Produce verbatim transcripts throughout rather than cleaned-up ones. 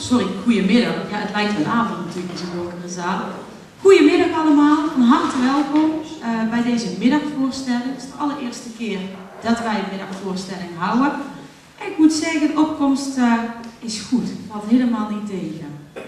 sorry, goedemiddag. Ja, het lijkt wel avond natuurlijk in zo'n donkere zaal. Goedemiddag allemaal, van harte welkom uh, bij deze middagvoorstelling. Het is de allereerste keer dat wij een middagvoorstelling houden. En ik moet zeggen, de opkomst uh, is goed. Het valt helemaal niet tegen.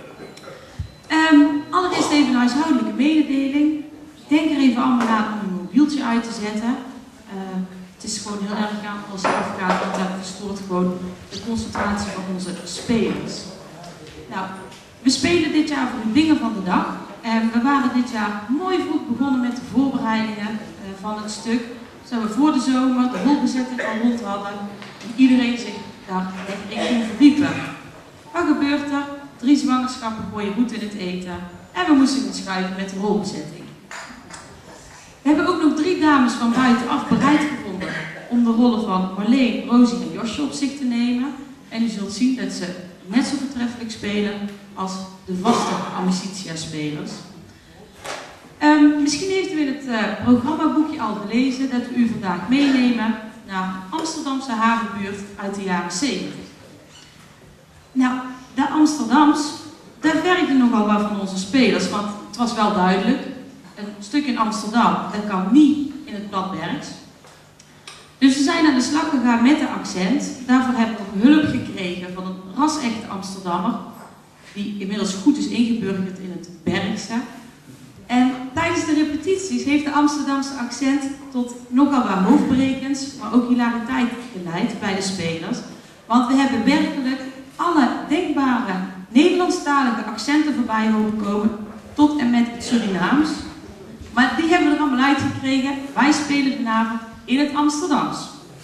Um, allereerst even een huishoudelijke mededeling. Denk er even allemaal na om een mobieltje uit te zetten. Uh, het is gewoon heel erg gaaf als het afgaat, want dat verstoort gewoon de concentratie van onze spelers. Nou, we spelen dit jaar voor de dingen van de dag. En we waren dit jaar mooi vroeg begonnen met de voorbereidingen uh, van het stuk. Zodat we voor de zomer de holbezetting al rond hadden. En iedereen zich daar denk ik in verdiepen. Wat gebeurt er? Drie zwangerschappen gooien roet in het eten. En we moesten gaan schuiven met de rolbezetting. We hebben ook nog drie dames van buitenaf bereid gevonden om de rollen van Marleen, Rosie en Josje op zich te nemen. En u zult zien dat ze net zo voortreffelijk spelen als de vaste Amicitia-spelers. Um, misschien heeft u in het uh, programmaboekje al gelezen dat we u vandaag meenemen naar een Amsterdamse havenbuurt uit de jaren zeventig. Nou, de Amsterdams, daar vergde nogal wat van onze spelers, want het was wel duidelijk, een stuk in Amsterdam, dat kan niet in het Platbergs. Dus we zijn aan de slag gegaan met de accent. Daarvoor hebben we ook hulp gekregen van een ras-echte Amsterdammer, die inmiddels goed is ingeburgerd in het Bergse. En tijdens de repetities heeft de Amsterdamse accent tot nogal wat hoofdbrekens, maar ook hilariteit geleid bij de spelers. Want we hebben werkelijk alle denkbare Nederlandstalige accenten voorbij horen komen, tot en met het Surinaams. Maar die hebben we er allemaal uitgekregen. Wij spelen vanavond in het Amsterdams.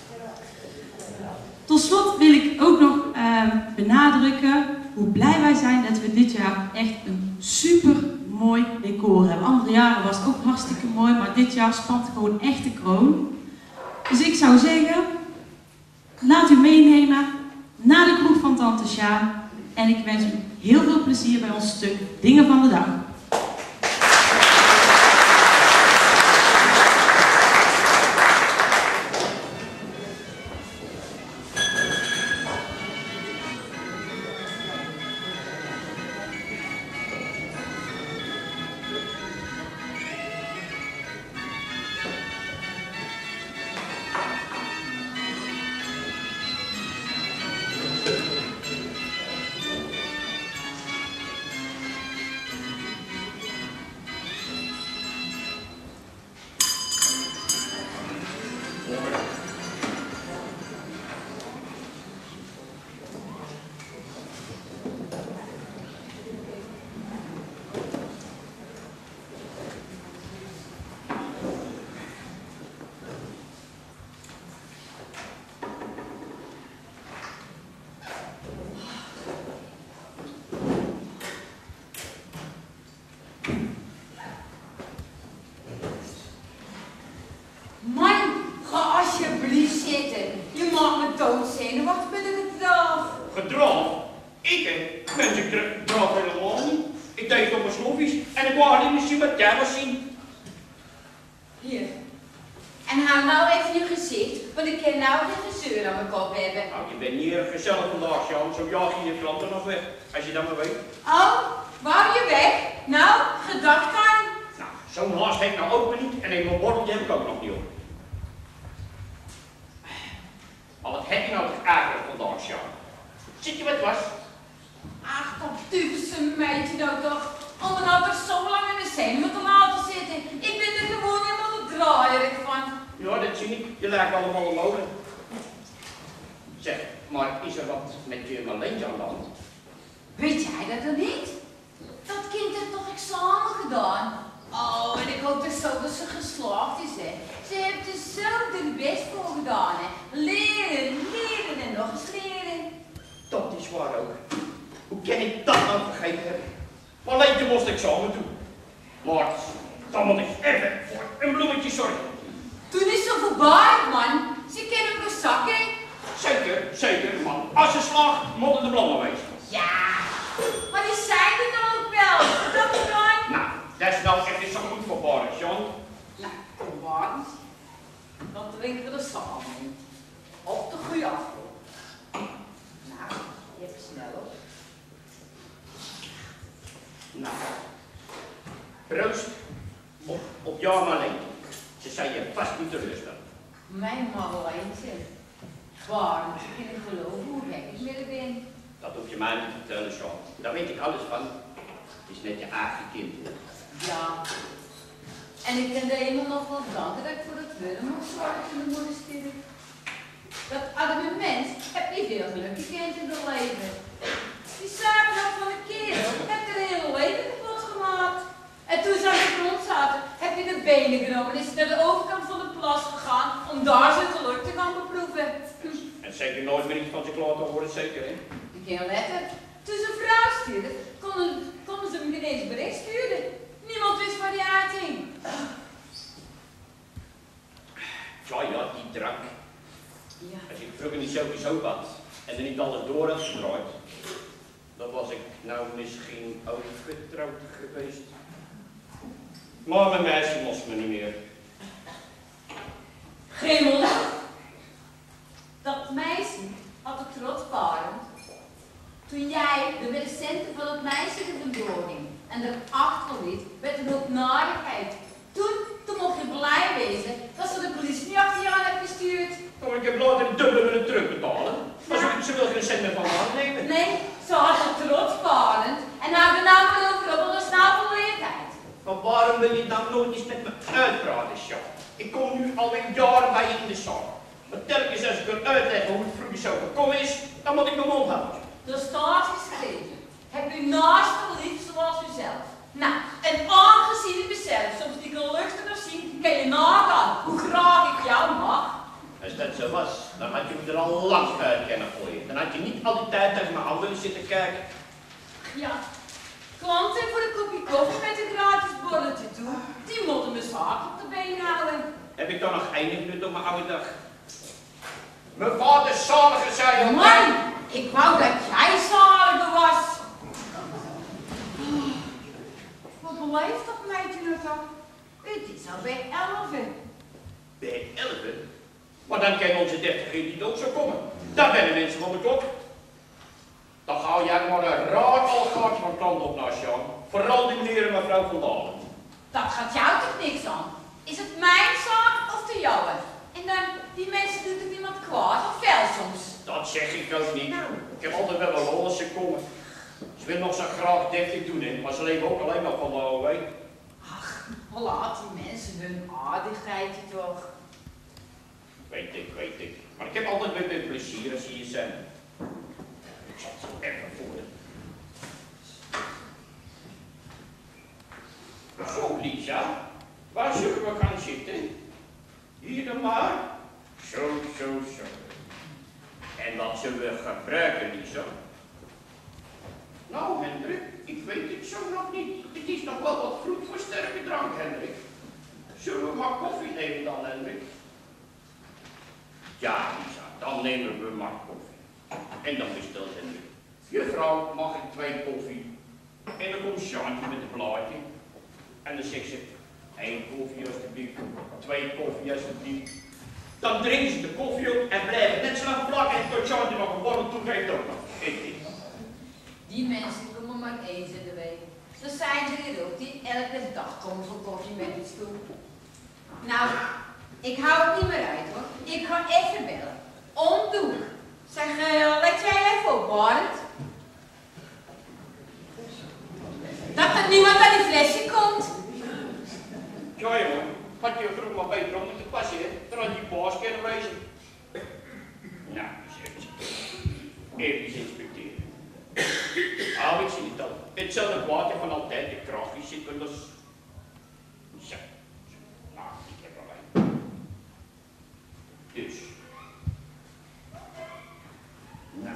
Tot slot wil ik ook nog uh, benadrukken hoe blij wij zijn dat we dit jaar echt een super mooi decor hebben. Andere jaren was het ook hartstikke mooi, maar dit jaar spant gewoon echt de kroon. Dus ik zou zeggen, laat u meenemen naar de kroeg van Tante Sjaan. En ik wens u heel veel plezier bij ons stuk Dingen van de Dag. Ja, maar nee. Ze zei je vast niet teleurstellen. Mijn Marlijn zegt. Waarom moet ik in het geloven hoe gek ik met ben? Dat hoef je mij niet te vertellen, Jean. Daar weet ik alles van. Het is net je eigen kind. Ja. En ik kan de hemel nog wel danken dat ik voor het willen mocht zorgen in de moederstuur. Dat arme mens heeft niet veel geluk gekend in het leven. Die zaken van een kerel heeft er heel leven kapot gemaakt. En toen ze aan de grond zaten, heb je de benen genomen en is naar de overkant van de plas gegaan om daar zijn geluk te gaan beproeven. En zeker nooit meer iets van zich laten horen, zeker, hè? Ik kan letten. Toen ze vrouw stuurde, konden, konden ze hem geen eens bericht sturen. Niemand wist waar hij uitging. Ja, ja, die drank. Ja. Als ik vroeger niet sowieso had en er niet alles door had gedraaid, dan was ik nou misschien ook getrouwd geweest. Maar mijn meisje moest me niet meer. Geen wonder. Dat meisje had het trotsparend. Toen jij de recenten van het meisje er vandoor ging en er achterliet, werd er ook narigheid. Toen, toen mocht je blij wezen dat ze de politie niet achter je aan heeft gestuurd. Kom, ik heb later dubbel willen terugbetalen. Maar ze, ze wil geen cent meer van me aannemen. Nee, ze had het trotsparend en haar de naam overal op een snelverleerdheid. Maar waarom wil je dan nooit eens met me uitpraten, Jean? Ik kom nu alweer jaren bij je in de zaal. Maar telkens als ik wil uitleggen hoe het vroeger zo gekomen is, dan moet ik mijn mond houden. Er staat geschreven. Heb u naast lief zoals uzelf. Nou, en aangezien ik mezelf soms die gelukkig zien, kan je nagaan hoe graag ik jou mag. Als dat zo was, dan had je me er al lang uit kunnen gooien. Dan had je niet al die tijd tegen me aan willen zitten kijken. Ja, klanten voor een kopje koffie met een gratis borreltje toe, die moeten me zaak op de been houden. Heb ik dan nog één minuut op mijn oude dag? Mijn vader zalige zei al. Man, ik wou dat jij zalige was. Wat beleeft dat meidje nu toch? Het is alweer elfen. Bij elfen? Maar dan kan onze dertiger niet ook zo komen. Dan zijn de mensen van de klok. Dan ga jij maar een raar algaatje van klant op naar Jean. Vooral die meneer en mevrouw van Dalen. Dat gaat jou toch niks aan? Is het mijn zaak of de jouwe? En dan, die mensen doen toch niemand kwaad of wel soms? Dat zeg ik ook niet. Ik heb altijd wel een lol als ze komen. Ze willen nog zo graag deftig doen, hè, maar ze leven ook alleen maar van de O W. Ach, laat die mensen hun aardigheidje toch. Weet ik, weet ik. Maar ik heb altijd weer met plezier als ze hier zijn. Ik zal het zo even voelen. Zo, Lisa. Waar zullen we gaan zitten? Hier dan maar. Zo, zo, zo. En wat zullen we gebruiken, Lisa? Nou, Hendrik, ik weet het zo nog niet. Het is nog wel wat vroeg voor sterke drank, Hendrik. Zullen we maar koffie nemen dan, Hendrik? Ja, Lisa, dan nemen we maar koffie. En dan bestelt Hendrik. Juffrouw, mag ik twee koffie? En dan komt Sjaantje met een blaadje. En dan zegt ze, één koffie alsjeblieft, twee koffie alsjeblieft. Dan drinken ze de koffie op en blijven net zo lang plakken en tot Sjaantje nog een borrel toe geeft ook nog. Die mensen komen maar eens in de week. Er zijn er hier ook die elke dag komen voor koffie met iets toe. Nou, ik hou het niet meer uit hoor. Ik ga even bellen. Omdoen. Zeg, uh, let jij even op, Bart? Dat er niemand aan die flesje komt. Ja jongen, had je vroeg maar beter om moeten passen, hè? Dan had die baas kunnen wezen. Nou, zegt ze. Even eens inspecteren. Ah, ik zie het al. Hetzelfde plaatje van altijd, de krachtjes zit wel eens. Zo. Nou, ik heb alleen. Dus. Nou.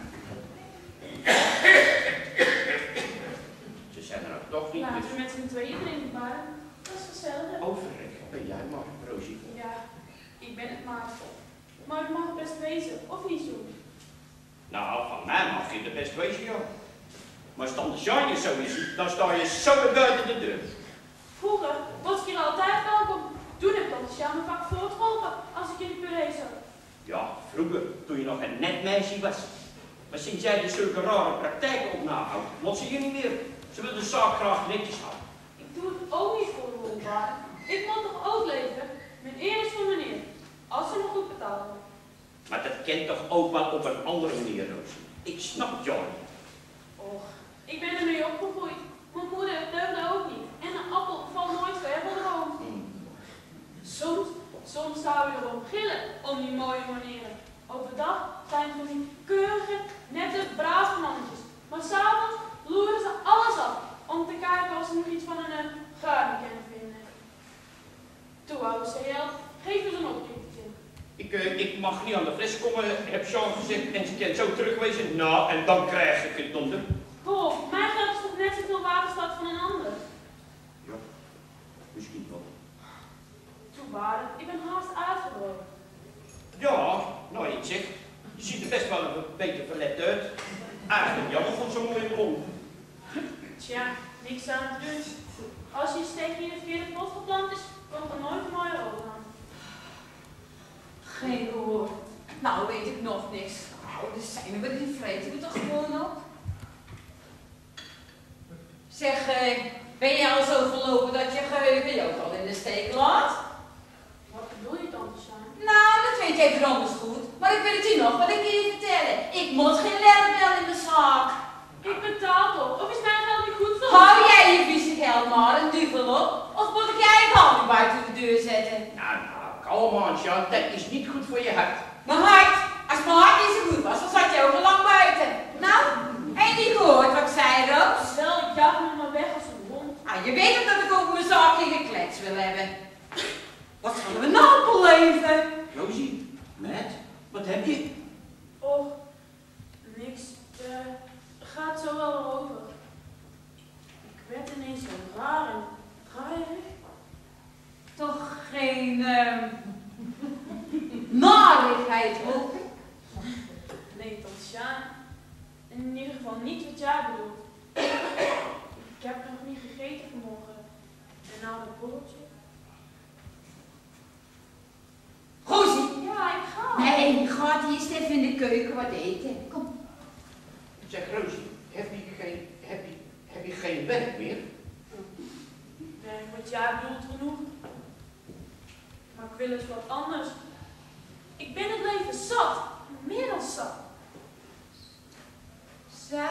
Ze zijn er ook toch niet. Laten we met z'n tweeën drinken, maar dat is gezellig. Overrecht, ben jij maar, Rosie? Ja, ik ben het maar. Maar ik mag het best wezen, of niet zo? Nou, van mij mag je er best wezen, joh. Maar als dan de shine zo is, dan sta je zo weer buiten de deur. Vroeger was ik hier altijd welkom. Toen heb ik al de me vaak voortgeholpen als ik in de puree zat. Ja, vroeger, toen je nog een net meisje was. Maar sinds jij er zulke rare praktijken op nahoudt, moet ze hier niet meer. Ze wil de zaak graag netjes houden. Ik doe het ook niet voor de wondbaren. Ik moet toch ook leven? Mijn eer is voor meneer. Als ze me goed betalen. Maar dat kent toch ook wel op een andere manier, Roos. Ik snap Johnny. Och, ik ben ermee opgegroeid. Mijn moeder deugde ook niet. En een appel valt nooit ver van de boom. Hmm. Soms, soms zou je erom gillen om die mooie manieren. Overdag zijn ze die keurige, nette, brave mannetjes. Maar s'avonds loeren ze alles af om te kijken of ze nog iets van een gaarne kunnen vinden. Toe, oude zeeheld, geef eens een opkikkertje. Ik, uh, ik mag niet aan de fles komen, heb Jean gezegd, en ze kan zo terugwezen. Nou, en dan krijg ik het donder. Goh, mijn geld is toch net zoveel waard als dat van een ander? Ja, misschien wel. Toe, Baren, ik ben haast uitgebroken. Ja, nou ik zeg, je ziet er best wel een beetje verlet uit. Eigenlijk jammer voor zo'n mooie bron. Tja, niks aan het doen. Als je steek in de verkeerde pot geplant is, komt er nooit een mooie rood aan. Geen gehoor. Nou weet ik nog niks. Ouders zijn we die vreten we toch gewoon op? Zeg, eh, ben je al zo verlopen dat je geheugen je ook al in de steek laat? Wat bedoel je dan, Sjaan? Nou, dat weet jij veranderd goed. Maar ik wil het je nog wat een keer vertellen. Ik moet geen lernbel in de zaak. Ik betaal toch? Of is mijn geld niet goed voor? Hou jij je vieze geld maar een duvel op? Of moet ik jij je hand buiten de deur zetten? Nou, nou, kalm aan, Jean, dat is niet goed voor je hart. Mijn hart, als mijn hart niet zo goed was, dan zat je ook al lang buiten. Nou, heb je niet gehoord wat ik zei, Roos? Stel, ik jaag me maar weg als een hond. Ah, je weet ook dat ik over mijn zaakje geklets wil hebben. Wat zullen we nou beleven? Rosie, Matt, wat heb je? Och, niks. Uh, gaat zo wel over. Ik werd ineens zo raar en draaierig. Toch geen uh, narigheid, hoop ik? Nee, tot Sjaan. In ieder geval niet wat jij bedoelt. Ik heb nog niet gegeten vanmorgen. En nou dat borreltje. Rosie! Ja, ik ga. Nee, gaat eerst even in de keuken wat eten. Kom. Zeg Rosie, heb je geen, heb je, heb je geen werk meer? Nee, wat jij bedoelt genoeg. Maar ik wil eens wat anders. Ik ben het leven zat. Meer dan zat. Zo.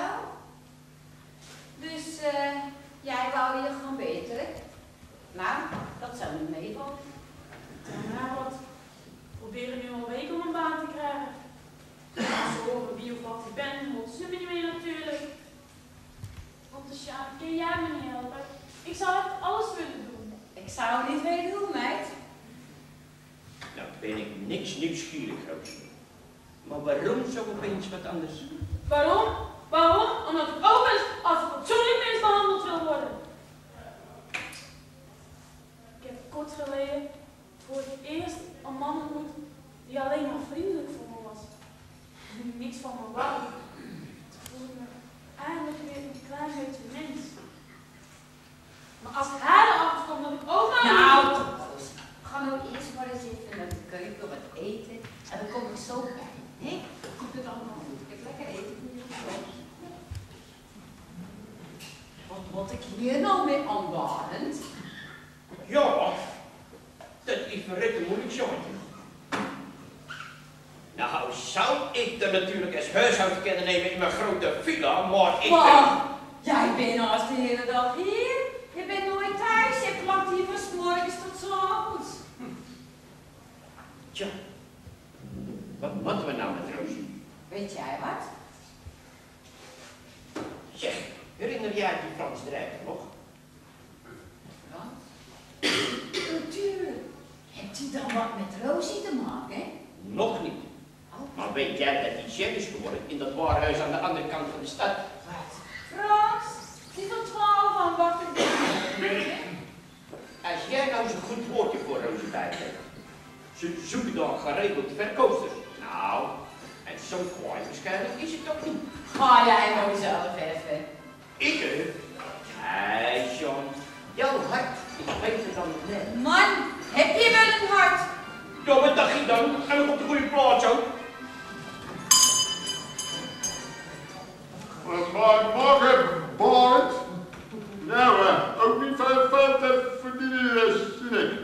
Dus uh, jij wou je gewoon beteren? Nou, dat zou niet meevallen. Ja, wat? Ik probeer nu al weken om een baan te krijgen. Als ze horen wie of wat ik ben, moeten ze me niet meer natuurlijk. Want de Sjaan, kun jij me niet helpen? Ik zou echt alles willen doen. Ik zou niet weten hoe, meid. Nou ben ik niks nieuwsgierig, Rosie. Maar waarom zo opeens wat anders? Waarom? Waarom? Omdat ik ook eens als een fatsoenlijk mens behandeld wil worden. Ik heb kort geleden voor het eerst een man ontmoet die alleen maar vriendelijk voor me was. En niets van me wou. Toen voelde ik me eindelijk weer een klein beetje mens. Maar als hij erachter komt dat ik ook maar... Nou, ga nou eerst maar eens even naar de keuken wat eten. En dan kom ik zo bij. Hé, komt het allemaal goed. Ik heb lekker eten. Wat moet ik hier nou mee aanwarend? Ja, dat is verrekte moeilijk, Jean. Nou, zou ik er natuurlijk als huishouden kunnen nemen in mijn grote villa, maar ik Wow, ben... jij bent als de hele dag hier. Je bent nooit thuis. Je plakt hier van 's morgens tot 's avonds. Hm. Tja, wat moeten we nou met Rosie? Weet jij wat? Zeg, herinner jij die Frans Drijver nog? Frans? Natuurlijk. Hebt u dan wat met Rosie te maken? Nog niet. Maar weet jij dat die chef is geworden in dat waarhuis aan de andere kant van de stad? Wat? Frans? Die van twaalf aan wakker. Als jij nou eens een goed woordje voor Rosie bijgeeft, ze zoeken dan geregeld verkoopsters. Nou, en zo kwaai waarschijnlijk is het toch niet. Ga jij nou zelf even. Ik, hè? Hé, Jean, jouw hart is beter dan het net. Man, heb je wel een hart? Ja, wat dacht je dan? En dan op de goede plaats ook. Wat ga ik morgen, Bart? Nou, uh, ook niet veel geld te verdienen, dus ik.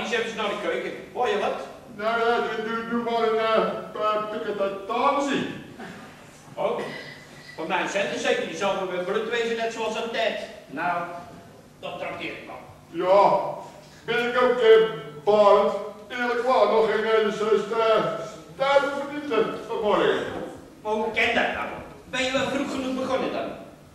eens even naar de keuken. Hoor je wat? Nou ja, doe, doe maar een uh, piketatansie. Oh, voor mijn centen zeker, die zal weer bloed wezen net zoals dat tijd. Nou, dat trakteer ik wel. Ja, ben ik ook, uh, Barend. Eerlijk waar, nog geen eens stijve verdiend vanmorgen. Maar hoe ken dat nou? Ben je wel vroeg genoeg begonnen dan?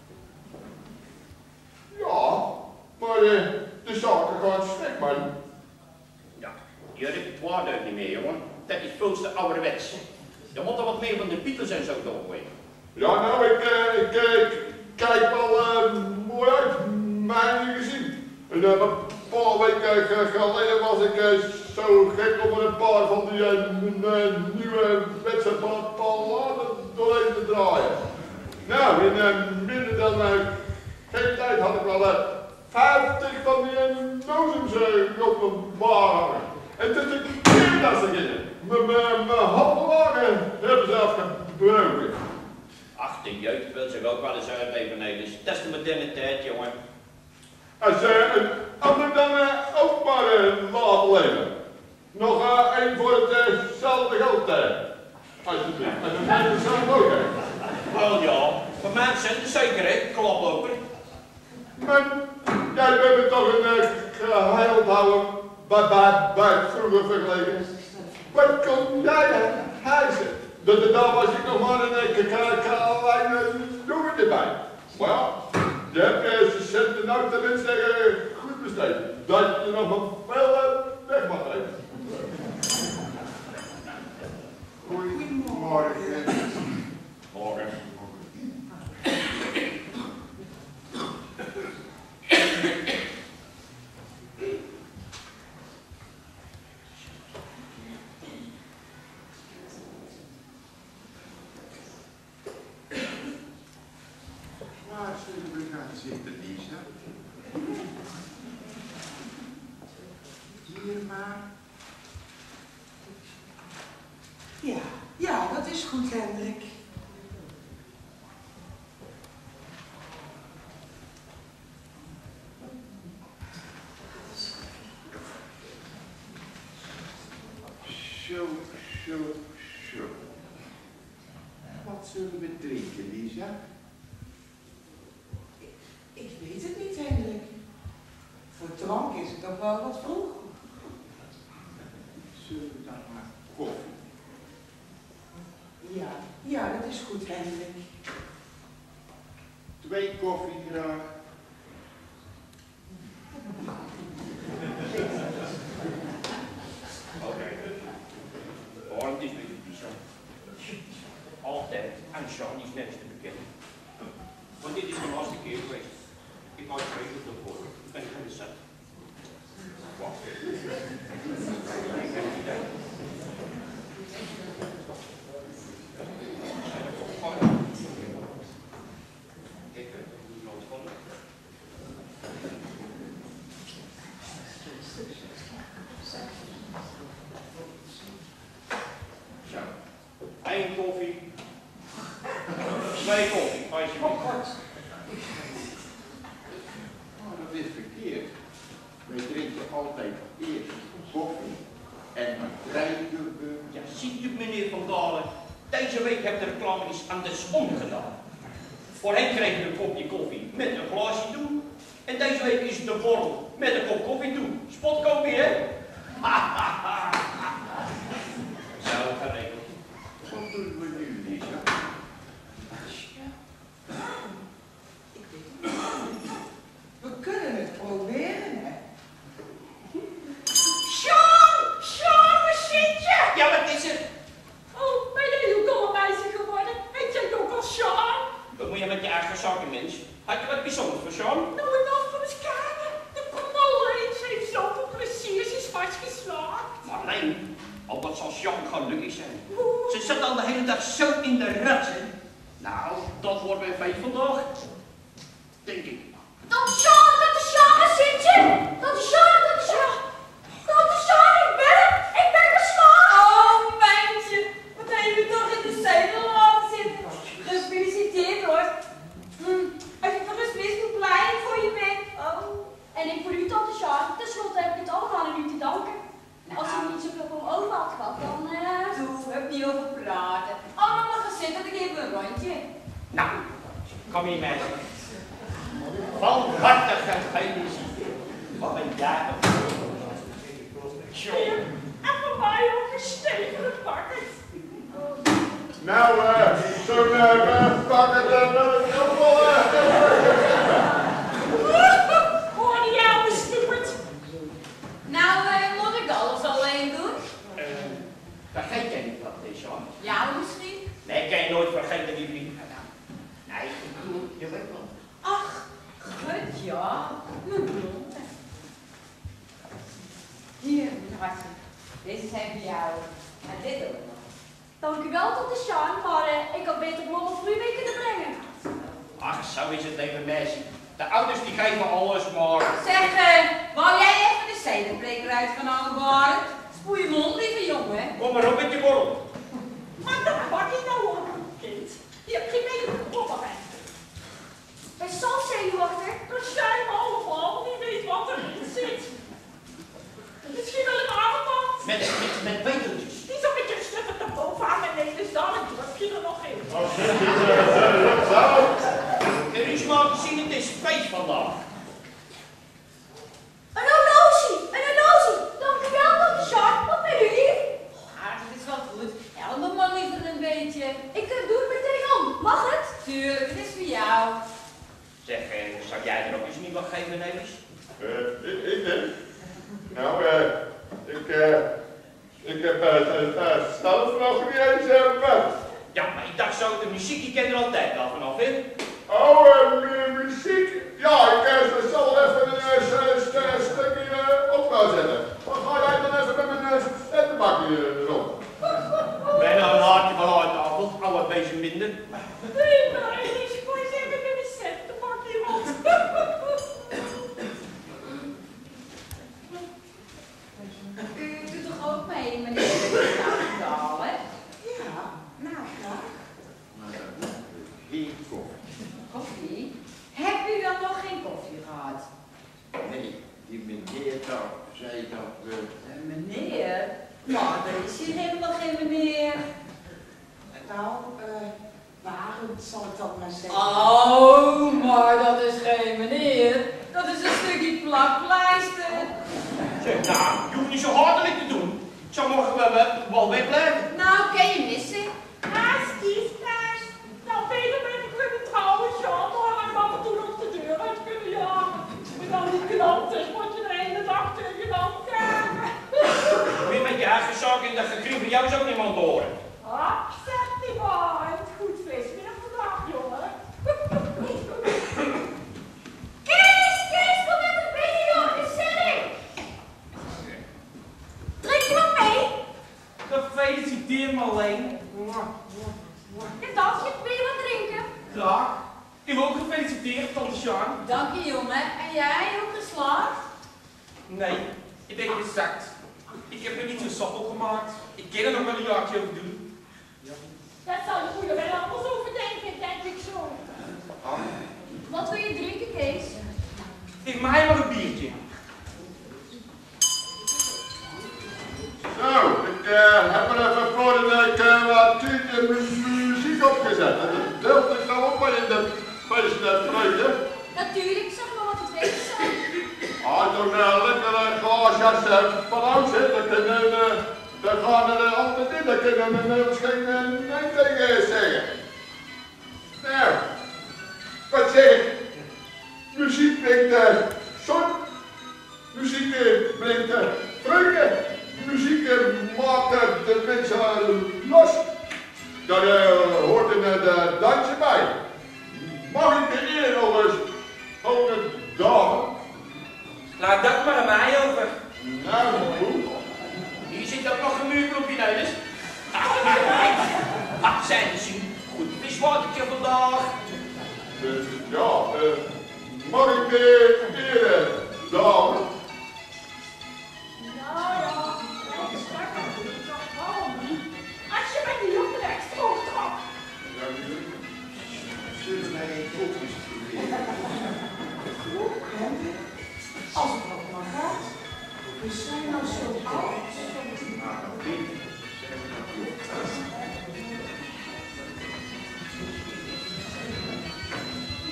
Ja, maar uh, de zaken gaan slecht, man. Ja, je repertoire deugt niet meer, jongen. Dat is veel te ouderwets. Je moet er wat meer van de Beatles en zo doorgooien. Ja, nou, ik, uh, ik, uh, ik kijk wel uh, mooi uit, mijn gezien. En uh, een paar weken geleden was ik uh, zo gek om er een paar van die uh, uh, nieuwe wedstrijdballaden doorheen te draaien. Nou, in uh, minder dan uh, geen tijd had ik wel uh, vijftig van die uh, nozems uh, op mijn bar hangen. En toen ik keer dat ze gingen. Mijn handelagen hebben ze afgebroken. Ach, de jeugd wil zich ook wel eens uitleven, Nelis. Dat is de moderne tijd, jongen. Als je een ander dan uh, ook maar uh, laten leven. Nog uh, één voor hetzelfde uh geld. Uh. Alsjeblieft, als je het zelf ook hebt. Wel ja, voor mij zijn er zeker, hè? Klaploper. Maar jij bent me toch een uh, geheeld houden bij, bij, bij het vroeger vergeleken. Wat kom jij hijsen? Daar was ik nog maar een kleine jongen erbij. Maar ja, je hebt je centen nou tenminste goed besteed. Dat je nog maar veel weg mag geven. Goedemorgen. Morgen. Waar zullen we gaan zitten, Lisa? Hier maar. Ja, ja, dat is goed, Hendrik. Zo, zo, zo. Wat zullen we drinken, Lisa? Ik, ik weet het niet, Hendrik. Voor drank is het toch wel wat vroeg. Zullen we dan maar koffie? Ja, ja, dat is goed, Hendrik. Twee koffie graag. Oké. Okay. Waarom is met die zo? Altijd aan Jean is nergens te bekennen. Want dit is de laatste keer geweest. Ik wou het regelen ervoor. Ik ben geen zet. Wacht. Ik heb het idee. Ik heb het nooit gevonden. Zo. Eén koffie. Twee koffie, alsjeblieft. Oh, dat is verkeerd. Wij drinken altijd eerst koffie en dan drinken we. Ja, ziet u meneer Van Dalen, deze week heeft de reclame iets andersom gedaan. Voorheen kregen we een kopje koffie met een glaasje toe. En deze week is het de borrel met een kop koffie toe. Spotkoffie, hè? Zo geregeld. Wat doen we nu, Lisa? Ik weet het niet. We kunnen het proberen, hè. Sjoen! Sjoen, waar zit je? Ja, wat is het? Oh, ben jij ook al een meisje geworden? Heet jij ook al Sjoen? Wat moet je met je eigen zakken, mens? Had je wat bijzonders voor Sean? Nou en dan van eens kijken. De knolleens heeft zoveel plezier, ze is vastgeslagen. Maar nee, al wat zal Sean gelukkig zijn. Ze zit al de hele dag zo in de ratsen. Nou, dat wordt weer feit vandaag. Denk ik. Dat is Sjoen, dat is Sjoen, waar zit je? Dat is Sjoen, dat is Sjoen. Dat is Sjoen, ik ben het. Ik ben geslaagd. Oh, meisje. Wat heb je toch in de zetel laten zitten? Gefeliciteerd hoor. Hm, als je toch eens wist hoe blij ik voor je ben. Oh. En ik voor u, tante Sjoen. Ten slotte heb ik het allemaal aan u te danken. niet, meisje. Van harte gefeliciteerd. Wat een jaar. Hier, en voor mij ook een stevige pakken. Nou, eh, zo'n uh, pakken dan nog wel. Hoor die oude stupid. Nou, uh, moet ik alles alleen doen? Uh, vergeet jij niet wat het is, Jan? Ja, misschien. Nee, ik kan je nooit vergeten, die vriend. Nee, ik bedoel, je weet wel. Ach, goed ja. Mijn blond. Hier, mijn hartje. Deze zijn voor jou. En dit ook nog. Dank u wel, tante Sjaan, maar uh, ik had beter bloemen voor u mee kunnen brengen. Ach, zo is het even, meisje. De ouders die geven alles, maar... Zeg, uh, wou jij even de zedenpreker uit gaan halen, Barend? Spoel je mond, lieve jongen. Kom maar op met je borrel. Maar dat pak je nou op, kind. Je hebt geen meter gekomen, hè. Bij zo'n zenuwachtig, dat jij me allemaal niet weet wat erin zit. Misschien wel een avondmand. Met, met, met betertjes. Die zo'n beetje stuffen te bovenaan met deze staan, en die heb je er nog in. Er is maar te zien, het is feest vandaag. Een horloge, een horloge. Dank u wel, tante Sjaan. Wat ben u lief? Ah, dat is wel goed. Help me maar liever een beetje. Ik uh, doe het meteen om. Mag het? Tuurlijk, het is voor jou. Zeg, eh, zou jij er ook eens niet wat geven, Nelis? Uh, ik, ik denk. Nou, eh, ik, eh, ik heb uh, zelf nog niet eens uh, wat. Ja, maar ik dacht zo, de muziek die ken er altijd al vanaf, hè? Oh, uh, muziek? Ja, ik uh, zal even een uh, st st stukje uh, op gaan zetten. Dan ga jij dan even met mijn uh, stentenbakje uh, erop. Ben nou een hartje van hard tafel, oude beetje minder. Nee, maar ik gooi ze even met een cent te pakken iemand. U doet toch ook mee, meneer de Daal, hè? Ja, nou graag. Maar dat is geen koffie. Koffie? Heb u dan nog geen koffie gehad? Nee, die meneer daar zei dat we... Uh, meneer? Maar er is hier helemaal geen meneer. Nou, uh, waarom zal ik dat maar zeggen? Oh, maar dat is geen meneer. Dat is een stukje plakpleister. Zeg, nou, je hoeft niet zo hartelijk te doen. Ik zou morgen wel, wel, wel wegblijven. Nou, kan je missen? Haast, kies, thuis. Nou, beter ben ik kunnen trouwen, Sjaan. Dan had ik af en toe nog de deur uit kunnen jagen. En dan die klanten, moet je de hele dag tegen je dan kijken. Weer met je eigen zak in dat gekrie van jou is ook niemand horen. Ah, zeg die maar. Goed vis weer vandaag, jongen. Kees, Kees, kom met de binnen, jongen. Gezellig. Drink je nog mee? Gefeliciteerd Marleen. En dat, je wil je wat drinken? Graag. Ik wil ook gefeliciteerd, tante Sjaan. Dank je, jongen. En jij ook geslaagd? Nee, ik ben gezakt. Ik heb er niet zo sappel gemaakt. Ik kan er nog wel een jaartje over doen. Dat zou de goede wel anders over denken, denk ik zo. Wat wil je drinken, Kees? Geef mij maar een biertje. Zo, ik uh, heb er even voor een uh, wat uh, muziek opgezet. En dat deelt ik nou ook maar in de feestvreude. Natuurlijk, zeg maar wat het wezen zijn. Ah, zo'n uh, lekkere glaasjas uh, van oud zit, dan kunnen uh, dan gaan er uh, altijd in, dan kunnen we uh, misschien uh, nee tegen zeggen. Nou, wat zeg ik? Muziek brengt uh, zon, muziek uh, brengt uh, vreugde, muziek uh, maakt uh, de mensen uh, los. Daar uh, hoort een uh, dansje bij. Mag ik de eer nog eens van de dame? Laat dat maar aan mij over. Nou, goed. Hier zit ook nog een muurknopje, Nelis. Ach, zijn ze. Goed viswatertje vandaag. Uh, ja, uh, mag ik de eer, dame? Nou ja, ik strak aan de dag waarom niet? Als je met die jongen extra trap. Ja, natuurlijk. Zullen wij een koffie proberen? Goed, Henry. Als het ook maar gaat. We zijn al zo oud. Nou, dan binnen. Zeggen we dat goed.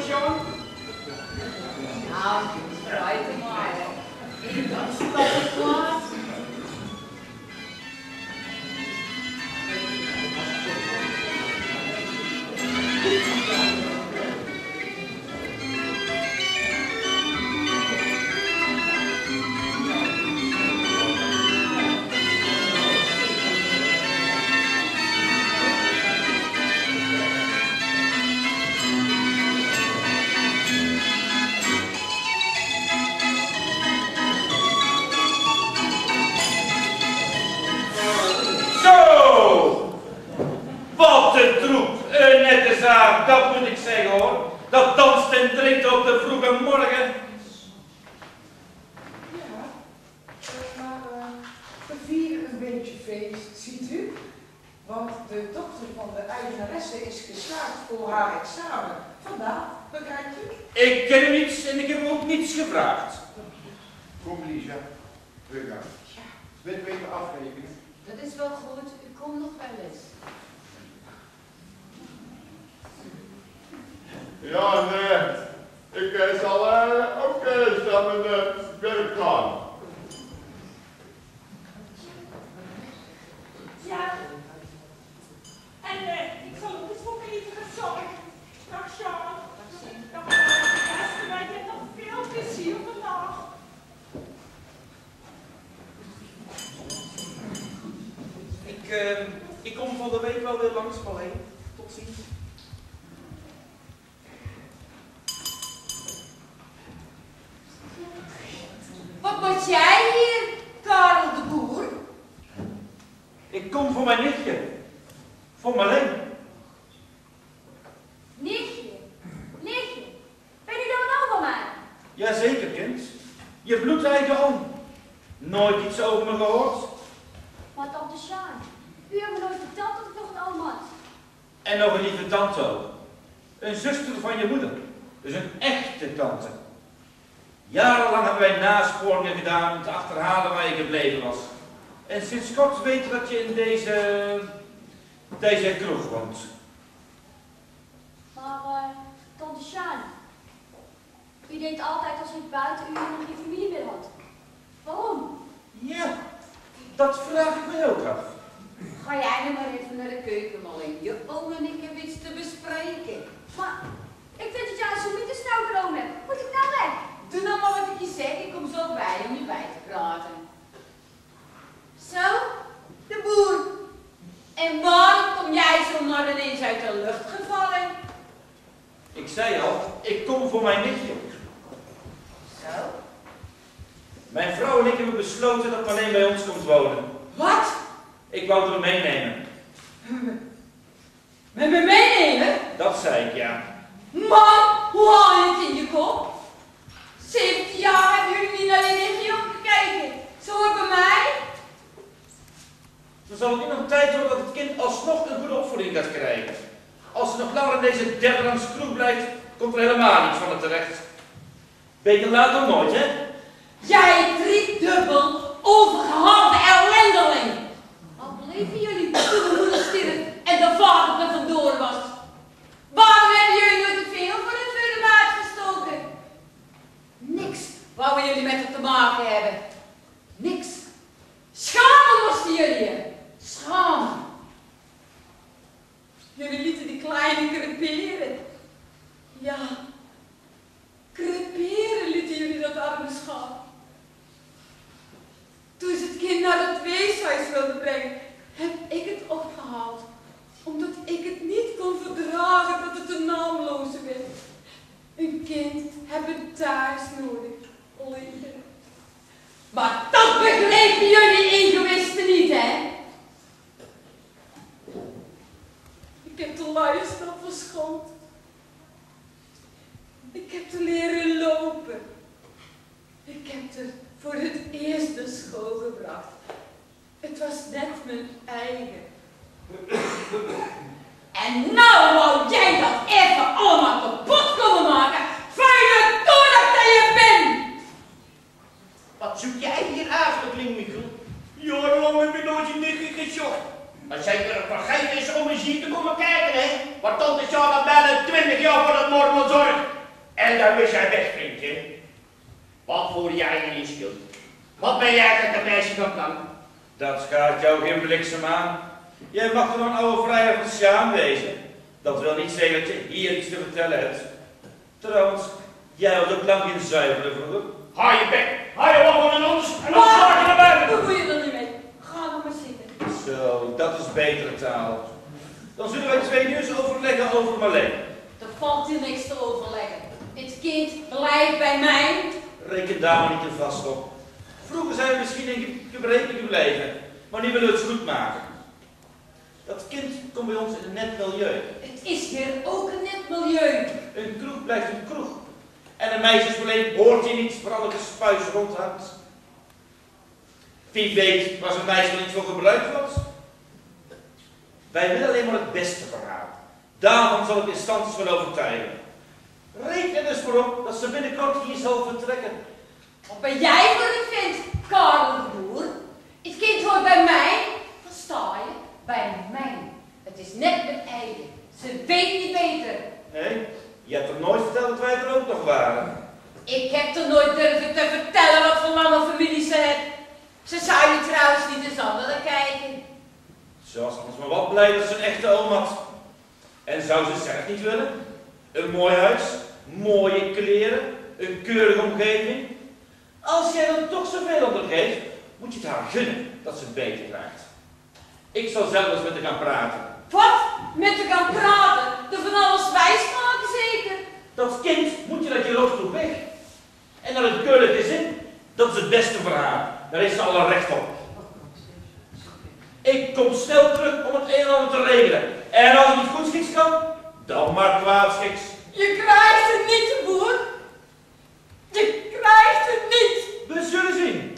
John? Nou, vooruit te maar. Ik dan stap ik kwaad. Wat een troep, een nette zaak, dat moet ik zeggen hoor. Dat danst en drinkt op de vroege morgen. Ja, maar uh, we vieren een beetje feest, ziet u? Want de dochter van de eigenaresse is geslaagd voor haar examen. Vandaag, begrijpt u? Ik ken niets en ik heb ook niets gevraagd. Kom Lisa, we gaan. Met even afrekenen. Dat is wel goed, ik kom nog wel eens. Ja, nee. Ik uh, zal uh, ook uh, snel mijn uh, werk gaan. Ja. En uh, ik zal ook eens voor Peter gaan zorgen. Dag Sean. Dag beste, wij hebben nog veel plezier vandaag. Ik, uh, ik kom van de week wel weer langs, Marleen. Tot ziens. Wat moet jij hier, Karel de Boer? Ik kom voor mijn nichtje. Voor Marleen. Nichtje, nichtje, ben je dan wel van mij? Jazeker, kind. Je bloedeigen oom. Nooit iets over me gehoord. Maar tante Sjaan, u hebt me nooit verteld dat ik nog een oom had. En nog een lieve tante ook. Een zuster van je moeder. Dus een echte tante. Jarenlang hebben wij nasporingen gedaan om te achterhalen waar je gebleven was. En sinds kort weten dat je in deze, deze kroeg woont. Maar uh, tante Sjaan, u deed altijd alsof ik buiten u nog geen familie meer had. Waarom? Ja, dat vraag ik me ook af. Ga jij nu maar even naar de keuken, Marleen. Je oom en ik hebben iets te bespreken. Maar ik vind dat jij zo niet te snel genomen hebt. Moet ik nou weg? Doe nou maar wat ik je zeg, ik kom zo bij om je bij te praten. Zo, de boer. En waarom kom jij zo maar ineens uit de lucht gevallen? Ik zei al, ik kom voor mijn nichtje. Zo? Mijn vrouw en ik hebben besloten dat Marleen bij ons komt wonen. Wat? Ik wou haar meenemen. Met me meenemen? Dat zei ik, ja. Man, hoe haal je het in je kop? zeventien jaar hebben jullie niet naar je nichtje opgekeken. Zo bij mij? Dan zal het niet nog tijd worden dat het kind alsnog een goede opvoeding gaat krijgen. Als ze nog langer in deze derderangs kroeg blijft, komt er helemaal niets van het terecht. Beter laat dan nooit, hè? Jij driedubbel overgehaald ellendeling. Wat bleven jullie toen de moeder stierf en de vader er vandoor was? Waarom hebben jullie nooit te veel voor de tweede maat gestoken? Niks waar we jullie met het te maken hebben. Niks. Schamen moesten jullie je. Schamen. Jullie lieten die kleine creperen. Ja, creperen lieten jullie dat arme schaap. Toen ze het kind naar het weeshuis wilden brengen, heb ik het opgehaald. Omdat ik het niet kon verdragen dat het een naamloze werd. Een kind heeft een thuis nodig. Lieve. Maar dat begrepen jullie egoïsten niet, hè? Ik heb de luie stap verschoond. Ik heb te leren lopen. Ik heb er voor het eerst naar school gebracht. Het was net mijn eigen. En nou wou jij dat even allemaal kapot komen maken, vuile toeleg dat je bent! Wat zoek jij hier eigenlijk, Michiel? Jarenlang heb je nooit je nichtje gezocht. Als jij er vergeten is om eens hier te komen kijken, hè? Waar tante Sjaan al bijna twintig jaar voor dat mormel zorgt. En dan wist jij weg, vriendje. Wat voerde jij in je schild? Wat ben jij met de meisje van plan? Dat gaat jou geen bliksem aan. Jij mag toch een oude vrijer van Sjaan wezen. Dat wil niet zeggen dat je hier iets te vertellen hebt. Trouwens, jij had ook lang geen zuiveren vroeger. Hou je bek, hou je ogen aan ons en dan sla je naar buiten. Bemoei je er niet mee. Ga nog maar zitten. Zo, dat is betere taal. Dan zullen wij twee nu eens overleggen over Marleen. Er valt hier niks te overleggen. Het kind blijft bij mij. Reken daar maar niet te vast op. Vroeger zijn we misschien in gebreken gebleven, maar nu willen we het goed maken. Dat kind komt bij ons in een net milieu. Het is hier ook een net milieu. Een kroeg blijft een kroeg. En een meisjesverleen hoort je niet voor alle gespuis rondhangt. Wie weet waar zo'n meisje wel niet voor gebruikt wordt. Wij willen alleen maar het beste voor haar. Daarvan zal ik instanties wel overtuigen. Reken er dus voor op dat ze binnenkort hier zal vertrekken. Wat ben jij voor een vent, Karel de Boer? Het kind hoort bij mij. Versta je? Bij mij. Het is net mijn eigen. Ze weet niet beter. Nee, je hebt er nooit verteld dat wij er ook nog waren. Ik heb er nooit durven te vertellen wat voor lange familie ze heeft. Ze zou je trouwens niet eens aan willen kijken. Ze was ons maar wat blij dat ze een echte oom had. En zou ze zelf niet willen? Een mooi huis, mooie kleren, een keurige omgeving. Als jij dan toch zoveel ondergeeft, moet je het haar gunnen dat ze het beter krijgt. Ik zal zelf eens met haar gaan praten. Wat? Met haar gaan praten? Er van alles wijs maken zeker? Dat kind moet je dat je loopt toe weg. En naar het keurige zin, dat is het beste voor haar. Daar heeft ze alle recht op. Ik kom snel terug om het een en ander te regelen. En als het niet goed schiks kan, dan maar kwaad schiks. Je krijgt het niet, boer. Je krijgt het niet. We zullen zien.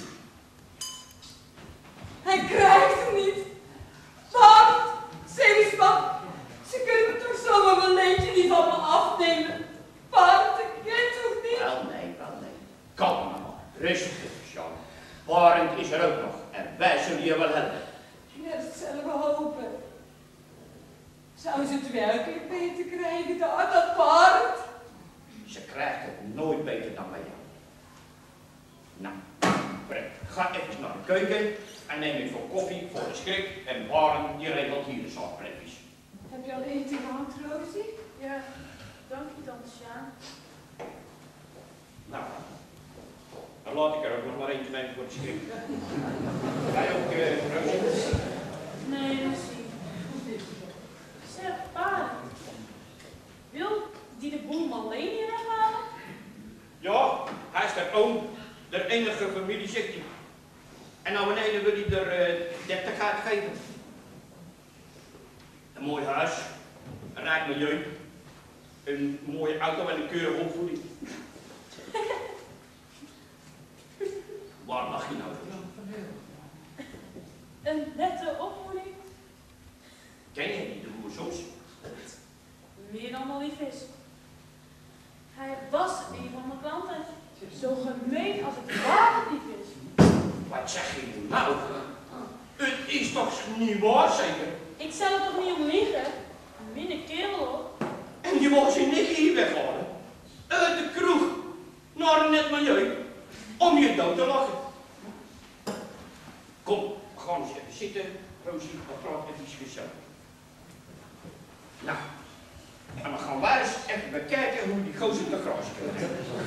Hij krijgt het niet. Wat? Zeg eens wat. Ze kunnen toch zomaar een leentje niet van me afnemen. Wat? Dat kent toch niet? Wel nee, wel nee. Kalm maar. Rustig, Jean. Barend is er ook nog. En wij zullen je wel helpen. Ja, dat zullen we hopen. Zou ze het werkelijk beter krijgen dan dat paard? Ze krijgt het nooit beter dan bij jou. Nou, Fred, ga even naar de keuken en neem even voor koffie voor de schrik en Barend die regelt hier de zorgpretjes. Heb je al eten gehad, Rosie? Ja, dank je, tante Sjaan. Nou, dan laat ik er ook nog maar eentje nemen voor de schrik. Jij ook, uh, Rosie? Nee, Lucie. Zeg, pa. Wil die de boel Marleen hier weghalen? Ja, hij is de oom, de enige familie, zegt hij. En nou beneden wil hij er uh, dertig gaat geven. Een mooi huis, een rijk milieu, een mooie auto en een keurige opvoeding. Waar mag je nou voor? Een nette opvoeding? Ken je niet de boer soms? Meer dan wel lief is. Hij was een van mijn klanten. Zo gemeen als het water niet is. Wat zeg je nu nou? Het is toch niet waar zeker? Ik zal er toch niet om liegen? Een minne kerel hoor. En je mag ze niet hier weghalen. Uit de kroeg, naar een net milieu, om je dood te lachen. Kom, we gaan eens even zitten, Rosie, we praten even gezellig. Nou, en dan gaan wij eens even bekijken hoe die gozer te gras krijgt.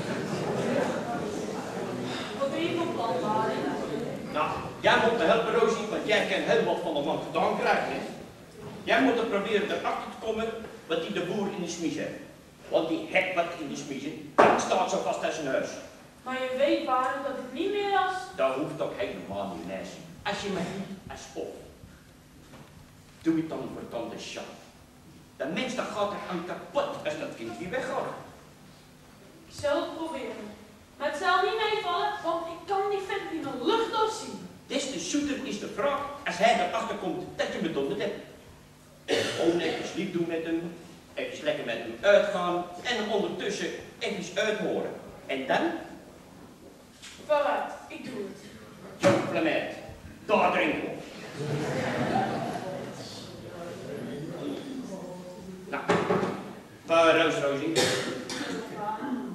Wat ben je van plan, Barend? Nou, jij moet me helpen, Rosie, want jij kent heel wat van de man gedaan krijgen. Jij moet er proberen erachter te komen wat die de boer in de smies heeft. Want die hek wat in de smiezen, dat staat zo vast als zijn huis. Maar je weet, Barend, dat het niet meer was. Dat hoeft ook helemaal niet, meisje. Als je mij niet als of. Doe het dan voor tante Sjaan. De mens dat gaat er aan kapot als dat kind weer weggaat. Ik zal het proberen. Maar het zal niet meevallen, want ik kan die vent in de lucht doorzien. Des te zoeter is de vraag als hij erachter komt dat je bedonderd hebt. Gewoon even lief doen met hem, even lekker met hem uitgaan en ondertussen even uithoren. En dan? Vooruit, ik doe het. Compliment. Daar drinken we. Nou, vaarwel, Rosie.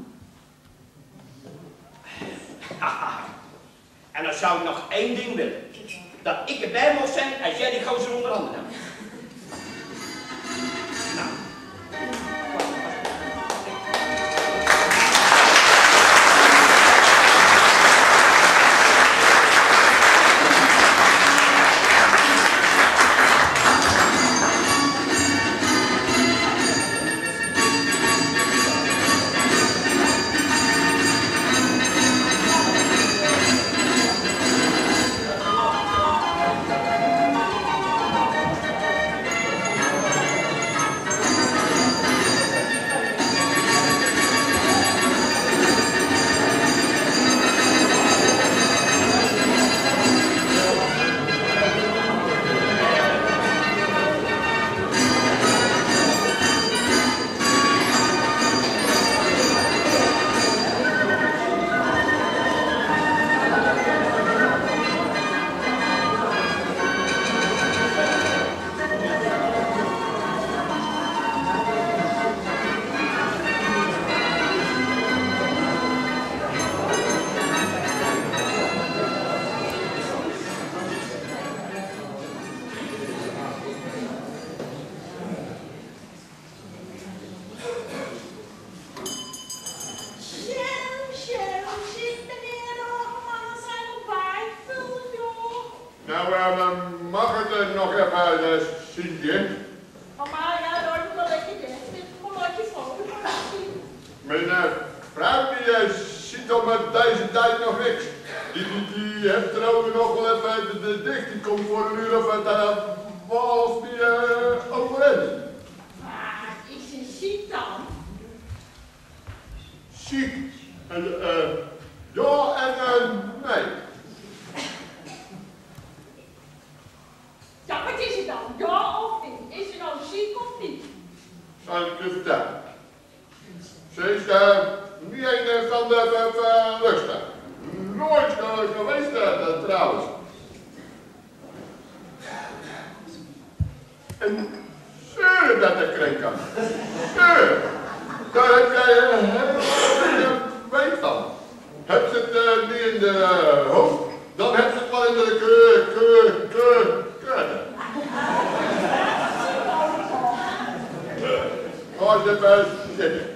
En dan zou ik nog één ding willen. Dat ik erbij mocht zijn als jij die gozer onder handen hebt. Nou. Nou, uh, mag het er nog even uh, zien? Mama, ja, daar wordt wel lekker weg. Dit is een lotje vrolijk. Mijn uh, vrouw die uh, ziet al met deze tijd nog niks. Die, die, die heeft er ook nog wel even de, de dicht. Die komt voor een uur of het uh, twaalf die uh, overeind. Maar is ze ziek dan? Ziek? En, uh, ja en uh, nee. Ja, wat is het dan? Ja of niet? Is ze nou ziek of niet? Zal ik je vertellen. Ze is uh, niet een van de uh, lusten. Nooit uh, geweest uh, trouwens. En zeuren dat ik krijg kan. Zeuren. Daar heb jij een hele weet van. Heb ze het uh, niet in de uh, hoofd, dan heb ze het wel in de keur, keur, keur, keur. Ga eens even zitten.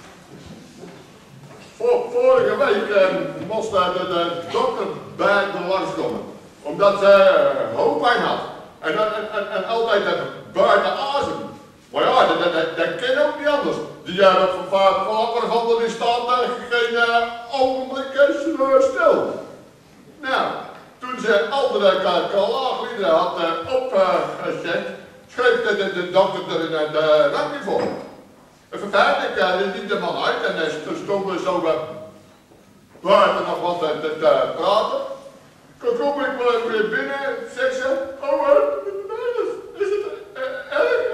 Vor, vorige week uh, moest uh, de, de dokter bij de langskomen, omdat ze uh, hoofdpijn had. En, en, en, en altijd uh, buiten adem. Maar ja, dat, dat, dat, dat kan ook niet anders. Die hebben uh, van Valkenhanden die staat uh, geen uh, ogenblik uh, stil. Nou, toen ze andere kalaagliederen had uh, opgezet, uh, schreef de, de, de dokter er in de rang niet voor. En verder uh, liep de man uit en uh, stonden zo uh, buiten nog wat te, te, te praten. Toen kom ik wel weer binnen, zeg ze, oh, uh, is het uh, erg?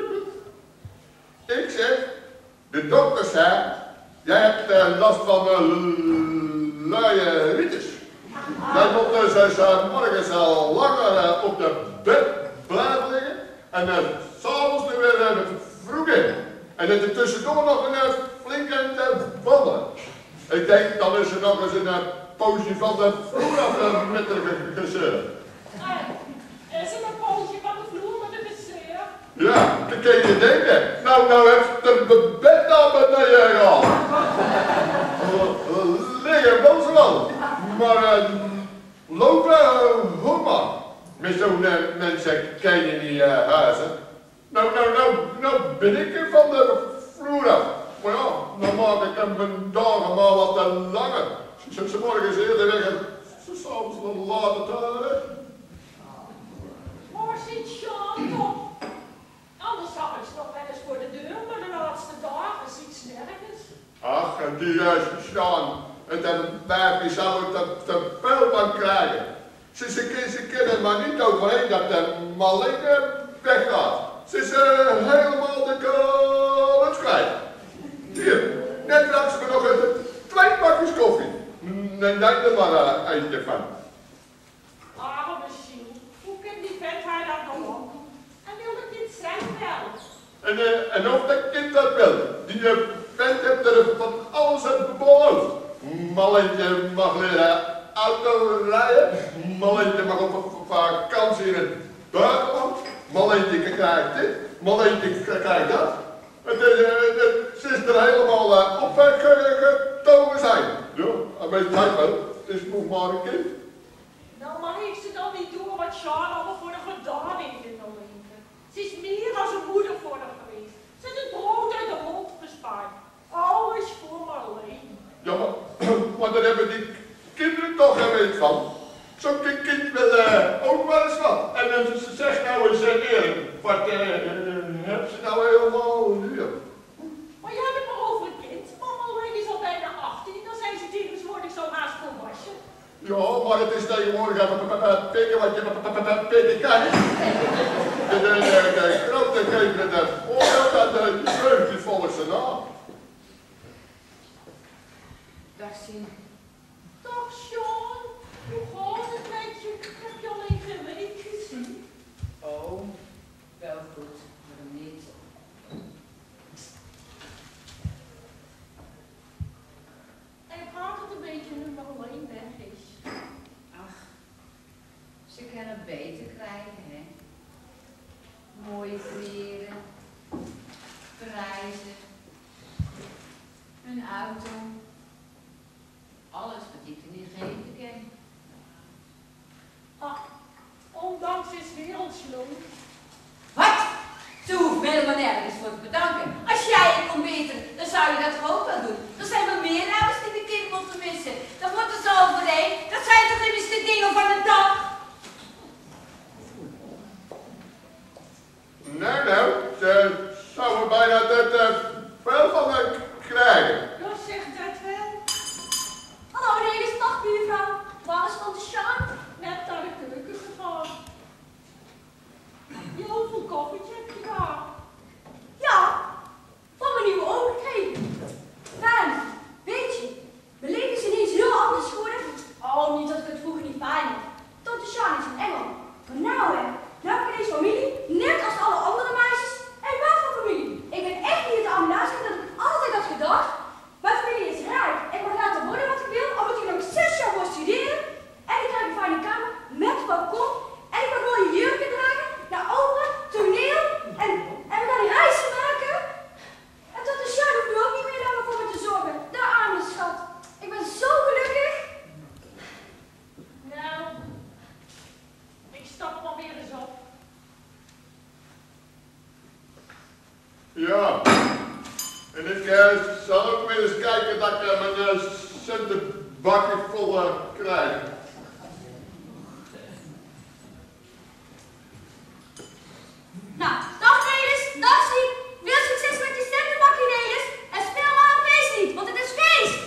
Ik zeg, de dokter zei, jij hebt uh, last van uh, luie rietjes. Jij moet dus uh, uh, morgens al langer uh, op de bed blijven liggen en uh, s'avonds nu weer uh, vroeg in. En dat er tussendoor nog een uh, flink aan uh, wandelen. Ik denk, dan is er nog eens een uh, poosje van de vloer af uh, met de gezeur. Is er een poosje van de vloer met de gezeur? Ja, dat kun je denken. Nou, nou heeft de bed naar beneden gehaald. Liggen wel zo wel. Maar uh, lopen, uh, hoe maar. Met zo'n uh, mensen ken je niet uh, huizen. Nou, nou, nou, nou ben ik er van de vloer af. Maar ja, dan maak ik hem mijn dagen maar wat te langer. Ze, ze morgens eerder weg en ze s'avonds nog later thuis. Maar zit Sjan toch? Anders zag ik ze nog wel eens voor de deur, maar de laatste dagen ziet ze nergens. Ach, en die juist staan. En dan wijfje zou het te, te veel van krijgen. Ze, ze, ze kennen maar niet overheen dat de malingen weggaat. Ze is uh, helemaal de kans kwijt. Hier, net straks me nog een twee pakjes koffie. Neem daar er maar uh, eentje van. Arme ziel, hoe kan die vent haar dan gewoon doen? En wil het niet zelf wel? En, uh, en of dat kind dat wil, die uh, vent heeft er van alles uit beloofd. Marleentje mag leren auto rijden. Marleentje mag op vakantie in het buitenland. Marleentje krijgt dit. Marleentje krijgt dat. Het is, het, ze is er helemaal uh, op getogen zijn. Ja, een beetje tijd wel. Het is nog maar een kind. Nou mag ik ze dan niet doen wat Sjaan allemaal voor haar gedaan heeft in haar leven. Ze is meer dan een moeder voor haar geweest. Ze heeft het brood uit de mond gespaard. Alles voor Marleen. Ja, maar, maar daar hebben die kinderen toch geen weet van. Zo'n kind, kind wil uh, ook wel eens wat. En dan uh, zeg nou eens uh, eerlijk, wat uh, uh, heb ze nou helemaal hier? Maar jij hebt het maar over een kind. Mama Marleen is al bijna achttien, dan zijn ze tegenwoordig zo haast volwassen. Ja, maar het is tegenwoordig even pikken wat je pikken kan. De grote geven de oorlog aan de jeugdjes volgens ze na. Dag Sien. Dag Sjaan, hoe gaat het met je? Ik heb je alleen geen week gezien. Oh, wel goed, maar niet. En gaat het een beetje nu Marleen weg is? Ach, ze kan het beter krijgen, hè. Mooie kleren, prijzen, een auto. Alles wat ik er niet geven kan. Ah, ondanks is wereldsloon. Wat? Ze hoeft me helemaal nergens voor te bedanken. Als jij het kon beter, dan zou je dat toch ook wel doen. Er zijn wel meer ouders die de kind moeten missen. Dat wordt er zo overheen. Dat zijn toch immers de dingen van de dag. Nou, nou, ze zouden bijna dat uh, veel van me krijgen. Ja, zeg dat wel. Hallo, de hele dag, buurvrouw. Waar is tante Sjaan? Net naar de keuken gegaan. Je hoeveel koffietje heb je daar? Ja, van mijn nieuwe oom gekregen. Fijn, weet je, mijn leven is ineens heel anders geworden. Oh, niet dat ik het vroeger niet fijn had. Tante Sjaan is een engel. Maar nou hè, nou heb ik ineens familie, net als alle andere meisjes. En wat voor familie? Ik ben echt niet het ambulance dat ik altijd had gedacht. Mijn familie is rijk. Ik mag laten worden wat ik wil, al moet ik nog zes jaar voor studeren. En ik krijg een fijne kamer met balkon. En ik mag mooie jurken dragen, naar opera, toneel. En, en we gaan reizen maken. En tante Sjaan hoeft nu ook niet meer langer voor me te zorgen. De arme schat. Ik ben zo gelukkig. Nou, ik stap maar weer eens op. Ja, en ik uh, zal ook weer eens kijken dat ik uh, mijn uh, centenbakje vol uh, krijg. Nou, dag Nelis, dag Sien. Veel succes met je centenbakje Nelis. En speel maar een feest niet, want het is feest.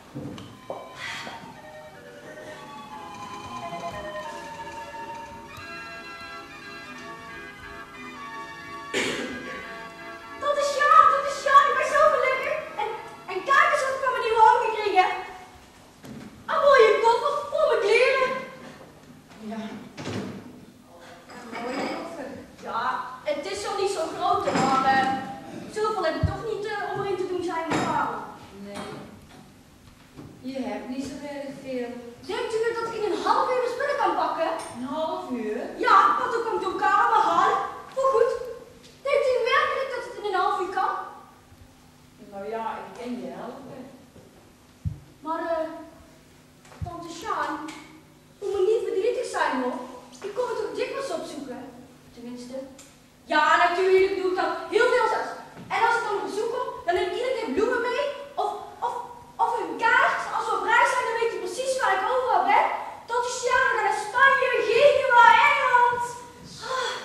Tante Sjaan, tante Sjaan, ik ben zo gelukkig. En, en kijk eens wat ik van mijn nieuwe oom gekregen heb. Een mooie koffer vol mijn kleren. Ja. Een mooie koffer. Ja, het is wel niet zo groot, maar uh, zoveel heb ik toch niet uh, om erin te doen zijn mevrouw. Nee. Je hebt niet zo erg veel. Denkt u dat ik in een half uur de spullen kan pakken? Een half uur? Ja, want dan komt uw kamer halen. Voor goed. Denkt u werkelijk dat het in een half uur kan? Nou ja, ik ken je helpen. Maar, eh, tante Sjaan, moet me niet verdrietig zijn hoor. Ik kom het ook dikwijls opzoeken. Tenminste. Ja, natuurlijk doe ik dat. Heel veel zelfs. En als ik dan op bezoek kom, dan neem ik iedere keer bloemen mee. Of, of, of een kaart. Als we op reis zijn, dan weet je precies waar ik overal ben. Tante Sjaan, we gaan naar Spanje, Genua, Engeland. Ah.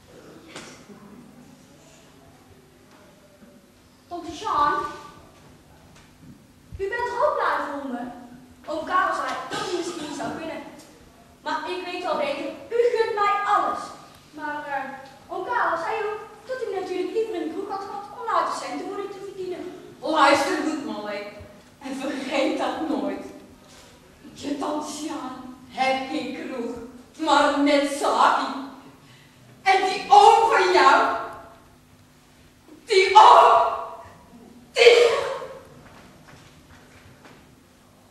Tante Sjaan, u bent er ook blij voor me. Oom Karel zei dat u misschien niet zou kunnen. Maar ik weet wel beter, u gunt mij alles. Maar uh, oom Karel zei ook dat u natuurlijk liever in de kroeg had gehad om nou de centen voor u te verdienen. Luister goed, Molly. En vergeet dat nooit. Je tante Sjaan heeft geen kroeg, maar net Saki. En die oom van jou, die oom, die...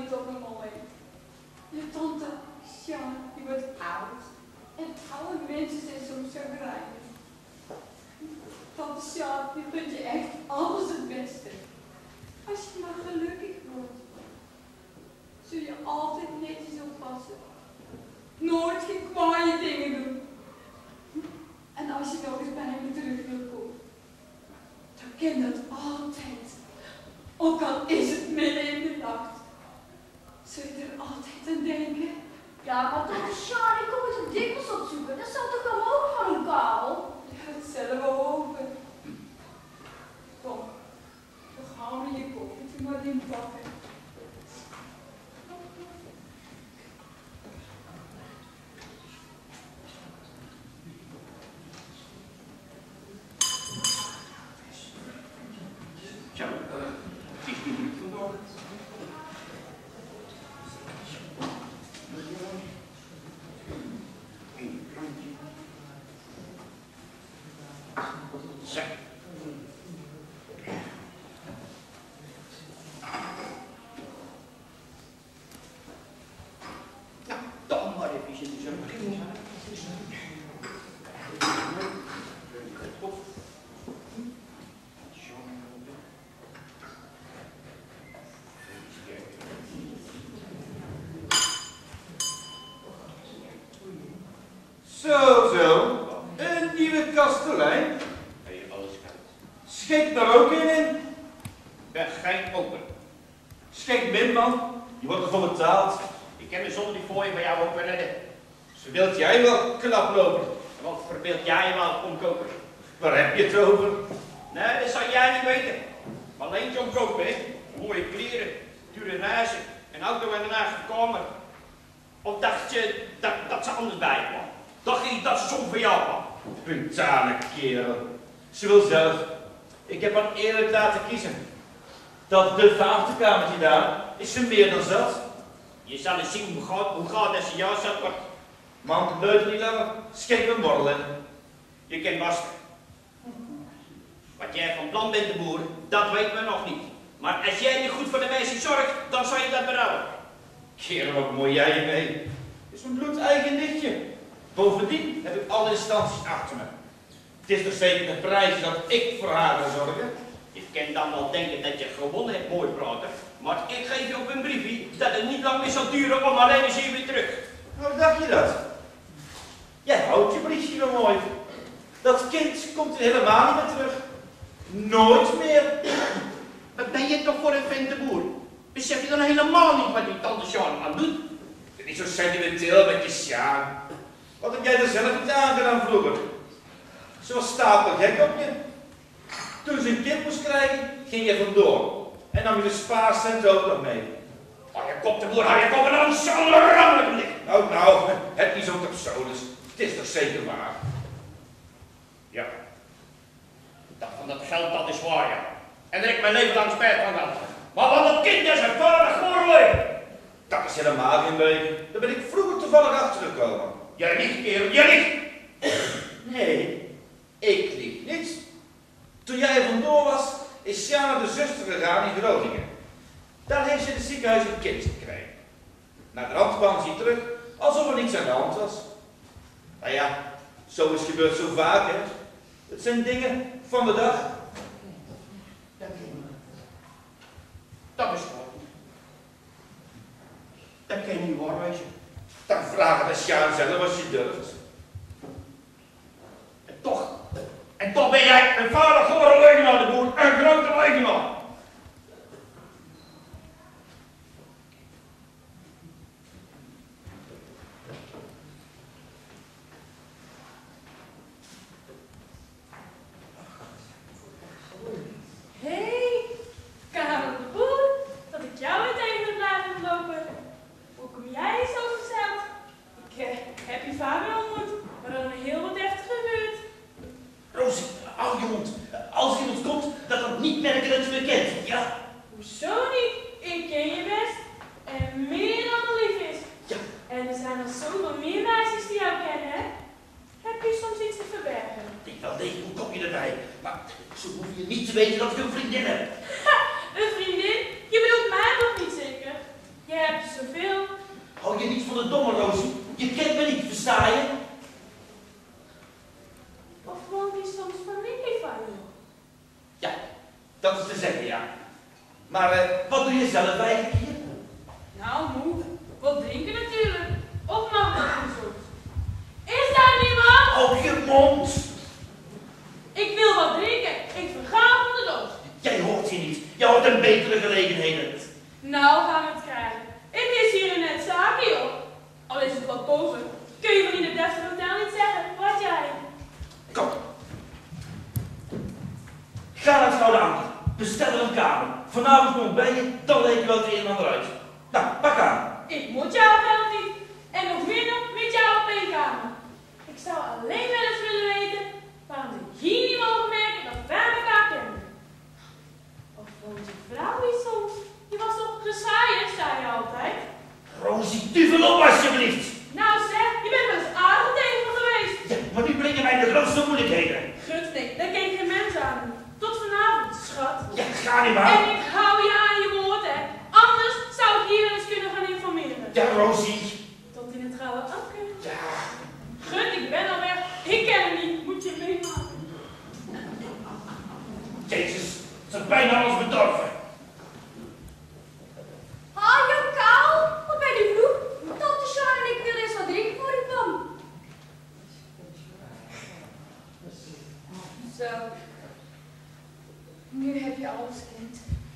toch nog mooi. Je tante Sjaan, die wordt oud. En oude mensen zijn soms zo grijnig. Tante Sjaan, die vindt je echt alles het beste. Als je maar gelukkig wordt, zul je altijd netjes oppassen. Nooit geen kwaaie dingen doen. En als je nog eens bij me terug wil komen, dan kan dat altijd. Ook al is het midden in de nacht. Zul je er altijd aan denken? Ja, maar tante Sjaan, ik kom eens op dikwijls opzoeken. Dat zal toch wel mogen van een Karel? Ja, dat zullen we hopen. Kom, we gaan we je koffertje maar inpakken. Zo, uh, het is tien minuten vandoor. Eén randje. Zo. Nou, dan maar even zitten zo. Zo, zo. Een nieuwe kastelein. Heb je alles koud? Schenk daar ook in in. Ben geen open. Schenk min, man. Je wordt ervoor betaald. Ik heb me zonder die fooi bij jou open redden. Zo wilt jij wel knap lopen. En wat verbeeld jij je wel omkopen? Waar heb je het over? Nee, dat zou jij niet weten. Maar alleen omkopen, hè. Mooie kleren, dure reizen, een auto en een eigen kamer. Of dacht je dat, dat ze anders bij je kwam? Dacht je dat ze soms voor jou kwam? Brutale kerel. Ze wil zelf. Ik heb haar eerlijk laten kiezen. Dat duffe achterkamertje daar is ze meer dan zat. Je zal eens zien hoe gaat, hoe gaat als ze jou zat wordt. Man, leuk niet langer. Schenk een borrel in. Je kent Basten. Wat jij van plan bent, de boer, dat weten we nog niet. Maar als jij niet goed voor de mensen zorgt, dan zal je dat berouwen. Kerel, wat mooi jij je mee. Het is mijn bloedeigen nichtje. Bovendien heb ik alle instanties achter me. Het is toch zeker een prijs dat ik voor haar ga zorgen? Je kan dan wel denken dat je gewonnen hebt, mooi praten. Maar ik geef je op een briefje dat het niet lang meer zal duren om alleen eens hier weer terug. Hoe dacht je dat? Jij houdt je briefje nog mooi. Dat kind komt er helemaal niet meer terug. Nooit meer. Wat ben je toch voor een vent, de boer? Besef je dan helemaal niet wat die tante Sjaan aan doet? Niet zo sentimenteel met je Sjaan. Wat heb jij er zelf niet aangedaan vroeger? Ze was stapelgek op je. Toen ze een kind moest krijgen, ging je vandoor. En nam je de spaarcent ook nog mee. Oh, je kop de boer, hou je kop en dan zo'n rammelijk licht. Nou, nou, het is ook absurd. Het is toch zeker waar? Ja. Dat van dat geld, dat is waar, ja. En er ik mijn leven lang spijt van gehad. Maar wat dat kind is een vader geworden. Dat is helemaal geen leugen. Daar ben ik vroeger toevallig achtergekomen. Jij liegt, kerel, jij liegt. Nee, ik lieg niet. Toen jij er vandoor was, is Sjaan naar de zuster gegaan in Groningen. Daar heeft ze in het ziekenhuis een kind gekregen. Na de hand kwam ze terug, alsof er niets aan de hand was. Nou ja, zo is het gebeurd zo vaak, hè. Het zijn dingen van de dag. Dat is waar. Dat kan je niet waar wezen. Dan vraag het aan Sjaan zelf als je durft. En toch, en toch ben jij een vader geworden leugenaar, de boer. Een grote leugenaar. Hé, hey, Karel de Boer, dat ik jou weer tegen ben blijven lopen. Hoe kom jij zo verzeld? Ik eh, heb je vader ontmoet, maar dan een heel wat heftige gebeurd. Rosie, hou je mond. Als er iemand komt, dat dan niet merken dat je me kent, ja? Hoezo niet? Ik ken je best. En meer dan me lief is. Ja. En er zijn nog zoveel meer meisjes die jou kennen, hè? Heb je soms iets te verbergen? Ik wel nee, hoe kom je erbij? Maar zo hoef je niet te weten dat ik een vriendin heb. Ha, een vriendin? Je bedoelt mij nog niet zeker? Je hebt er zoveel. Hou je niet van de domme, Rosie? Je kent me niet, versta je? Of woont hij soms familie van je? Ja, dat is te zeggen, ja. Maar uh, wat doe je zelf eigenlijk hier? Nou, moe. Wat drinken natuurlijk. Of mag dat niet zo? Is daar niemand? Op je mond! Ik wil wat drinken. Ik verga van de dood. Jij hoort hier niet. Jij hoort een betere gelegenheden. Nou gaan we het krijgen. Het is hier een net zaakje, joh. Al is het wat boven. Kun je van in het deftige hotel niet zeggen, wat jij? Kom. Ga naar het Gouden Anker. Bestel er een kamer. Vanavond kom ik bij je, dan leek je wel het een en ander uit. Nou, pak aan. Ik moet jou geld niet. En nog minder met jou op één kamer. Ik zou alleen wel eens willen weten waarom ze hier niet mogen merken dat wij elkaar kennen. Of woont die vrouw hier soms? Je was toch gezaaid, zei je altijd? Rosie, duvel op alsjeblieft. Nou zeg, je bent wel eens aardig tegen me geweest. Ja, maar nu brengen mij de grootste moeilijkheden. Gut, nee, daar keek geen mens aan. Tot vanavond, schat. Ja, ga niet maar. En ik hou je aan je woord, hè. Anders zou ik hier wel eens kunnen gaan informeren. Ja, Rosie. Tot in het gouden anker. Ja. Gut, ik ben al weg. Ik ken hem niet. Moet je meemaken. Jezus, ze is bijna alles bedorven. Hallo, Karel. Wat ben je vroeg? Tante Sjaan en ik willen eens wat drinken voor ik kwam. Zo. Nu heb je alles, kind.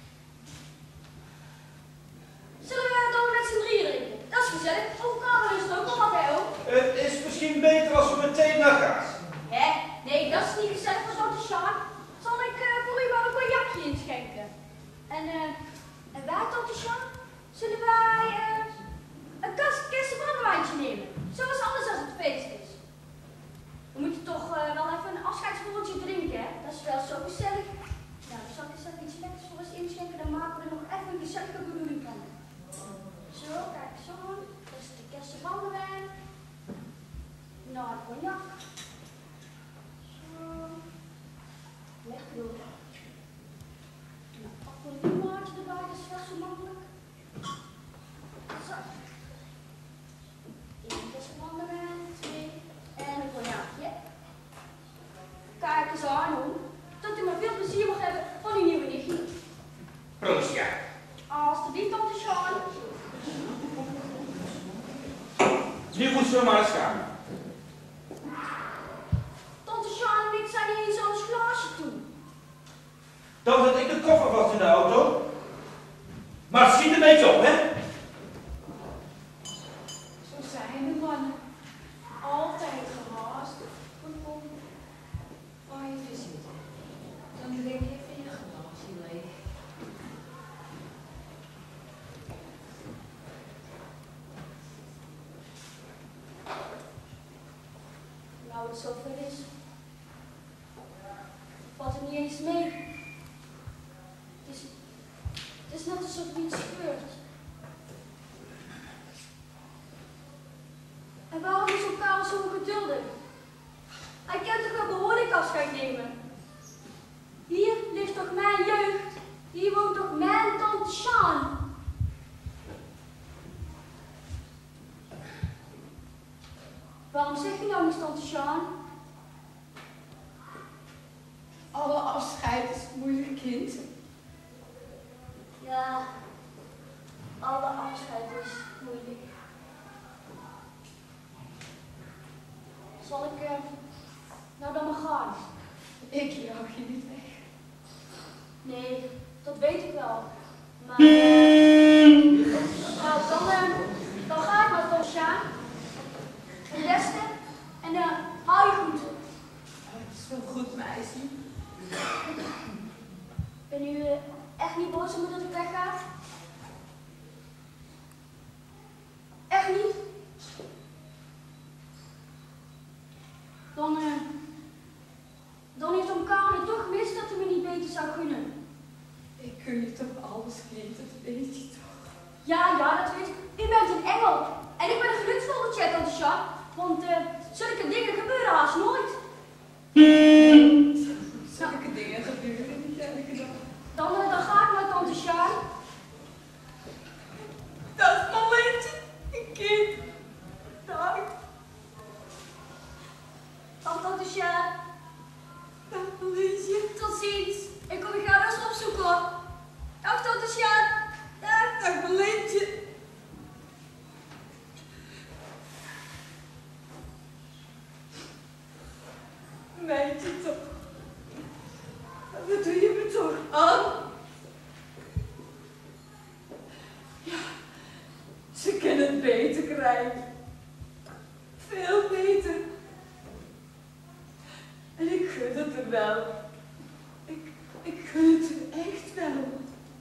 Zullen we dan met z'n drieën drinken? Dat is gezellig. Oh, Karel is er ook. Kom maar bij ook. Het is misschien beter als we meteen naar gaan. Hé, nee, dat is niet gezellig voor tante Sjaan. Zal ik uh, voor u wel een cognacje inschenken? En, eh, uh, en wij, tante Sjaan, zullen wij uh, een kast kersenbrandewijntje nemen? Zoals anders als het feest is. We moeten toch uh, wel even een afscheidsborreltje drinken, hè? Dat is wel zo gezellig. Nou, dan zal ik eens even iets lekkers voor ons inschenken, dan maken we er nog even een gezellige bedoeling van. Zo, kijk zo. Dat is de kersenbrandewijn. Nou, het cognac. Zo. Lekker door. Nou, pak voor een limonade erbij, dat is wel zo makkelijk. Zo. Eén kersenbrandewijn, twee. En een cognacje. Kijk eens aan, hoor. Dat u maar veel plezier mag hebben van uw nieuwe nichtje. Proost, ja. Alsjeblieft, tante Sjaan. Nu moeten we maar eens gaan. Tante Sjaan en ik zijn hier in zo'n glaasje toe. Dan zet ik de koffer vast in de auto. Maar schiet een beetje op, hè? Zo zijn de mannen. Altijd gehaast. Kom, waar je visite. Dan drink je even je glaasje leeg. Nou, het zover is. Valt er niet eens mee. Het is, het is net alsof er iets gebeurt. En waarom is zo'n Karel zo ongeduldig? Hij kan toch wel behoorlijk afscheid nemen? Hier ligt toch mijn jeugd? Hier woont toch mijn tante Sjaan? Waarom zeg je nou niet tante Sjaan? Alle afscheid is moeilijk, kind. Ja, alle afscheid is moeilijk. Zal ik uh, nou dan maar gaan? Ik jaag je niet weg. Nee, dat weet ik wel. Maar, uh, nou, dan, uh, dan ga ik maar, tante Sjaan. Het beste. En uh, hou je goed. Het is wel goed, meisje. Ben u uh, echt niet boos omdat ik wegga? Echt niet? Dan, uh, dan heeft oom Karel het toch mis dat hij me niet beter zou gunnen. Ik kun je toch alles, kind, dat weet je toch. Ja, ja, dat weet ik. U bent een engel. En ik ben een geluksvogeltje, tante Sjaan. Want uh, zulke dingen gebeuren haast nooit. Zulke dingen gebeuren niet elke dag. Dan, uh, dan ga ik maar, tante Sjaan. Dat aan. Ja, ze kunnen het beter krijgen. Veel beter. En ik gun het er wel. Ik, ik gun het er echt wel.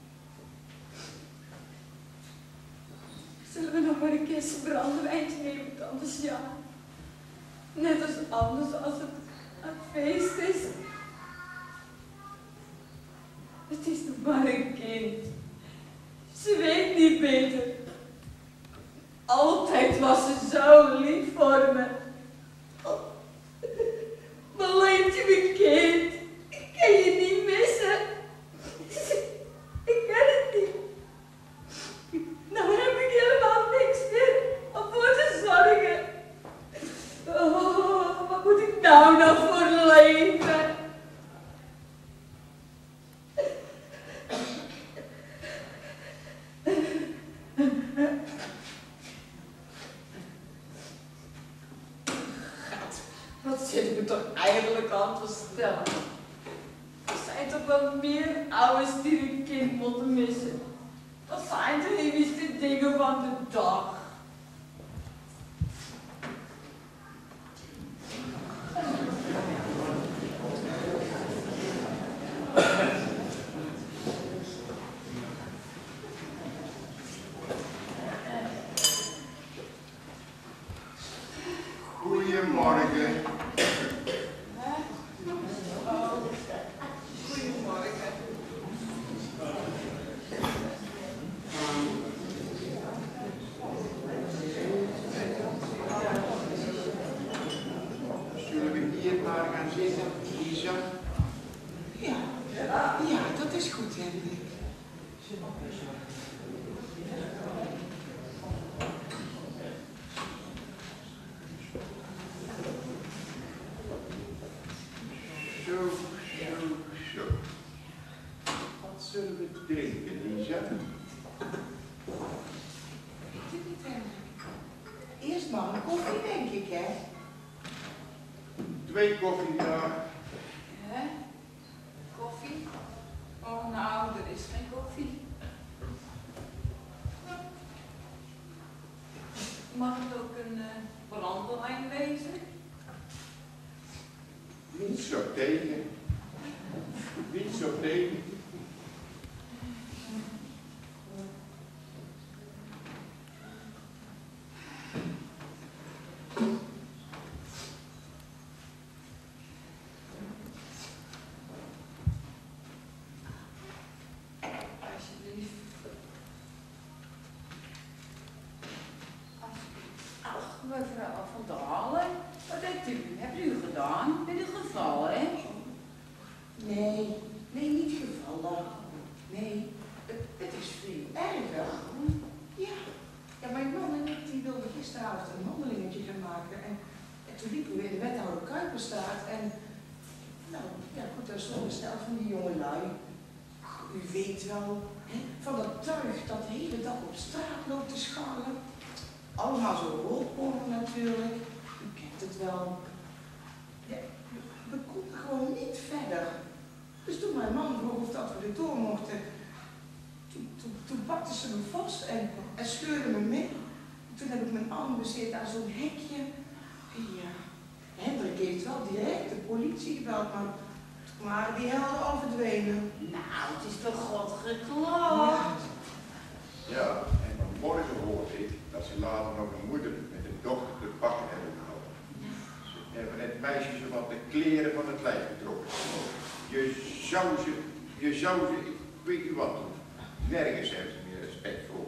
Zullen we nog maar een keer brandewijntje nemen, tante Sjaan? Net als anders als het een feest is. Het is nog maar een kind. Ze weet niet beter. Altijd was ze zo lief voor me. Oh, mijn leentje, mijn kind. Ik kan je niet missen. Ik kan het niet. Nou heb ik helemaal niks meer om voor te zorgen. Oh, wat moet ik nou nog voor leven? Wat zit ik me toch eigenlijk aan te stellen? Er zijn toch wel meer ouders die hun kind moeten missen. Dat zijn de nieuwste dingen van de dag. Goedemorgen. Zullen we hier maar gaan zitten, Lisa? Ja, ja, dat is goed, Hendrik. Zo, zo, zo. Wat zullen we drinken, Lisa? Weet je niet, Hendrik? Eerst maar een koffie, denk ik, hè? Twee koffie graag. Hè? Koffie? Oh, nou, er is geen koffie. Mag het ook een uh, brandewijn wezen? Niet zo tegen. Niet zo tegen. Alsjeblieft. Ach, mevrouw Van Dalen, wat hebt u? Hebt u gedaan? Bent u gevallen, hè? Nee, nee, niet gevallen. Nee, het, het is veel erger. Ja, ja, mijn man en ik die wilden gisteravond een wandelingetje gaan maken. En, en toen liepen we in de wethouder Kuiperstraat. En nou, ja goed, daar stond een stel van die jongelui. Ach, u weet wel, hè, van dat tuig dat de hele dag op straat loopt te scharrelen. Allemaal zo roodporren natuurlijk. U kent het wel. Ja, we konden gewoon niet verder. Dus toen mijn man vroeg of dat we er door mochten, toen, toen, toen pakte ze me vast en, en scheurde me mee. Toen heb ik mijn arm bezet aan zo'n hekje. Ja, Hendrik heeft wel direct de politie gebeld, maar toen waren die helden al verdwenen. Nou, het is toch God geklaagd. Ja, en vanmorgen hoorde ik dat ze later nog een moeder met een dochter te pakken hebben gehouden. Ze hebben het meisje zo wat de kleren van het lijf getrokken. Je zou ze, je zou ze, ik weet niet wat doen. Nergens hebben ze meer respect voor.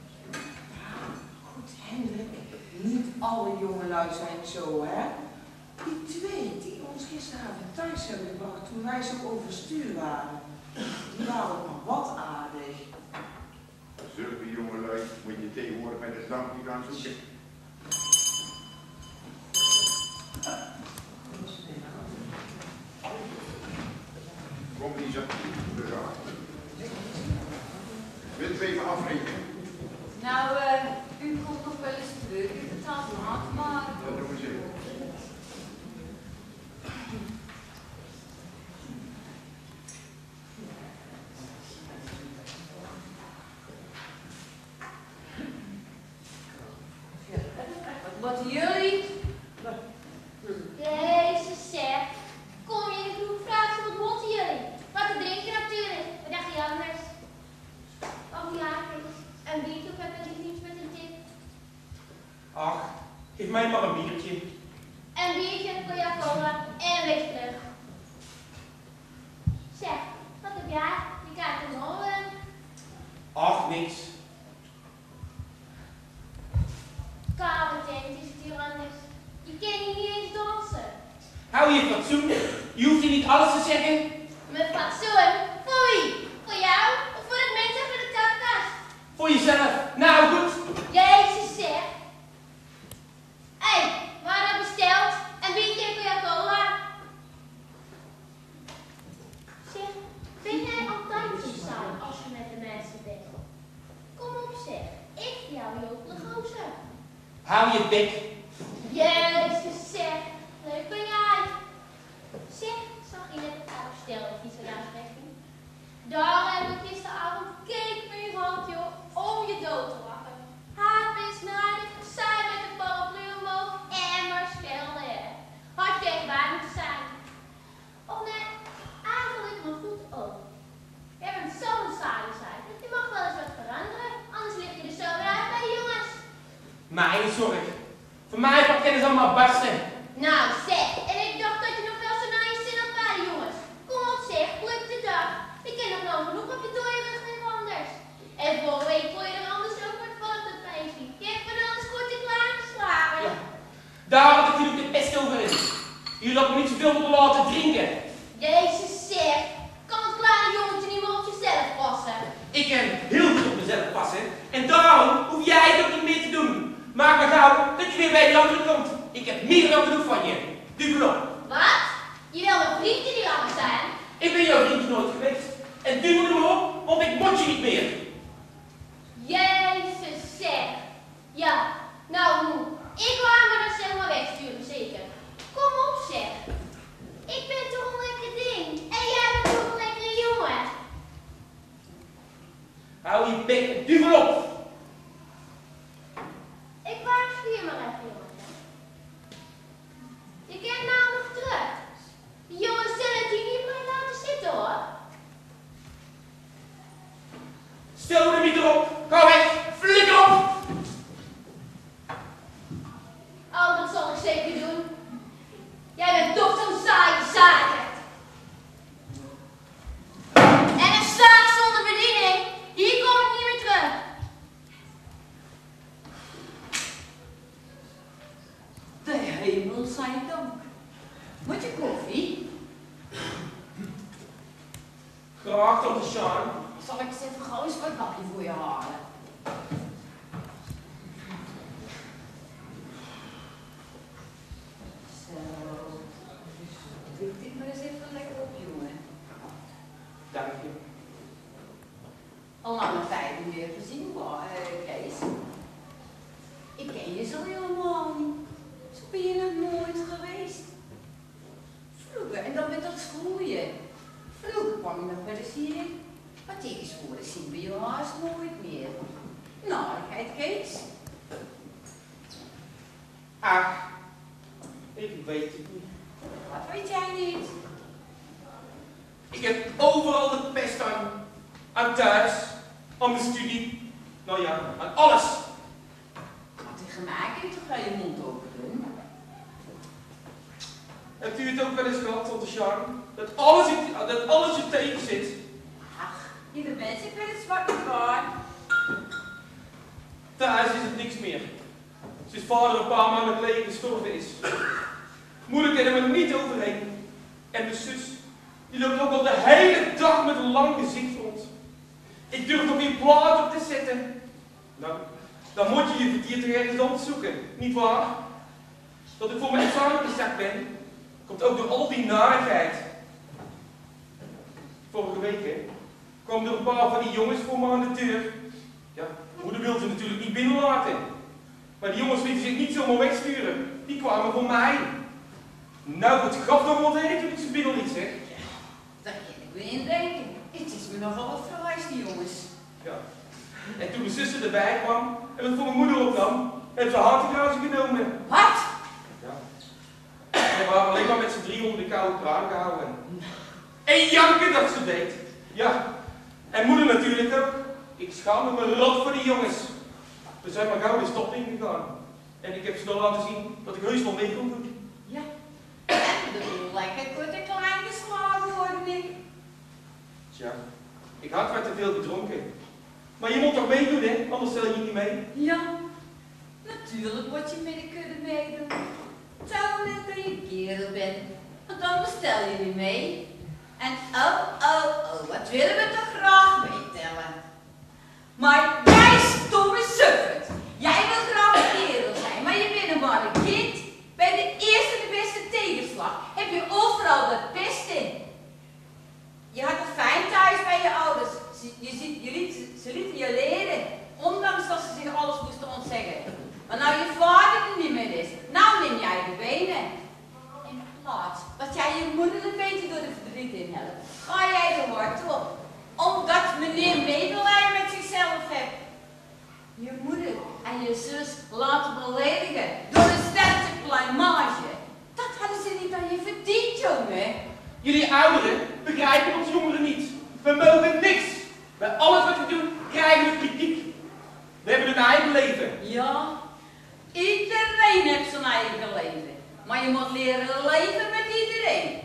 Goed, Hendrik, niet alle jongelui zijn zo, hè? Die twee die ons gisteravond thuis hebben gebracht toen wij zo overstuur waren, die waren ook maar wat aardig. Zulke jongelui moet je tegenwoordig met een drankje gaan zoeken. Kom Lisa, wilt u even afrekenen? Nou, uh, u komt nog wel eens terug. Ik betaal laat, maar... Dat doen we zeker. Geef mij maar een biertje. Een biertje, Coca-Cola en weg terug. Zeg, wat heb jij? Je kijkt er zo in. Ach, niks. Kabeltje, het is het hier anders. Je kan hier niet eens dansen. Hou je fatsoen. Je hoeft hier niet alles te zeggen. Met fatsoen? Voor wie? Voor jou of voor het mensen voor de tapkast? Voor jezelf. Nou, goed. Jezus zeg. Hé, hey, waar heb besteld? Een biertje en Coca-Cola. Zeg, ben jij altijd zo saai als je met de mensen bent? Kom op zeg, ik jou Joop de gozer. Hou je bek. Jezus zeg, leuk ben jij. Zeg, zag je net het oude stel dat die zojuist wegging? Daar hebben we gisteravond cake mee gehad joh, om je dood te lachen. Haap is nijdig, zij met de paraplu omhoog en maar schelden. Had je echt bij moeten zijn. Of nee, eigenlijk maar goed ook. Jij bent zo'n saaie zaak, je mag wel eens wat veranderen, anders lig je er zo weer uit bij de jongens. Mijn zorg. Voor mij pak kennis allemaal barsten. Nou zeg, en ik dacht dat je nog wel zo naar je zin had bij de jongens. Kom op zeg, pluk de dag. Ik ken nog wel genoeg op je dode rug en anders. En vorige week kon je er anders ook wat van op dat feestje. Je hebt van alles kort en klaar geslagen. Ja. Daar had ik natuurlijk de pest over in. Jullie hadden me niet zoveel moeten laten drinken. Jezus zeg, kan het kleine jongetje niet meer op jezelf passen? Ik kan heel goed op mezelf passen. En daarom hoef jij het ook niet meer te doen. Maak maar gauw dat je weer bij die anderen komt. Ik heb meer dan genoeg van je. Duvel op. Wat? Je wil mijn vriendje die anders zijn? Ik ben jouw vriendje nooit geweest. En duvel er maar op, want ik mot je niet meer. Jezus zeg. Ja, nou moe. Ik wou me dat zeg maar wegsturen, zeker. Kom op zeg. Ik ben toch een lekker ding. En jij bent toch een lekkere jongen. Hou je bek en duvel op. Ik waarschuw je maar even, jongen. Je kent nou nog terug. Die jongens zullen het hier niet meer laten zitten, hoor. Stel er niet erop. Ga weg. Flikker op. Oh, dat zal ik zeker doen. Jij bent toch zo'n saaie zaker. En een zaak zonder bediening. Hier kom ik niet meer terug. De hemel zij dank. Moet je koffie? Graag, tante Sjaan. Zal ik eens even gauw een zwart bakje voor je halen? Zo. Druk dit maar eens even lekker op, jongen. Dank je. Al lange tijd niet meer gezien, uh, Kees. Ik ken je zo helemaal niet. Zo ben je nog nooit geweest. Vroeger, en dan met dat schroeien. Vroeger kwam je nog wel eens hierheen. Maar tegenwoordig zien we je haast nooit meer. Narigheid, Kees. Ach, ik weet het niet. Wat weet jij niet? Ik heb overal de pest aan. Aan thuis, aan mijn studie, nou ja, aan alles. Maar tegen mij kun je toch wel je mond open doen? Hebt u het ook wel eens gehad, tante Sjaan? Dat alles, dat alles je tegen zit. Ach, ieder mens heeft wel het zwarte waar. Thuis is het niks meer. Sinds vader een paar maanden geleden gestorven is. Moeder kan er niet overheen. En mijn zus, die loopt ook al de hele dag met een lang gezicht rond. Ik durf nog geen plaat op te zetten. Nou, dan moet je je vertier toch ergens anders zoeken, niet waar? Dat ik voor mijn examen gezakt ben, komt ook door al die narigheid. Vorige week, hè, kwamen er een paar van die jongens voor me aan de deur. Ja, moeder wilde ze natuurlijk niet binnenlaten. Maar die jongens lieten zich niet zomaar wegsturen. Die kwamen voor mij. Nou, het gaf nog wat heen toen ik ze binnenliet, zeg. Ja, daar kan ik weer in denken. Het is me nogal wat verwijs, die jongens. Ja. En toen mijn zuster erbij kwam en het voor mijn moeder opnam, hebben ze hartengrazen genomen. Wat? Ja. En we waren alleen maar met z'n drie onder de koude kraan gehouden. En janken dat ze deed. Ja. En moeder natuurlijk ook. Ik schaamde me rot voor die jongens. We zijn maar gauw de stop ingegaan. En ik heb ze dan laten zien dat ik heus wel mee kon doen. Ja, de lekker korte klein geslagen worden ik. Tja, ik had wat te veel gedronken. Maar je moet toch meedoen, hè? Anders stel je niet mee. Ja, natuurlijk word je met de kudde meedoen. Toon dat je een kerel bent, want anders stel je niet mee. En oh, oh, oh, wat willen we toch graag meetellen. Maar jij stomme suffert. Jij wil graag een kerel zijn, maar je bent maar een kind. Bij de eerste de beste tegenslag heb je overal wat pest in. Je had het fijn thuis bij je ouders. Ze, je ziet, je liet, ze lieten je leren, ondanks dat ze zich alles moesten ontzeggen. Maar nou je vader er niet meer is, nou neem jij de benen. In plaats dat jij je moeder een beetje door de verdriet in helpt, ga jij de hart op. Omdat meneer medelijden met zichzelf heeft. Je moeder en je zus laten beledigen door een sterke pluimage. Dat hadden ze niet aan je verdiend, jongen. Jullie ouderen begrijpen ons jongeren niet. We mogen niks. Bij alles wat we doen, krijgen we kritiek. We hebben een eigen leven. Ja, iedereen heeft zijn eigen leven. Maar je moet leren leven met iedereen.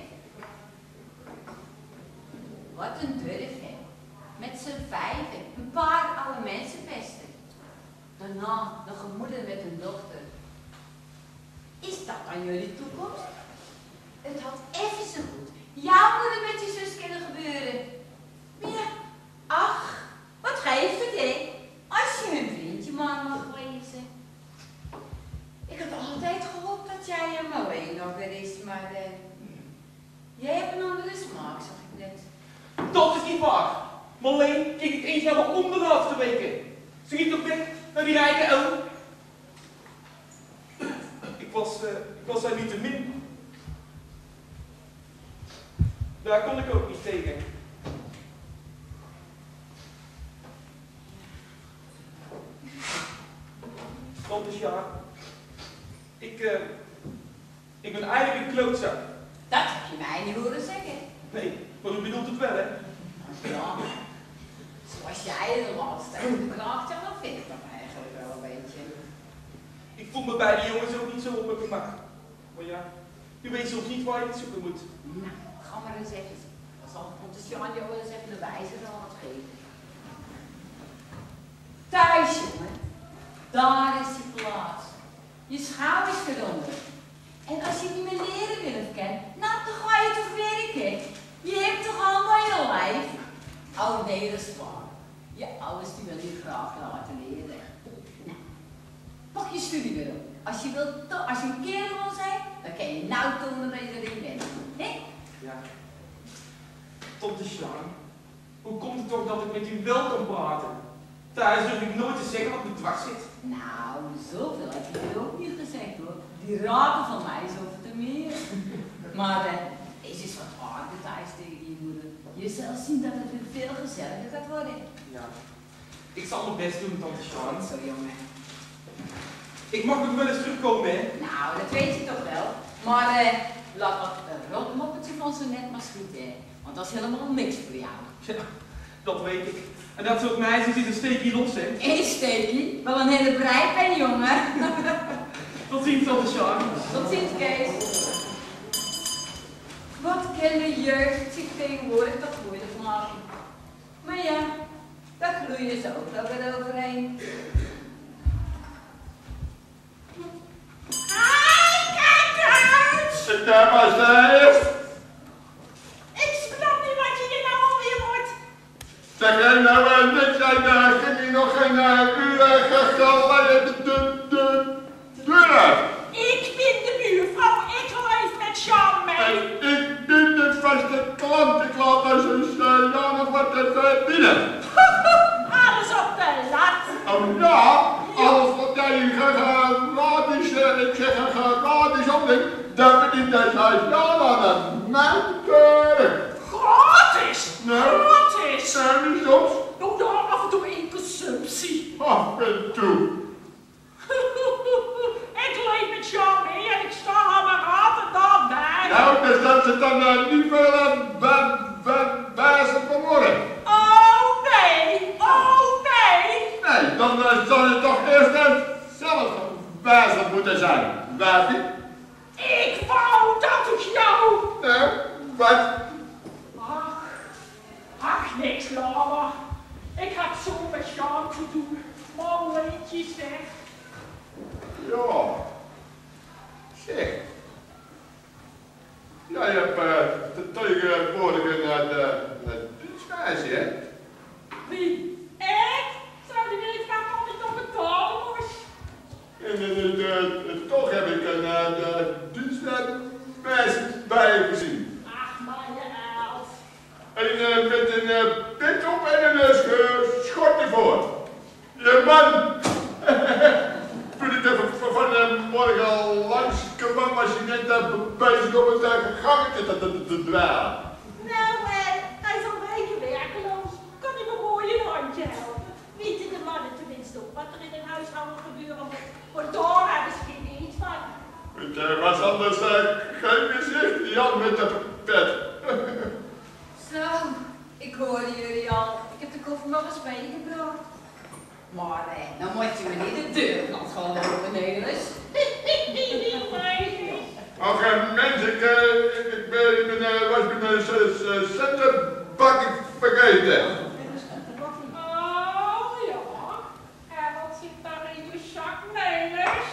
Wat een durf, hè. Met z'n vijven, een paar oude mensen pesten. Daarna nog een moeder met een dochter. Is dat dan jullie toekomst? Het had even zo goed jouw moeder met je zus kunnen gebeuren. Ja, ach, wat geeft het, hè? Als je een vriendje maar mag lezen. Ik had altijd gehoopt dat jij er maar één nog er is, maar uh, jij hebt een andere smaak, zag ik net. Dat is niet waar. Marleen keek ik eens naar mijn onderhoud te weken. Ze ging toch weg naar die rijke oom. Ik was, uh, ik was daar niet te min. Daar kon ik ook niet tegen. Want dus ja, ik, uh, ik ben eigenlijk een klootzak. Dat heb je mij niet horen zeggen. Nee, maar u bedoelt het wel, hè? Ja, zoals jij de laatste tijd beklaagt, ja, dan vind ik dat eigenlijk wel een beetje. Ik voel me bij die jongens ook niet zo op mijn gemak. Maar ja, u weet soms niet waar je het zoeken moet. Nou, ga maar eens even. Dan zal onze Sjaan jou wel eens even de wijze raad geven. Thuis, jongen. Daar is je plaats. Je schouders eronder. En als je niet meer leren wil of kent, nou dan ga je toch werken. Je hebt toch allemaal je lijf. Oh nee, dat is waar. Je ouders die wil je graag laten leren. Nou, pak je studie weer op. Als je, wilt, als je een kerel wil zijn, dan kan je nou tonen dat je erin bent. Hè? Ja. Tante Sjaan, hoe komt het toch dat ik met u wel kan praten? Thuis durf ik nooit te zeggen wat me dwars zit. Nou, zoveel heb je er ook niet gezegd hoor. Die raken van mij zoveel te meer. Maar uh, is eens wat harder thuis tegen je moeder. Je zal zien dat het weer veel gezelliger gaat worden. Ja. Ik zal mijn best doen, tante Sjaan. Zo jongen. Ik mag nog wel eens terugkomen, hè? Nou, dat weet je toch wel. Maar uh, laat dat uh, rotmoppetje van zo net maar schieten, hè. Want dat is helemaal niks voor jou. Ja, dat weet ik. En dat soort meisjes is een steekje los, hè? Eén steekje? Wel een hele breipen, jongen. Tot ziens, tante Sjaan. Tot ziens, Kees. Wat kan de jeugd zich tegenwoordig toch moeilijk maken? Maar ja, daar groeien ze ook wel weer overheen. Hi, kijk uit! Zit daar maar eens. Ik snap niet wat je er nou alweer wordt. Zeg jij nou uh, niks uit, uh, ging hier nog geen uh, uur uh, geleden de, de, de deur uit? Ik ben de buurvrouw, ik leef met Sjaan mee. En ik ben de vaste klant, ik laat dus eens uh, ja nog wat even binnen. Alles op de lat. Oh ja, alles wat jij geraad is, uh, ik zeg een geraad is op dit, dat bedient hij ja dan mijn deur. Gratis! Nee. Gratis! En niet soms? Doe daar af en toe een consumptie. Af en toe. Ik leef met Sjaan mee en ik sta aan mijn raad en daarbij. Nou, dus dat ze dan uh, niet veel uh, bij ze vermoorden. Oh nee, oh nee. Nee, dan uh, zal je toch eerst uh, zelf wijzen te zijn. Waafie? Ik wou dat ik jou... Nou, wat? Ach, ach, niks, Lama. Ik had zo met Sjaan te doen. Maar leentjes weg. Ja. Zeg. Jij hebt uh, tegenwoordig een uh, dienstmeisje, hè? Wie? Ik? Zou je weten waarvan ik nog betalen moest? En uh, uh, uh, toch heb ik een uh, dienstmeisje bij je gezien. Ach, maar je elf. En uh, met een uh, pit op en een uh, sch schort ervoor. Je man! Toen ik er van uh, morgen al langs kwam, was je net uh, bezig om het uh, gangetje te, te, te dwalen. Nou, eh, hij is al weken werkeloos. Kan hij me mooi een handje helpen? Weten de mannen tenminste op wat er in een huishouden gebeuren moet. Want daar hebben ze geen iets van. Het uh, was anders uh, geen gezicht, Jan met de pet. Zo, ik hoorde jullie al. Ik heb de koffer nog eens meegebracht. Maar eh, dan moet je me niet de deur van gewoon open, Nelis. Ach, uh, mensen, ik, uh, ik ben, ik ben, uh, was met een uh, centenbakje vergeten. Oh ja, en wat zit daar in je zak, Nelis?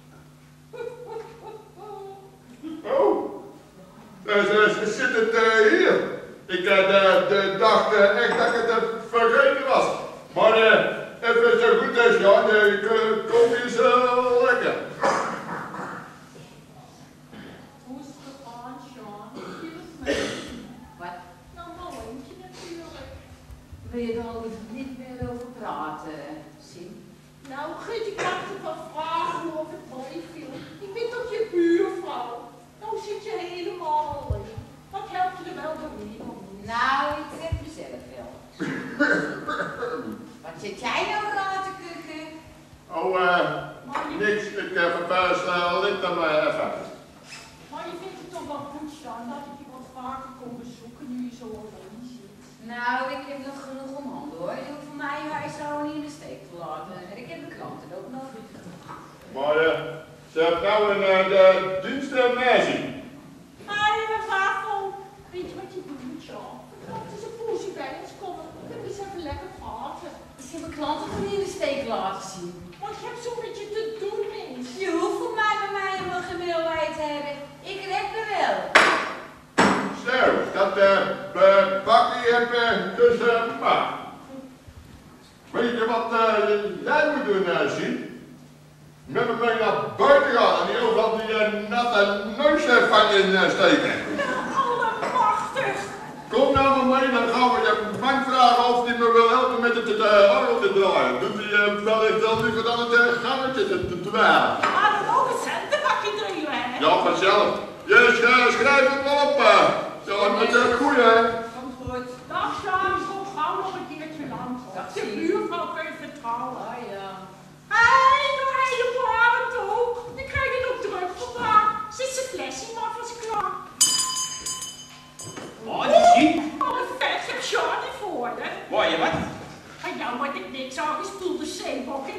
Oh, dus, uh, zit het uh, hier? Ik uh, de, de dacht uh, echt dat ik het uh, vergeten was. Maar uh, even zo goed als Jan, de uh, koffie is uh, lekker. Hoe is het gegaan, Sjaan? Met Wat? nou, maar eentje natuurlijk. Wil je er al niet meer over praten, Sien? Nou, Giet, ik had je wel vragen of het mooi viel. Ik ben toch je buurvrouw. Nou zit je helemaal alleen. Wat helpt je er wel doorheen? Nou, ik red mezelf wel. Wat zit jij nou raar te kuchen? Oh, eh, uh, niks. Ik uh, verbaas uh, Linda maar even. Maar je vindt het toch wel goed, Sjaan, dat ik je wat vaker kom bezoeken nu je zo alleen zit. Nou, ik heb nog genoeg om handen hoor. Je hoeft voor mij je huishouden niet in de steek te laten. En ik heb de klanten ook nog. Maar uh, ze heeft nou een uh, de dienstmeisje. Hé, mijn wafel. Weet je wat je doet, Sjaan? Het is een poesje bij ons komen. We kunnen eens even lekker praten. Ik heb mijn klanten nog niet in de steek laten zien. Want je hebt zo met je te doen, mens. Je hoeft voor mij bij mij helemaal geen middelwijd te hebben. Ik red me wel. Zo, dat uh, bakje heb je uh, dus uh, gemaakt. Weet je wat uh, jij moet doen, uh, Sien? Met me mee naar buiten gaan en die overal die uh, natte neus uh, van je uh, steken. Allemachtig! Kom nou maar mee, dan gaan we je man vragen of hij me wil helpen met het uh, orgel te draaien. Doet hij uh, wellicht dan liever dan het uh, gangetje te, te dwalen. Ah, dan ook een centenbakje draaien, hè? Ja, vanzelf. Je uh, schrijft het wel op. Uh. Zo, met de goeie, hè? Komt goed. Dag, Sjaan, ik kom gauw nog een keertje langs. Dag, De Sien. buurvrouw kun je vertrouwen. Oh ja. Hé, hey, doe hij je blaren toe? Ik krijg het ook druk vandaag. Zit zijn flesje maar vast klaar. Oh, die zie. Wat een vet heb Sjaan niet voor, hè? Wou je wat? En jou wordt ik niks aangespoelde zeebokkie.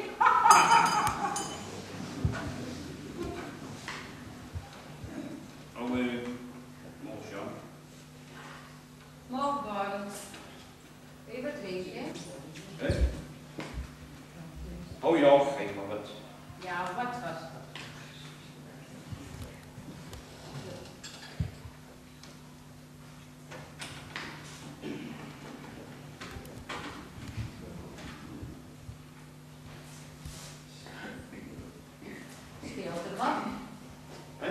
Oh, eh, mooi zo. Morgen, Barend. Wil je wat drinken? Hé? Oh ja, geef maar wat. Ja, wat was dat? Scheelt er wat? Hé?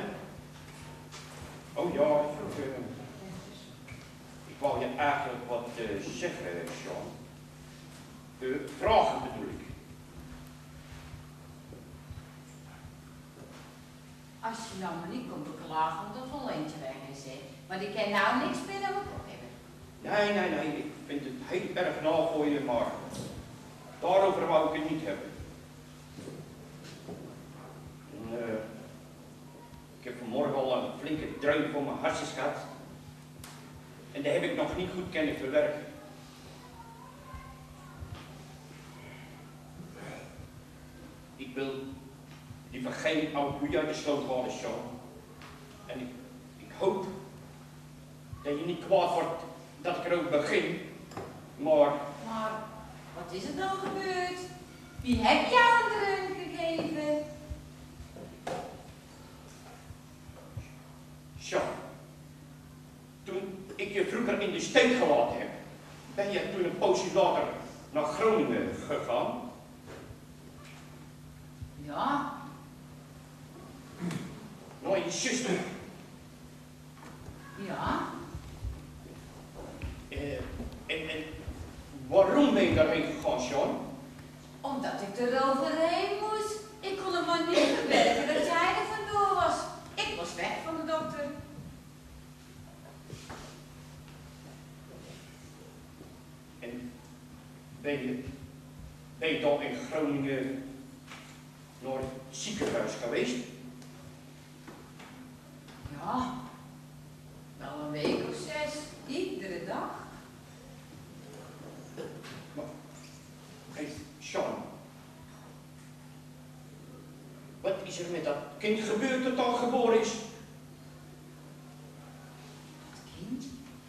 Oh ja, ik, uh, ik wou je eigenlijk wat uh, zeggen, Sjaan. Uh, vragen bedoel ik. Als je nou maar niet komt beklagen omdat we een leentje weg is, hè. Want ik kan nou niks meer aan mijn kop hebben. Nee, nee, nee, ik vind het heel erg nauw voor je, maar daarover wou ik het niet hebben. Uh, ik heb vanmorgen al een flinke dreun voor mijn hartjes gehad. En die heb ik nog niet goed kunnen verwerken. Ik wil die liever geen oude koeien uit de sloot halen, Sean. En ik, ik hoop dat je niet kwaad wordt dat ik erover begin, maar... Maar, wat is er dan gebeurd? Wie heb jou een dreun gegeven? Sean, toen ik je vroeger in de steek gelaten heb, ben je toen een poosje later naar Groningen gegaan? Ja. Naar je zuster? Ja. Uh, en, en waarom ben je daarheen gegaan, Sean? Omdat ik er overheen moest. Ik kon hem maar niet verbergen dat jij er vandoor was. Ik was weg van de dokter. En ben je, ben je dan in Groningen naar het ziekenhuis geweest? Ja, wel een week of zes, iedere dag. Maar, hey, Sean, wat is er met dat kind gebeurd dat al geboren is? Dat kind?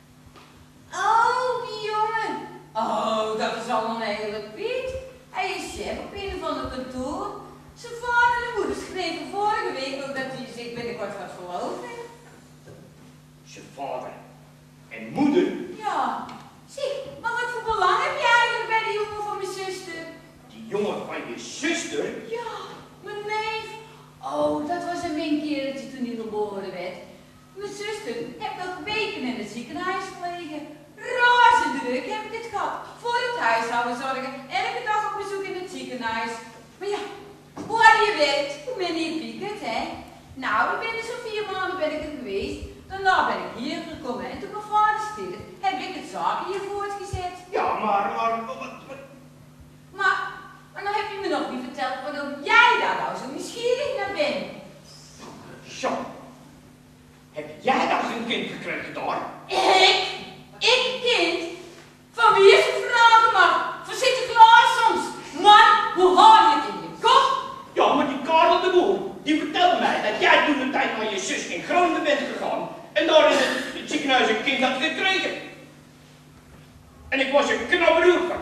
Oh, die jongen. Oh, dat is allemaal een hele Piet. Hij is chef op een of ander kantoor. Zijn vader en moeder schreven vorige week ook dat hij zich binnenkort gaat verloven. Zijn vader en moeder? Ja. Zie, maar wat voor belang heb jij eigenlijk bij die jongen van mijn zuster? Die jongen van je zuster? Ja, mijn neef. Oh, dat was een minkereltje toen hij geboren werd. Mijn zuster heeft nog weken in het ziekenhuis gelegen. Razend druk heb ik het gehad. Voor het huishouden zorgen. Elke dag op bezoek in het ziekenhuis. Maar ja, hoe harder je werkt, hoe minder je piekert, hè? Nou, ik ben er zo'n vier maanden ben ik er geweest. Daarna ben ik hier gekomen en toen mijn vader stierf, heb ik het zaken hier voortgezet. Ja, maar, maar, wat, wat? Maar, maar nou heb je me nog niet verteld waarom jij daar nou zo nieuwsgierig naar bent. Zo, heb jij dan geen kind gekregen daar? Ik? Ik kind? Van wie is het vragen maar? Van Sinterklaas soms? Man, hoe haal je het in je kop? Ja, maar die Karel de Boer, die vertelde mij dat jij toen een tijd naar je zus in Groningen bent gegaan en daar in het, het ziekenhuis een kind had gekregen. En ik was een knapperoer van.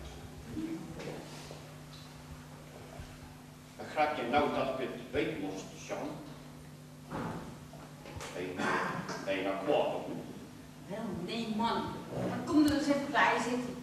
Begrijp je nou dat ik het weten moest, Sean? Ben je, ben je nou kwaad op me? Wel, nee man. Maar kom er eens even bij zitten.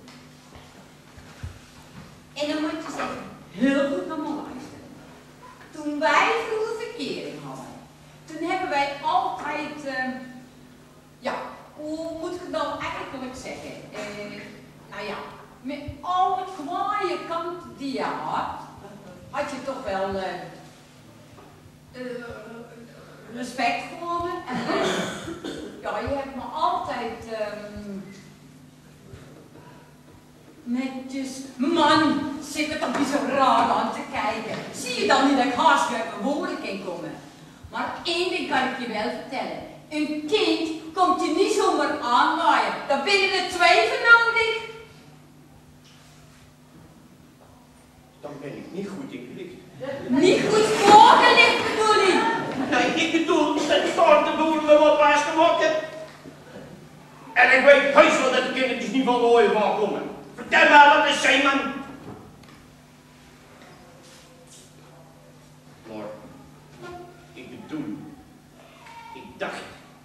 En dan moet je zeggen, heel goed naar me luisteren. Toen wij vroeger verkering hadden, toen hebben wij altijd, uh, ja, hoe moet ik het dan eigenlijk zeggen? Uh, nou ja, met alle kwaaie kanten die je had, had je toch wel uh, uh, respect voor me. En, uh, ja, je hebt me altijd um, netjes. Man, zit er toch niet zo raar aan te kijken. Zie je dan niet dat ik haast uit mijn woorden kan komen? Maar één ding kan ik je wel vertellen. Een kind komt je niet zomaar aanwaaien. Daar binnen de twee voor nodig. Dan ben ik niet goed in gelicht. Niet goed voorgelicht bedoel ik. Nee, ik bedoel dat ik daar de boer me wat wijs gemaakt heb. En ik weet heus wel dat de kindertjes niet van de hooien van komen. Vertel mij wat is zijn, man. Maar, ik bedoel, ik dacht,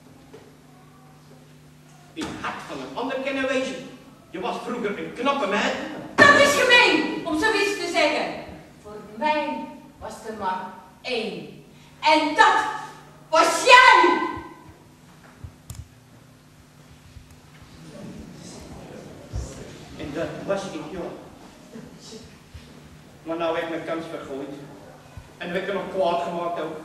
ik had van een ander kunnen wezen. Je was vroeger een knappe meid. Dat is gemeen, om zoiets te zeggen. Voor mij was er maar één. En dat was jij! En dat was ik, joh. Maar nou heb ik mijn kans vergooid. En heb ik er nog kwaad gemaakt ook.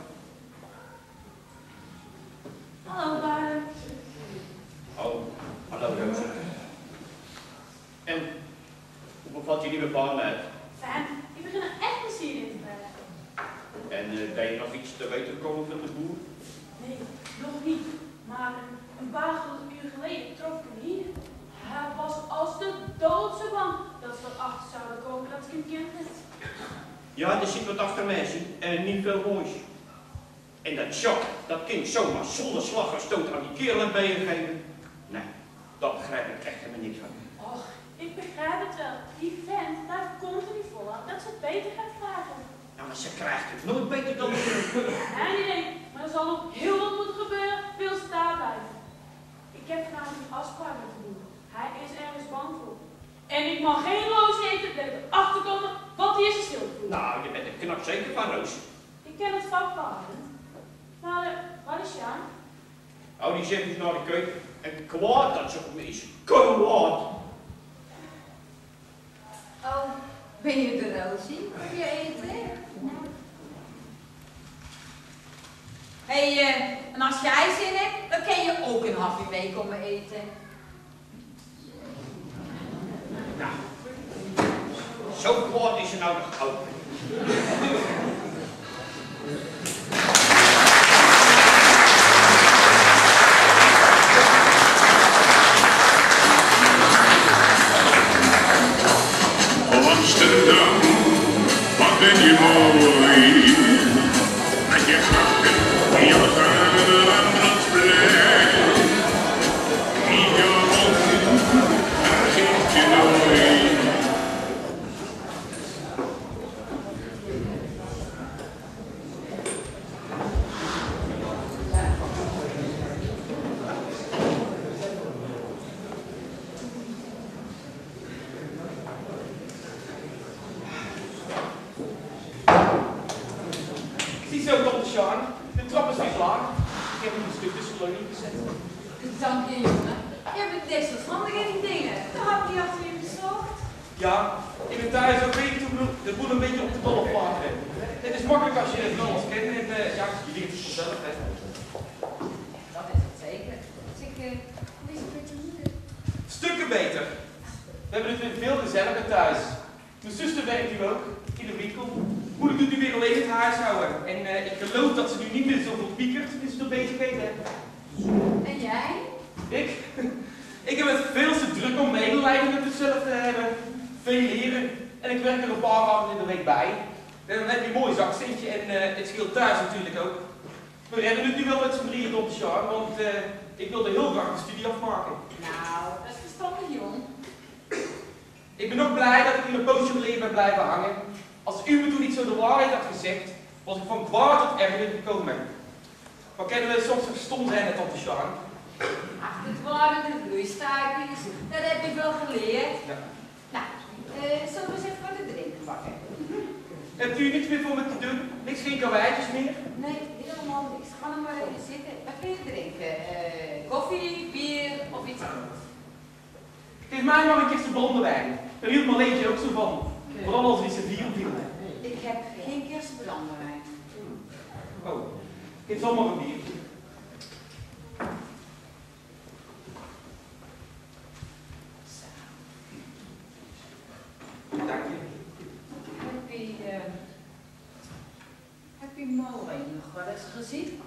Hallo, Baren. Oh, hallo Rosa. En hoe bevalt je nieuwe baan uit? Fijn, ik begin er echt plezier in te krijgen. En uh, ben je nog iets te weten gekomen van de boer? Nee, nog niet. Maar een, een paar uur geleden trof ik hem hier. Hij was als de dood zo bang dat ze erachter zouden komen dat ik hem kende. Ja, er zit wat achter mij, zie. En niet veel moois. En dat Jacques, dat kind zomaar zonder slag en stoot aan die kerel en benen geven. Nee, dat begrijp ik echt helemaal niks van. Och, ik begrijp het wel. Die vent, daar komt er niet voor aan dat ze het beter gaat krijgen. Ja, maar ze krijgt het nooit beter dan ze. Nee, nee, nee. Maar er zal nog heel wat moeten gebeuren, wil ze daar blijven. Ik heb vanavond een afspraak met hem doen. Hij is ergens bang voor. En ik mag geen roos eten, dat ik erachter komen wat hij is een schild voelt. Nou, je bent er knap zeker van, Roos. Ik ken het vak behouden. Maar, uh, waar is Sjaan? Oh, die zegt dus naar de keuken. En kwaad dat ze op me is. Kwaad. Oh, ben je de Rosie? Wil je eten? Hé, hey, uh, en als jij zin hebt, dan kun je ook een hapje mee komen eten. Nou, zo kwaad is ze nou nog ook. Amsterdam, wat ben je mooi. Met je grachten, jouw Rembrandtsplein. In jouw ogen, vergeet je nooit. Ziezo, tante Sjaan, de trap is weer klaar. Ik heb hem een stuk tussen de leuning gezet. Dank je, jongen. Je bent best wel handig in die dingen. Daar had ik niet achter je gezocht. Ja, in het thuis ook weet je hoe de boel een beetje op de dolle plaat hebben. Het is makkelijk als je het wel als kent en uh, ja, je leert het vanzelf, hè. Dat is het zeker. Dus ik, uh, hoe is het met je moeder? Stukken beter. We hebben het weer veel gezelliger thuis. Mijn zuster werkt nu ook, in de winkel. Moeder doet nu weer alleen het huishouden. En uh, ik geloof dat ze nu niet meer zoveel piekert, dus het een beetje beter heeft. En jij? Ik? Ik heb het veel te druk om medelijden met mezelf te hebben. Veel leren. En ik werk er een paar avonden in de week bij. En dan heb je een mooi zakcentje en uh, het scheelt thuis natuurlijk ook. We redden het nu wel met z'n drieën tot de jaar, want uh, ik wilde heel graag de studie afmaken. Nou, dat is verstandig, jong. Ik ben ook blij dat ik in een poosje geleden ben blijven hangen. Als u me toen niet zo de waarheid had gezegd, was ik van kwaad tot erger gekomen. Maar kennen we soms zo stom zijn met tante Sjaan? Ach, het waren de vloeistaartjes. Dat heb je wel geleerd. Ja. Nou, uh, zullen we eens even wat te drinken pakken? Hebt u niks meer voor me te doen? Niks, geen karweitjes meer? Nee, helemaal niks. Ga nog maar even zitten. Wat kun je drinken? Uh, koffie, bier of iets anders? Geef mij maar een keer blonde wijn. Daar hield mijn leentje ook zo van. Okay. Vooral als die servieren viel. Ik heb geen kerstbrandewijn. Oh, geef dan maar een bier. Dank je. Heb je, uh, heb je Maureen nog wel eens gezien?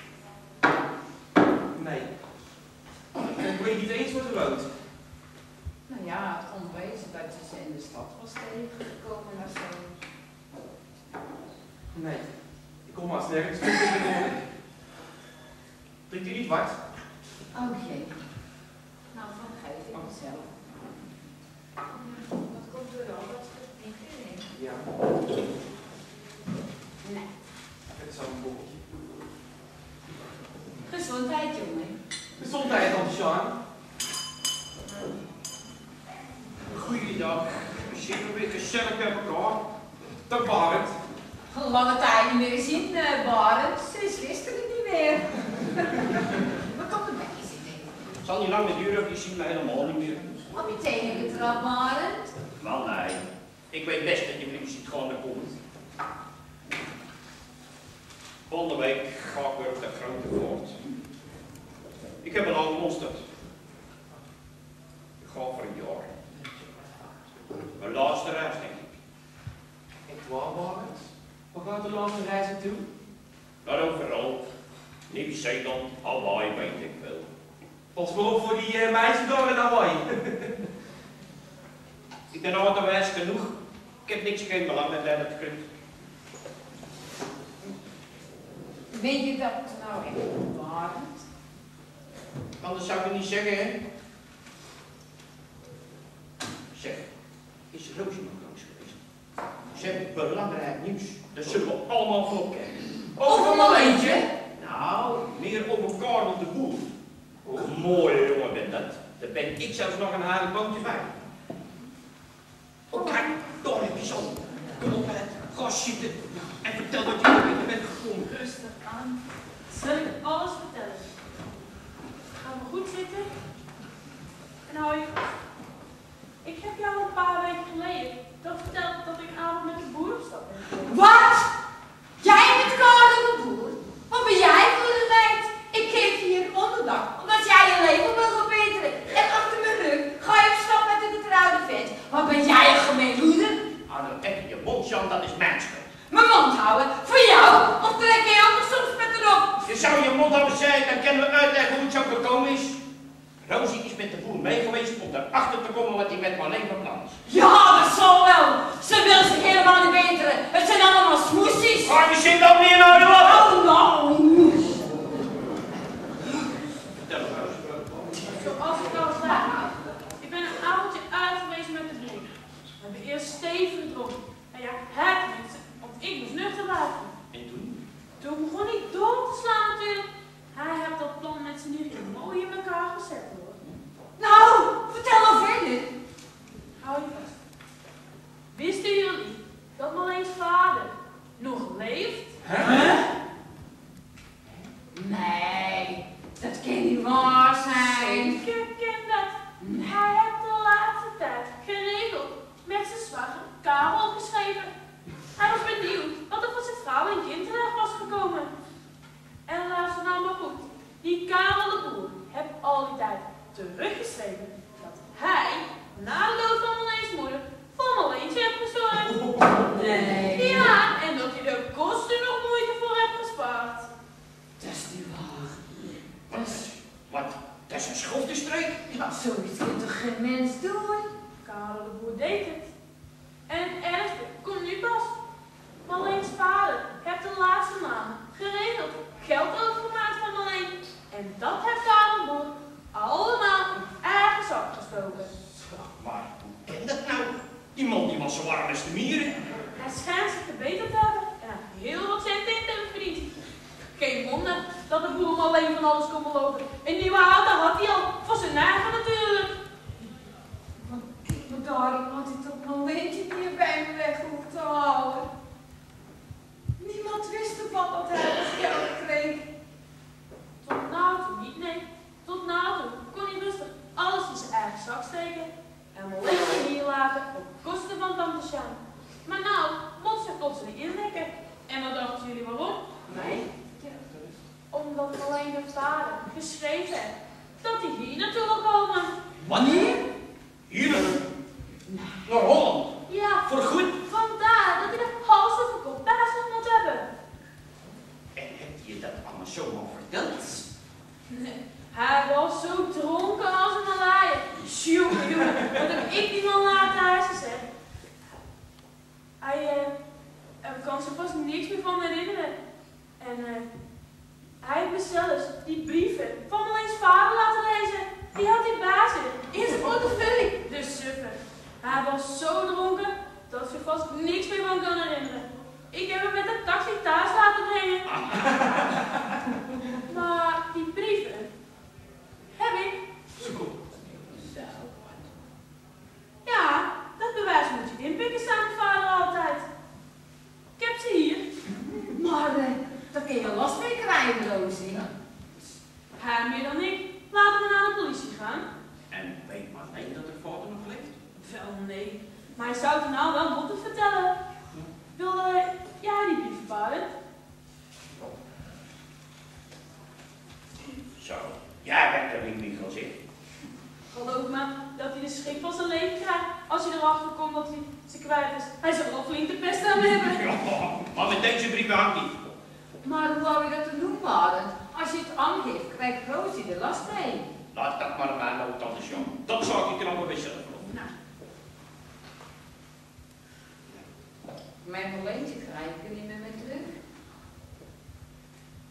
Nee. Ik weet niet eens wat er woont. Nou ja, het kon wezen dat je ze in de stad was tegengekomen of zo. Nee. Ik kom maar nergens toe tegenwoordig. Drinkt u niet wat? Oké. Nou, vergeet ik mezelf. Wat komt er dan? Wat is het niet in? Ja. Nee. Het is al een bolletje. Gezondheid, jongen. Gezondheid, tante Sjaan. Goeiedag. We zitten weer gezellig bij elkaar. Dag Barend. Lange tijd niet meer gezien, uh, Barend. Sinds gisteren niet meer. Wat komt er bij je zitten? Het zal niet lang meer duren, die zien mij helemaal niet meer. Op je tenen getrapt, Barend. Wel nee. Ik weet best dat je me niet ziet gaan naar komt. Volgende week ga ik weer op de grote voort. Ik heb een oude monster. Ik ga voor een jaar. Mijn laatste reis, denk ik. Echt waar, Barend? Waar gaat de laatste reis naartoe? Naar overal. Nieuw-Zeeland, Hawaii, weet ik veel. Pas maar op voor die uh, meisjes daar in Hawaii. Ik ben ouderwijs genoeg. Ik heb niks geen belang met Lennart Krut. Meen je dat nou echt waar? Anders zou ik het niet zeggen, hè? Zeg, is Roosje nog langs geweest? Ze hebben belangrijk nieuws. Daar zullen we allemaal voor opkijken. Over Marleentje? Nou, meer over Karel de Boer. Een mooie jongen ben dat. Daar ben ik zelfs nog een haren boontje bij. Oh, kijk, toch even zo. Kom op, hè. Ga zitten. En vertel wat je er bent gekomen. Rustig aan. Zal ik alles vertellen? Ga maar goed zitten. En hou je vast. Ik heb jou een paar weken geleden dat verteld dat ik avond met de boer op stap ben. Wat? Jij met Karel de Boer? Wat ben jij voor een meid? Ik geef je hier onderdak, omdat jij je leven wil verbeteren. En achter mijn rug ga je op stap met een getrouwde vent. Wat ben jij een gemeen loeder? Ah, dan even je mond, Jan, dat is mijn schuld. Mijn mond houden? Voor jou? Of trek je anders soms met erop? Je zou je mond houden zijn, dan kunnen we uitleggen hoe het zo gekomen is. Rosie is met de boer mee geweest om erachter te komen wat hij met Marleen van plan is. Ja, dat zal wel. Ze wil zich helemaal niet beteren. Het zijn allemaal smoesjes. Ga je zin dan meer naar je lachen? Oh, nou. Vertel het, Rosie. Zoals ik al zei, ik ben een avondje uit geweest met de boer. We hebben eerst stevig gedronken. En ja, het niet, want ik moest nuchter blijven. En toen? Toen begon hij door te slaan natuurlijk. Hij heeft dat plan met zijn nichtje mooi in elkaar gezet hoor. Nou, vertel al verder. Hou je vast. Wisten jullie dat Marleens vader nog leeft? Huh? Nee, dat kan niet waar zijn. Zeker ken dat. Hij heeft de laatste tijd geregeld met zijn zwager Karel geschreven. Hij was benieuwd wat er voor zijn vrouw en kind terecht was gekomen. En luister nou maar goed. Die Karel de Boer heeft al die tijd teruggeschreven dat hij, na de dood van Marleens moeder, voor Marleentje heeft gezorgd. Nee. Ja, en dat hij de kosten nog moeite voor heeft gespaard. Dat is niet waar. Wat? Wat? Dat is een schoftenstreek? Ja, zoiets kan toch geen mens doen? Karel de Boer deed het. En het ergste komt nu pas. Marleens vader heeft de laatste maanden geregeld geld overgemaakt van Marleen. En dat heeft Karel de Boer allemaal in eigen zak gestoken. Maar hoe ken dat nou? Die man die was zo warm als de mieren. Hij schijnt zich verbeterd te hebben en hij heeft heel wat cent in te hebben verdiend. Geen wonder dat de boer hem alleen van alles kon beloven. Een nieuwe auto had hij al, voor zijn eigen natuurlijk. Maar daarom had hij toch nog een beetje meer bij me weg hoeven te houden. Niemand wist ervan dat hij het geld kreeg. Tot nou toe niet, nee. Tot nou toe kon hij rustig alles in zijn eigen zak steken. En Marleentje hier laten op kosten van tante Sjaan. Maar nou, mocht ze plotseling inlekken. En wat dachten jullie waarom? Nee. Omdat alleen de vader geschreven heeft dat hij hier naartoe wil komen. Wanneer? Hier naartoe? Naar Holland? Ja, Voor goed? vandaar dat hij de hals over kop bij zich moet hebben. En heb je dat allemaal zomaar verteld? Nee, hij was zo dronken als een malaaien. Jongen, jongen, wat heb ik die man laten huis gezegd? Hij, eh, hij kan zich vast niks meer van herinneren. En eh, hij heeft me zelfs die brieven van Marleens vader laten lezen. Die had hij bij zich, in zijn portefeuille. De suffer. Hij was zo dronken dat ze vast niks meer van kan herinneren. Ik heb hem met de taxi thuis laten brengen. Maar die brieven heb ik. Zo. Ja, dat bewijs moet je inpikken samen met vader altijd. Ik heb ze hier. Maar uh, daar kun je last mee krijgen, Rosie. Hij meer dan ik. Laten we naar de politie gaan. En weet Marleen dat er vader nog leeft? Wel nee, maar hij zou het nou wel moeten vertellen. Wil uh, jij die brief bepalen? Zo, jij bent er niet meer gezegd. Geloof me dat hij de schrik van zijn leven krijgt als je erachter komt dat hij ze kwijt is. Hij zal wel flink de pest aan hebben. Ja, maar met deze brief hangt niet. Maar hoe wou je dat te doen, Barend? Als je het aangeeft, krijgt Rosie de last mee. Laat dat maar aan mijn tante Sjaan. Dat zou ik knap bij zelf doen. Nou. Mijn Marleentje krijg ik er niet meer mee terug.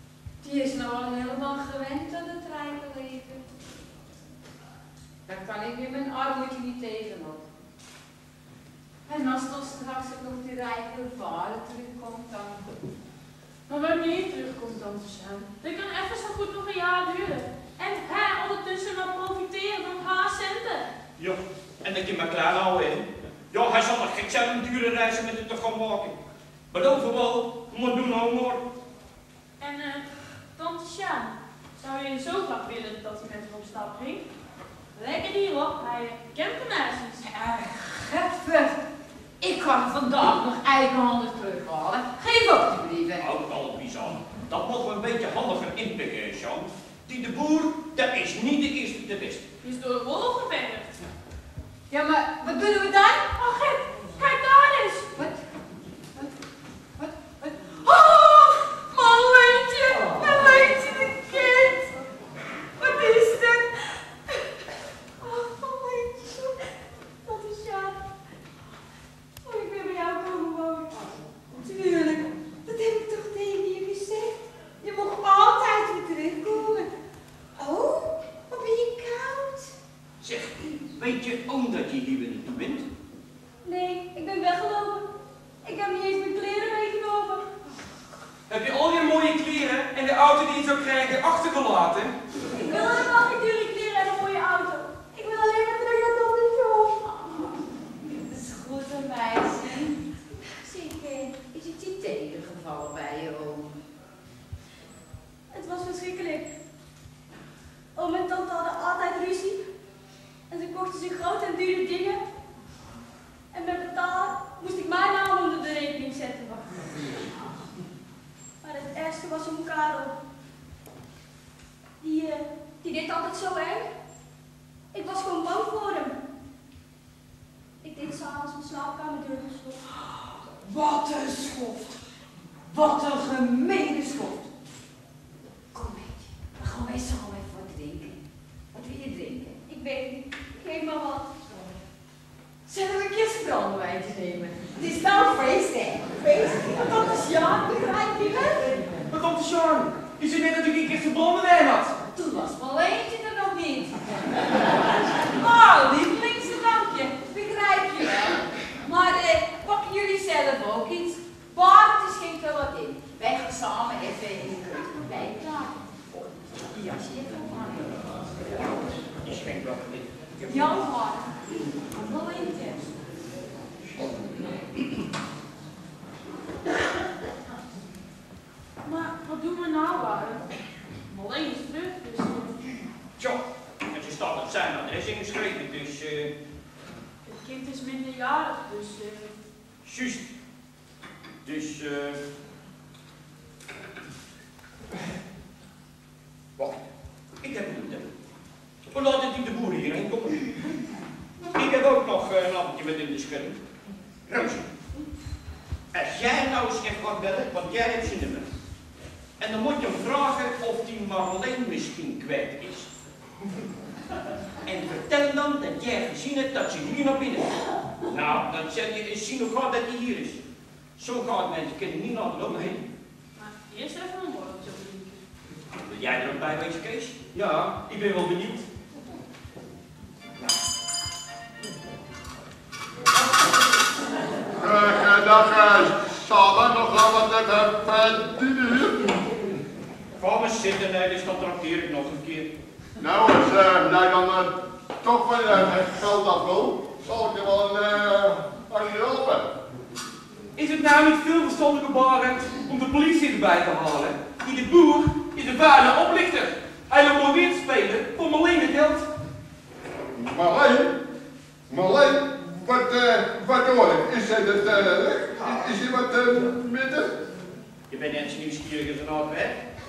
Die is nou al helemaal gewend aan het rijke leven. Daar kan ik weer mijn armoede niet tegenop. En als dan straks ook nog die rijke vader terugkomt, dan... Maar wanneer je terugkomt dan te zijn, dat kan even zo goed nog een jaar duren. En hij ondertussen maar profiteren van haar centen. Ja, en dat je maar klaar houden, hè. Ja, hij zal nog gek zijn om dure reizen met het te gaan maken. Maar overal, moet doen nou maar. En eh, tante Sjaan, zou je zo graag willen dat hij met haar op stap ging? Lekker hierop, hij kent de meisjes. Geffer, ik kan vandaag nog eigenhandig terughalen. Geef op die brieven. Houd al bizar. Dat mogen we een beetje handiger inpikken, Jean. Die de boer, dat is niet de eerste de beste. Die is door de wol gewerkt. Ja, maar wat doen we dan? Oh, Gert, kijk daar eens. Wat? Wat? Wat? Wat? Oh, Marleentje, Marleentje de kind. Wat is dit? Oh, Marleentje, dat is Sjaan. Oh, ik ben bij jou komen wonen. Tuurlijk, dat heb ik toch tegen je gezegd. Je mag altijd weer terugkomen. Oh, wat ben je koud? Zeg, weet je ook dat je hier weer niet toe bent? Nee, ik ben weggelopen. Ik heb niet eens mijn kleren meegenomen. Heb je al je mooie kleren en de auto die je zou krijgen achtergelaten? Ik wil helemaal geen dure kleren en een mooie auto. Ik wil alleen maar terug naar Tante John. Dat is goed, een meisje. Zeg, eh, is het je tegengevallen bij je oom? Het was verschrikkelijk. Oom en tante hadden altijd ruzie. En ze kochten zich grote en dure dingen. En met betalen moest ik mijn naam onder de rekening zetten. Maar het ergste was om Karel. Die, uh, die deed altijd zo erg. Ik was gewoon bang voor hem. Ik deed s'avonds mijn slaapkamerdeur gesloten. Wat een schoft. Wat een gemene schoft. Kom mee, we gaan wij samen even wat drinken. Wat wil je drinken? Ik weet het niet. Geef maar wat. Zullen we een keer brandewijntje nemen? Het is nou feest, hè? Feest. Dat is ja, begrijp je wel? Maar tante Sjaan, je zei net dat ik een keer brandewijn had. Toen was Marleentje er nog niet. Oh, lievelingsdrankje, begrijp je wel. Maar eh, pakken jullie zelf ook iets? Bart, er schenkt er wat in. Wij gaan samen even in de keuken bijpraten. Oh, die jasje even ophangen. Die schenkt wel in. Jouw vader. Marleentje. Maar wat doen we nou, Waren? Marleen is terug, dus... Uh, Tja, en ze staat op zijn adres ingeschreven, dus... Uh... het kind is minderjarig, dus... Uh... Juist. Dus, eh... Uh... Wacht, ik heb een idee. We laten die de boer hierheen komen. Ik heb ook nog uh, een appeltje met in de scherm. Roosje, als jij nou eens even wat bellen, want jij hebt zijn nummer. En dan moet je hem vragen of die Marleen misschien kwijt is. En vertel dan dat jij gezien hebt dat ze hier naar binnen komt. Nou, dan zeg je eens zien hoe gaat dat hij hier is. Zo gaat mensen kunnen niet naar de loop heen. Maar eerst even een borreltje drinken. Wil jij er ook bij wezen, Kees? Ja, ik ben wel benieuwd. Uh, dag, uh, zal er nog wel wat even verdienen hier? Ga maar zitten, nee, dus dan trakteer ik nog een keer. Nou, als uh, jij dan uh, toch wel uh, geld af wil, zal ik je wel een uh, aan je helpen. Is het nou niet veel verstandiger, Barend, om de politie erbij te halen? Die de boer is een vuile oplichter. Hij wil mooi weer te spelen voor Marleen het geld. Marleen? Marleen? Wat, uh, wat hoor ik? Is het het, uh, is hij wat uh, minder? Je bent net zo nieuwsgierig als een oud weg.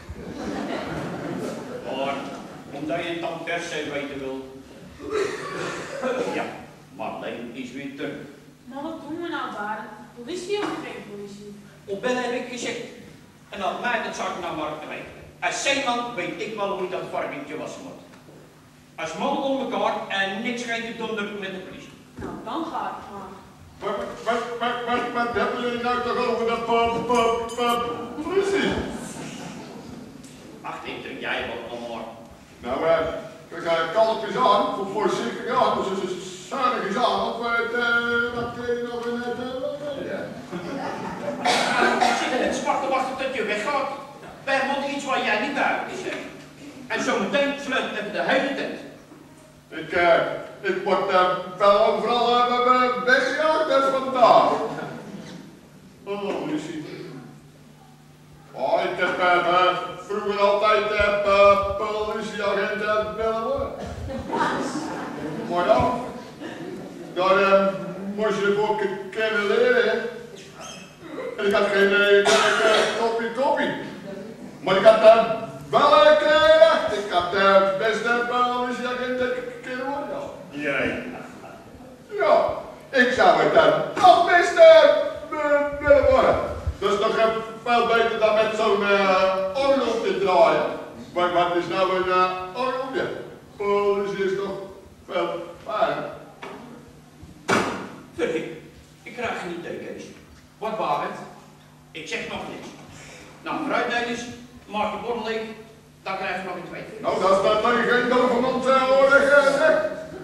Maar, omdat je het dan per se weten wil. Ja, Marleen is weer terug. Maar wat doen we nou, Barend? Politie of geen politie? Op bellen heb ik gezegd. En dan mij dat zou ik nou maar weten. Als zeeman weet ik wel hoe dat varkentje wassen moet. Als man om elkaar en niks geen te doen met de politie. Nou, dan ga ik maar. Wat, wat, wat, wat, wat hebben jullie nou toch over de pop, pop, pop, politie? Ach, ik drink jij wat nog maar. Nou, eh, kijk, kalmpjes aan, voor voorzichtig aan, dus het is zuinigjes aan, of het, eh, wat kun je nog in het, eh, ja. Ik zit in het zwarte wachten tot je weggaat. Wij moeten iets waar jij niet buiten is, hè. En zometeen sluiten we de hele tent. Ik, eh, ik word uh, wel overal uh, weggejaagd uh, vandaag. Oh, Lucie. Oh, ik heb uh, uh, vroeger altijd uh, politieagent uh, willen worden. Maar ja, daar uh, moest je ook kunnen leren. En ik had geen uh, uh, kopie kopie. Maar ik had uh, wel een uh, ik had uh, best een politieagent kunnen worden. Ja. Ja, ik zou het dan nog best uh, willen worden. Dat is nog veel beter dan met zo'n uh, orgel te draaien. Maar wat is nou een uh, orgeltje? Politie is toch veel fijn. Verdik, ik krijg geen idee, Kees. Wat waar het? Ik zeg nog niks. Nou, vooruit Dennis, maak je bord leeg, dan krijg je nog een tweede. Nou, dat is dat je geen dovermond uh, horen gezegd.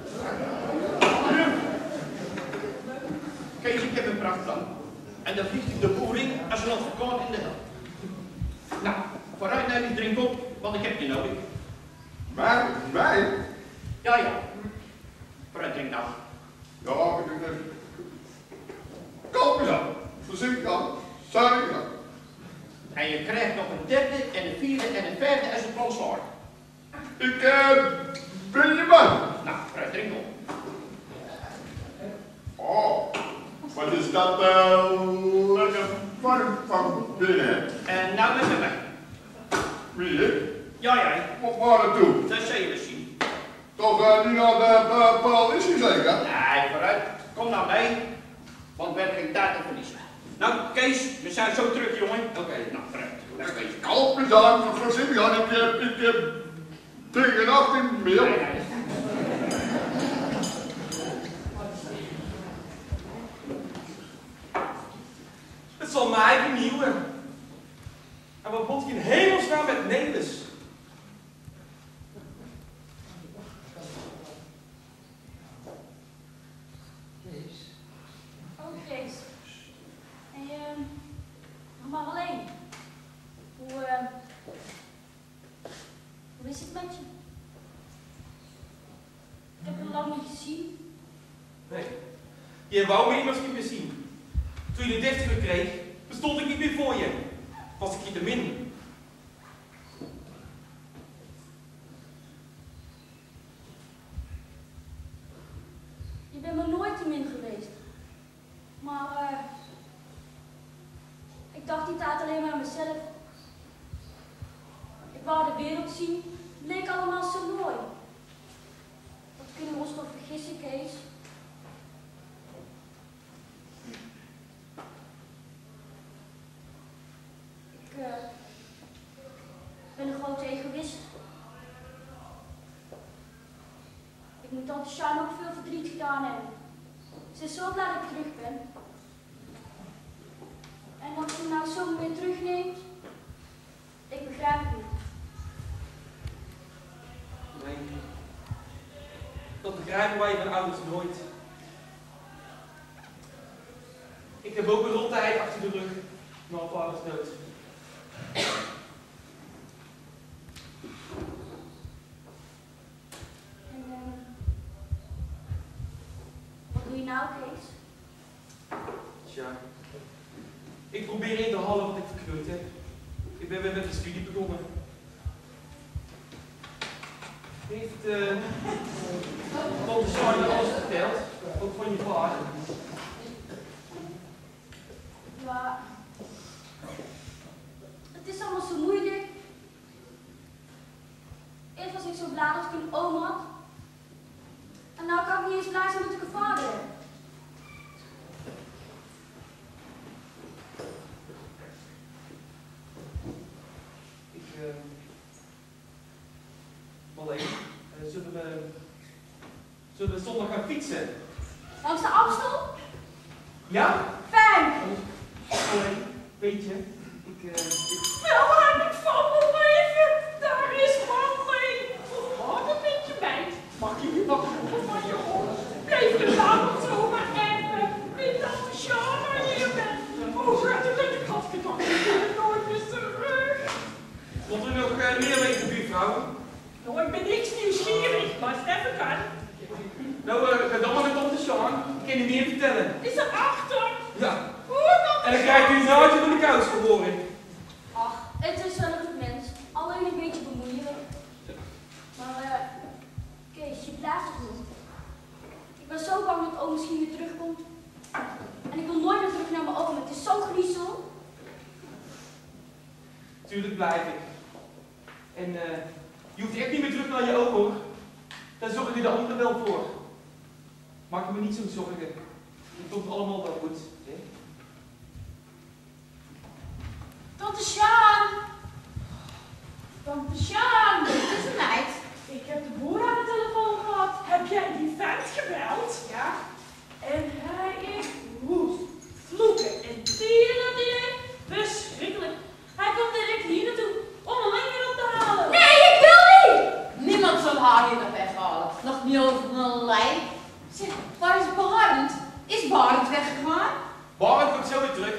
Kees, ik heb een prachtplan. En dan vliegt ik de boer in als een advocaat in de hel. Nou, vooruit Dennis, drink op, want ik heb je nodig. Mij? Mij? Ja, ja. Vooruit drink nou. Ja, ik denk even. Kalm eens aan. Voorzichtig aan. Zuinig aan. En je krijgt nog een derde en een vierde en een vijfde als het plan slaagt. Ik uh, ben je man. Nou, vooruit drink op. Oh, wat is dat uh, lekker warm van binnen. En nou met me. Wie ik? Ja, jij. Wat waar naartoe? Dat zul je wel zien. Toch uh, niet naar de uh, politie zeker? Nee, vooruit. Kom nou mee. Want we hebben geen tijd te verliezen. Nou, Kees, we zijn zo terug, jongen. Oké, okay, nou, vooruit. Daar Kees. Kalm eens aan, voorzichtig aan. Ik heb, ik heb tegen achttien meer. Nee, nee. Het zal mij vernieuwen. En wat bot je in hemelsnaam met Nelis? Oh, Kees. En je nog maar alleen. Hoe, uh, hoe is het met je? Ik heb je lang niet gezien. Nee. Je wou me immers niet meer zien. Toen je de dertiger kreeg, bestond ik niet meer voor je. Was ik je te min. Je bent me nooit te min geweest. Maar uh, ik dacht die tijd alleen maar aan mezelf. Ik wou de wereld zien. Het leek allemaal zo mooi. Wat kunnen we ons toch vergissen, Kees? Ik uh, ben een grote egoïst. Ik moet tante Sjaan ook veel verdriet gedaan hebben. Ze is zo blij dat ik terug ben. En dat ze me nou zo weer terugneemt, ik begrijp het niet. Nee. Dat begrijpen wij van ouders nooit. Ik heb ook een rottijd achter de rug, na vaders dood. En uh, wat doe je nou, Kees? Tja, ik probeer in te halen wat ik verkleurd heb. Ik ben weer met de studie begonnen. Heeft uh, tante Charlie alles verteld, ook van je vader? Ja, het is allemaal zo moeilijk. Eerst was ik zo blij dat ik een oom had. En nou kan ik niet eens blij zijn dat ik een vader heb. Ik, uh, Marleen, uh, zullen we, zullen we zondag gaan fietsen? Langs de Amstel? Ja? Fijn! Marleen, weet je, ik, uh, ik... Wel, waar heb ik van mijn leven? Geef je vader zomaar even. Wie tante Sjana hier bent. Oh, gaat u met de katgedacht. Ik ben nooit meer terug. Komt er nog uh, meer weten, buurvrouw? Nou, ik ben niks nieuwsgierig, maar als het even kan. Nou, uh, ga dan maar met tante Sjaan. Ik kan u meer vertellen. Is er achter? Ja. Oh, dat En dan krijgt u een naadje door de kous geboren. Ach, het is wel een goed mens. Alleen een beetje bemoeilijk. Maar eh, Kees, je blijft toch nog. Ik ben zo bang dat oom misschien weer terugkomt. En ik wil nooit meer terug naar mijn oom. Het is zo griezel. Tuurlijk blijf ik. En uh, je hoeft echt niet meer terug naar je oom, hoor. Daar zorgen die de anderen wel voor. Maak je me niet zo'n zorgen. Het komt allemaal wel goed. Hè? Tante Sjaan! Tante Sjaan, het is een meid. Ik heb de boer aan de telefoon gehad. Heb jij die vent gebeld? Ja. En hij is woest. Vloeken en tieren die verschrikkelijk. Hij komt direct hier naartoe om een weer op te halen. Nee, ik wil niet! Niemand zal haar hier nog weghalen. Nog niet over mijn lijf. Zeg, waar is Barend? Is Barend weggegaan? Barend komt zo weer terug.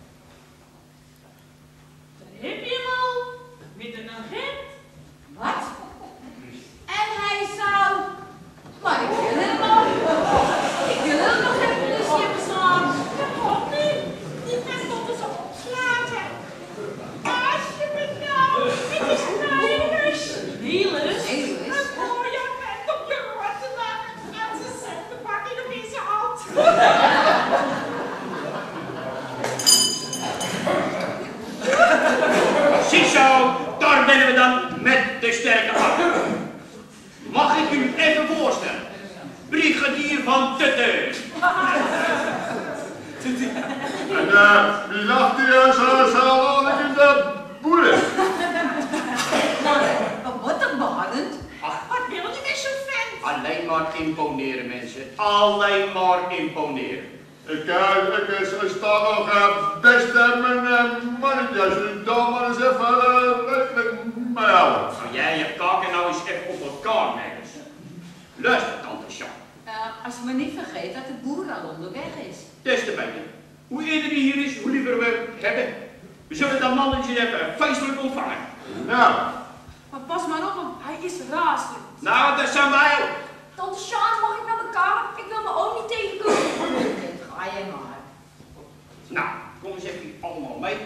Dan heb je hem al. Met een agent. Wat? En hij zou... Maar ik wil helemaal niet. Ik wil hem nog geen politie beslaan. Dat klopt niet. Die vent komt dus opslagen. Alsjeblieft nou. Het is Nederlands. Nederlands? Nederlands? Een mooie vent op je rotterdam. En ze zet de bakje nog in zijn hand. Ziezo, daar bennen we dan met de sterke arm. Mag ik u even voorstellen? Brigadier van Tutte. En uh, wie lacht hier zo, zo laat ik in de boeren? Maar wat een Barend? Wat wil je met zo'n vent? Alleen maar imponeren, mensen. Alleen maar imponeren. Ik, uh, ik uh, sta nog uh, best uh, mijn uh, mannetje, als jullie daar maar eens even uh, rekening mee houden. Nou, jij je kaken nou eens even op elkaar, meisjes. Luister, tante Sjaan. Uh, als we niet vergeet dat de boer al onderweg is. Des te beter. Hoe eerder hij hier is, hoe liever we hebben. We zullen dat mannetje even feestelijk ontvangen. Nou. Maar pas maar op, want hij is razend. Nou, dat zijn wij ook. Tante Sjaan, mag ik naar mijn kamer? Ik wil mijn oom niet tegenkomen. Ga je maar. Nou, kom eens even allemaal mee.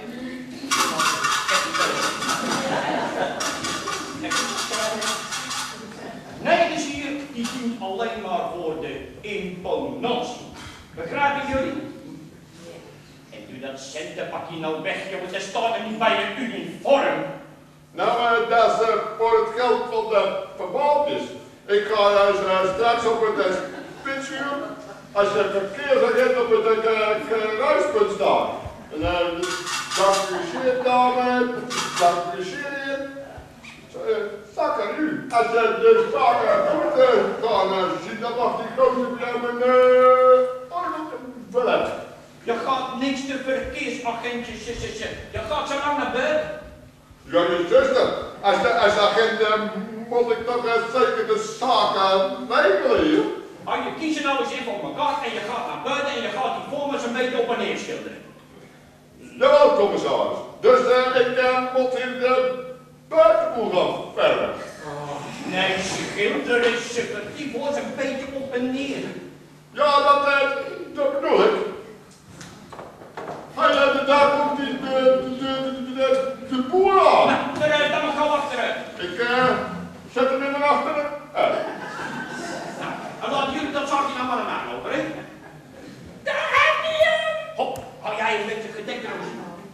Nee, dus hier, die dient alleen maar voor de imponantie. Begrijpen jullie? En doe dat centenpakje nou weg, jongens, dat staat er niet bij een uniform. Nou, uh, dat is uh, voor het geld van de verbandjes. Ik ga juist uh, straks op het uh, spitsuur, als je een verkeersagent op het uh, kruispunt staat. En uh, dank u zeer, dame, dank u zeer. Uh, zakken u. Als je de zaken goed uh, gaan uh, zien, dan mag die gozer bij mijn uh, orde vullen. Je gaat niks te verkeersagentjes, je gaat zo lang naar bed. Ja, je zuster, als de, als de agent uh, moet ik toch uh, zeker de zaken regelen hier. Oh, je kiest nou eens even op elkaar en je gaat naar buiten en je gaat die vormers een beetje op en neer schilderen. Jawel, commissaris. Dus uh, ik uh, moet hier de buitenboel gaan verder. Oh, nee, schilder is subjectief, hoor, een beetje op en neer. Ja, dat, uh, dat bedoel ik. Hij uh, daar komt die de, de, de, de, de boer aan. Nou, eruit, dan mag gauw achteruit. Ik uh, zet hem in mijn achteren. Uh. Nou, en laten jullie dat zakje nou maar aan aanlopen, hè? Daar heb je hem! Hop, hou jij een beetje gedekt, Roos.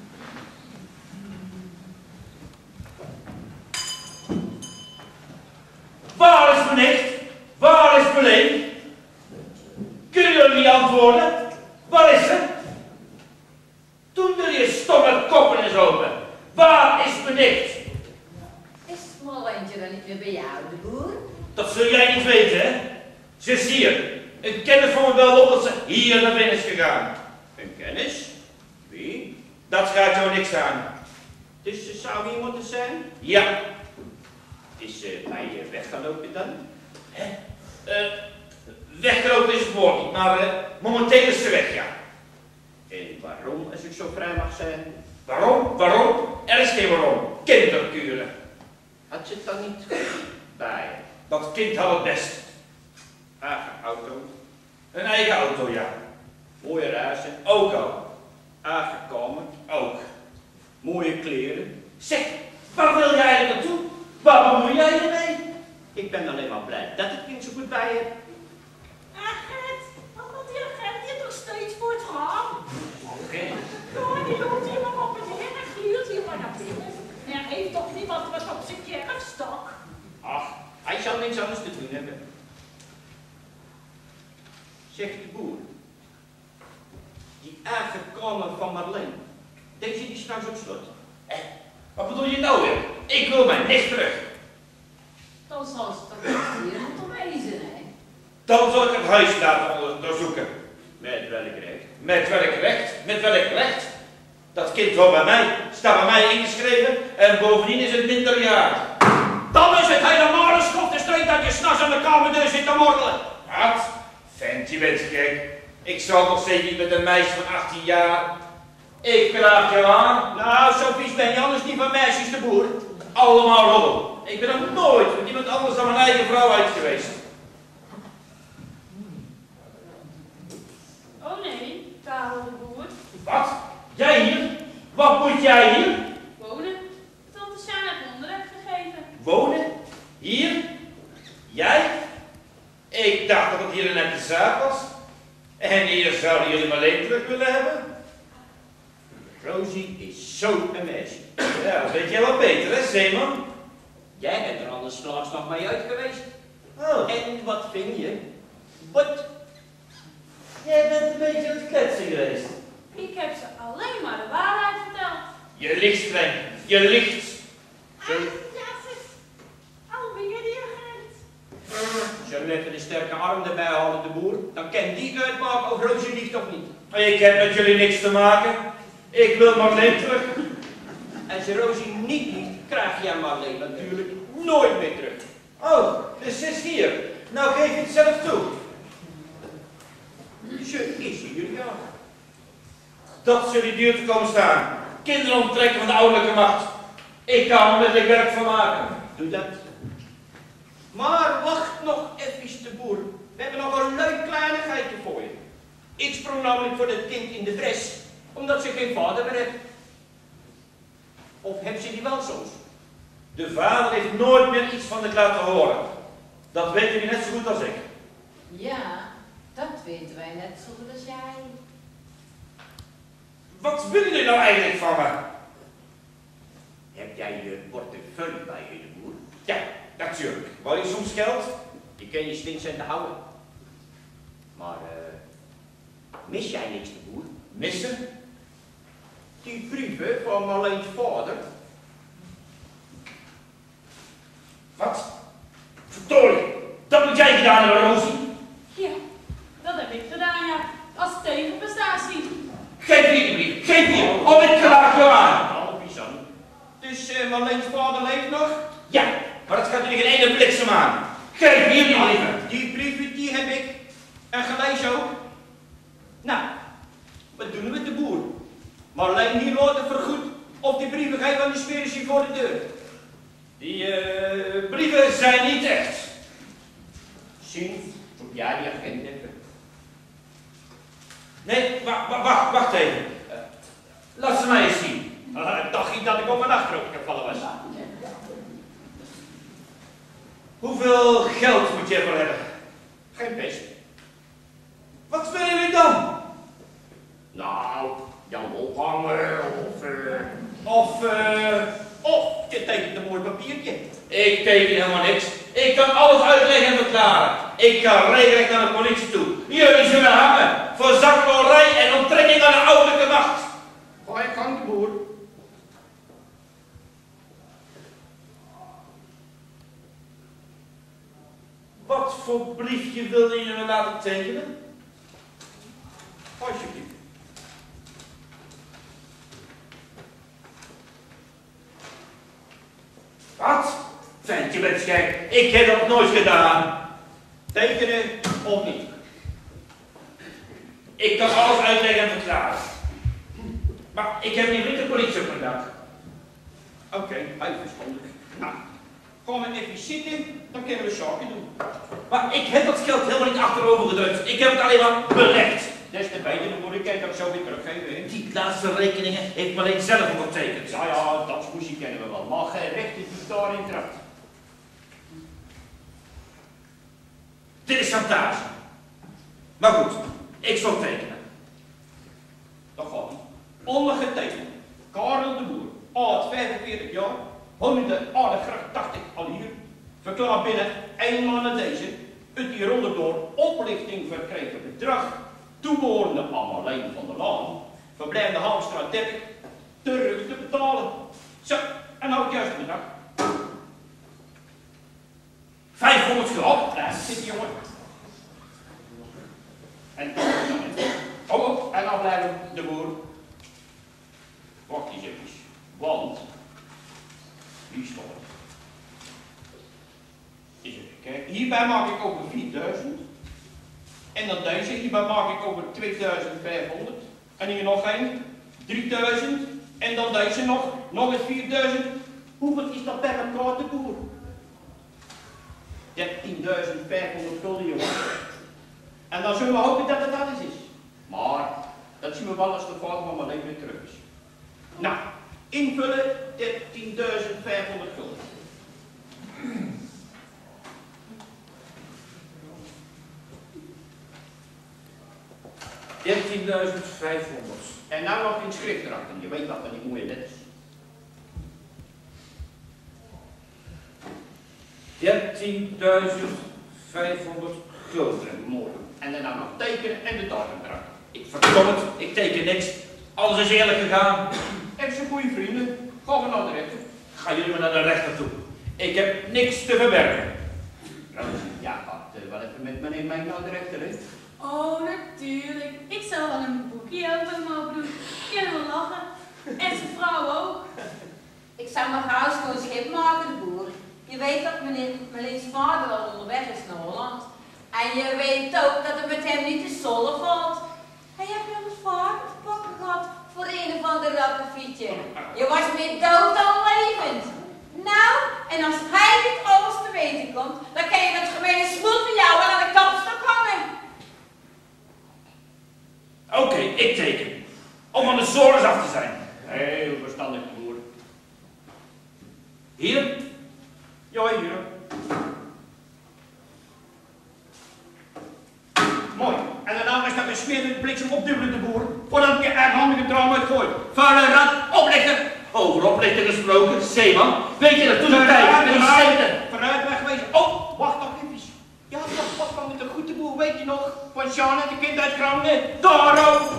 Waar is mijn nicht? Waar is mijn leek? Kunnen jullie antwoorden? Waar is ze? Toen wil je stomme koppen eens open. Waar is mijn nicht? Is Smollentje dan niet meer bij jou, de boer? Dat zul jij niet weten, hè? Ze is hier. Ik ken het van me wel op dat ze hier naar binnen is gegaan. Een kennis? Wie? Dat gaat jou niks aan. Dus ze zou hier moeten zijn? Ja. Is ze bij je weggelopen dan? Hè? Uh, Weggelopen is het woord niet, maar uh, momenteel is ze weg, ja. En waarom, als ik zo vrij mag zijn? Waarom? Waarom? Er is geen waarom. Kinderkuren. Had je het dan niet bij? Dat kind had het best. Eigen auto. Een eigen auto, ja. Mooie reizen. Ook al. Eigen kamer. Ook. Mooie kleren. Zeg, waar wil jij er naartoe? Waar bemoei jij je mee? Ik ben alleen maar blij dat het kind zo goed bij je. Ah, Gert, wat moet die Gert hier toch steeds voor het raam? Oké. Nou, die loopt hier maar op het hek en gluurt hier maar naar binnen. Er heeft toch niemand wat op zijn kerfstok? Ach, hij zal niks anders te doen hebben. Zegt de boer. Die eigen kamer van Marleen. Deze die straks op slot. Eh, wat bedoel je nou weer? Ik wil mijn nicht terug. Dan zal ze toch niet hier moeten wezen, hè? Dan zal ik het huis laten onderzoeken. Met welk recht? Met welk recht? Met welk recht? Dat kind hoort bij mij, staat bij mij ingeschreven en bovendien is het minderjarig. Dan is het helemaal een schofte streek dat je s'nachts aan de kamerdeur zit te morrelen. Wat? Vent, je bent gek. Ik zal nog steeds niet met een meisje van achttien jaar. Ik klaag je aan. Nou, zo vies ben je anders niet van meisjes de boer. Allemaal roddel. Ik ben nog nooit met iemand anders dan mijn eigen vrouw uit geweest. Oh nee, Karel de boer. Wat? Jij hier? Wat moet jij hier? Wonen. Tante Sjaan heeft onderrecht gegeven. Wonen? Hier? Jij? Ik dacht dat het hier een nette zaak was. En hier zouden jullie maar alleen terug willen hebben. Rosie is zo een meisje. Ja, dat weet jij wel beter, hè, Zeeman? Jij bent er anders straks nog mee uit geweest. Oh. En wat vind je? Wat? Jij bent een beetje aan het kletsen geweest. Ik heb ze alleen maar de waarheid verteld. Je ligt streng. Je ligt. Zo. Ah, ja, zus. Alweer die Gert. Zullen we even de sterke arm erbij halen, de boer? Dan kan die uitmaken of Rosie liegt of niet. Ik heb met jullie niks te maken. Ik wil Marleen terug. Als je Rosie niet liegt, krijg jij Marleen natuurlijk nooit meer terug. Oh, dus ze is hier. Nou geef je het zelf toe. Ze is hier, ja. Dat zullen duur te komen staan. Kinderen onttrekken van de ouderlijke macht. Ik kan er met werk van maken. Doe dat. Maar wacht nog even, de boer. We hebben nog een leuk kleinigheidje voor je. Ik sprong namelijk voor het kind in de bres, omdat ze geen vader meer heeft. Of hebben ze die wel soms? De vader heeft nooit meer iets van dit laten horen. Dat weten jullie net zo goed als ik. Ja, dat weten wij net zo goed als jij. Wat willen jullie nou eigenlijk van me? Heb jij je portefeuille bij je, de boer? Ja, natuurlijk. Wou je soms geld? Je kan je stinkcenten houden. Maar, eh, mis jij niks, de boer? Missen? Die brieven van Marleens vader. Wat? Verdorie, dat moet jij gedaan hebben, Rosie. Ja, dat heb ik gedaan, ja. Als tegenprestatie. Geef hier die brief, geef hier, of ik klaag je aan. Nou, Pisan. Dus uh, Marleens vader leeft nog? Ja, maar dat gaat jullie geen ene bliksem aan. Geef hier die brieven. Die brieven, die heb ik. En gelezen ook. Nou, wat doen we met de boer? Marleen hier laten vergoed, of die brieven geven aan de spiritie voor de deur. Die uh, brieven zijn niet echt. Sinds toen jij die agent hebt. Nee, wacht, wacht, wacht even. Uh, laat ze mij eens zien. Uh, dacht ik dat ik op mijn achterhoofd gevallen was. Hoeveel geld moet je ervoor hebben? Geen pest. Wat willen jullie dan? Nou, Jan ophangen of... Uh, of, uh, of je tekent een mooi papiertje. Ik teken helemaal niks. Ik kan alles uitleggen en verklaren. Ik ga regelrecht naar de politie toe. Jullie zullen hangen voor zakloerij en onttrekking aan de ouderlijke macht. Ga je gang, de boer. Wat voor briefje wilde je me laten tekenen? Alsjeblieft. Wat? Vent, je bent gek. Ik heb dat nooit gedaan. Tekenen of niet? Ik kan alles uitleggen en verklaren. Maar ik heb niet de politie op mijn dak. Oké, okay, heel verstandig. Nou, gaan we even zitten, dan kunnen we zaken doen. Maar ik heb dat geld helemaal niet achterover gedrukt. Ik heb het alleen maar belegd. Des te beter, dan moet ik het ook zo weer teruggeven. Hè? Die laatste rekeningen heeft me alleen zelf ondertekend. Ja, ja, dat smoesje kennen we wel. Maar geen rechten die daarin trapt. Dit is chantage. Maar goed, ik zal tekenen. Dat gaat niet. Ondergetekend. Karel de Boer, oud vijfenveertig jaar, woonde aan de gracht tachtig al hier. Verklaar binnen één maand deze het hieronder door oplichting verkregen bedrag, toebehorende aan Marleen van der Laan, verblijf de Halmstraat dertig, terug te betalen. Zo, en nou het juiste bedrag. vijfhonderd gulden. Daar zit die jongen. En oh, oh, en dan blijven de Boer. Wacht eens even, want die stond. Eens even kijken. Hierbij maak ik over vierduizend. En dan deze, hierbij maak ik over tweeduizend vijfhonderd. En hier nog één, drieduizend. En dan deze nog, nog eens vierduizend. Hoeveel is dat per elkaar de Boer? dertienduizend vijfhonderd gulden, jongen. En dan zullen we hopen dat het alles is. Maar dat zien we wel als de vader van mijn leven weer terug is. Nou, invullen dertienduizend vijfhonderd gulden. dertienduizend vijfhonderd. En nou nog in schrift erachter. Je weet wat dat niet mooie letters. dertienduizend vijfhonderd gulden. Mooi. En dan nog tekenen en de datum erachter. Ik verkom het, ik teken niks. Alles is eerlijk gegaan. En zijn goede vrienden, gaan we naar de rechter. Gaan jullie maar naar de rechter toe. Ik heb niks te verbergen. Ja, gaat uh, wel even met meneer Meng naar de rechter, hè? Oh, natuurlijk. Ik zal wel een boekje open mogen doen. Kunnen we lachen. En zijn vrouw ook. Ik zou mijn huis gewoon schip maken, de Boer. Je weet dat meneer Marleens vader al onderweg is naar Holland. En je weet ook dat het met hem niet te zollen valt. Hij heeft wel eens vaker te pakken gehad voor een of ander rappenfietje. Je was meer dood dan levend. Nou, en als hij dit alles te weten komt, dan kan je dat gemene smoel van jou wel aan de kapstok hangen. Oké, okay, ik teken. Om van de zorgen af te zijn. Heel verstandig, Boer. Hier? Ja, hier. Mooi. En daarna is dat een smerende bliksem opdubbelen, de Boer. Voordat ik je eigenhandige droom uitgooi. Vuile rat, oplichter. Over oplichter gesproken, zeeman. Weet je dat toen een tijd met die steden? Vooruit wegwezen. Oh, wacht nog even. Ja, dat was van met de goede Boer, weet je nog? Van Sjaan en de kind uit Groningen. Daar ook.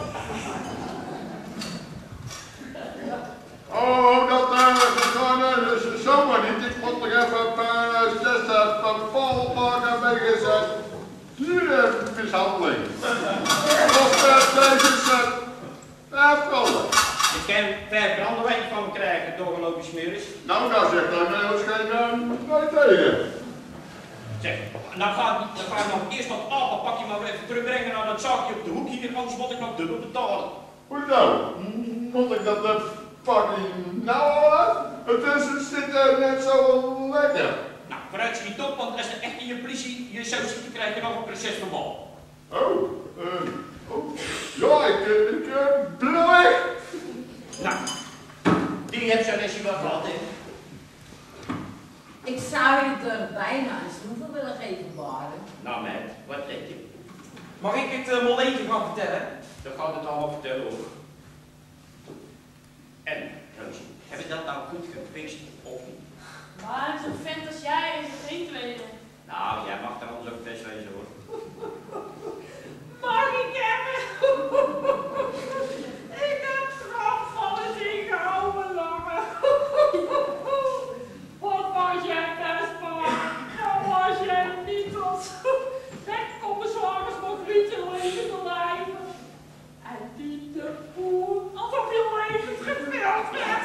Oh, dat uh, gaan uh, zomaar niet. Ik moet nog even op uh, zes van Paul maken wegens dierenmishandeling. Of uh, deze uh, branden. Ik kan vijf brandenwijntjes van me krijgen, doorgelopen smeris. Nou, daar zegt hij mij eens geen uh, nee tegen. Zeg, nou gaat dan ga ik nog eerst dat apenpakje maar weer even terugbrengen naar dat zakje op de hoek hier, anders moet ik nog dubbel betalen. Hoezo? Moet ik dat uh, pakje nou al uit? Het is, het zit uh, net zo lekker. Nou, vooruit schiet op, want als er echt in je politie je zo ziet, dan krijg je nog een procesverbal. Oh, uh, oh, ja, ik, uh, ik uh, blij. Nou, die heeft zijn lesje wel gehad, hè? Ik zou je er bijna een snoever willen geven, Baren. Nou, meid, wat denk je? Mag ik het uh, Molleentje gaan vertellen? Dan gaat het allemaal vertellen, hoor. En, Roosje, heb je dat nou goed gefixt of niet? Maar zo'n vent als jij is het geen tweede. Nou, jij mag daar ons ook best wezen, hoor. Mag ik hebben? Ik heb straf van het ingehouden lachen. Wat was jij best, pa? Nou was jij niet als wegkommissarisch nog niet te leven te lijven. En die de boer, alsof je levend gefilmd werd.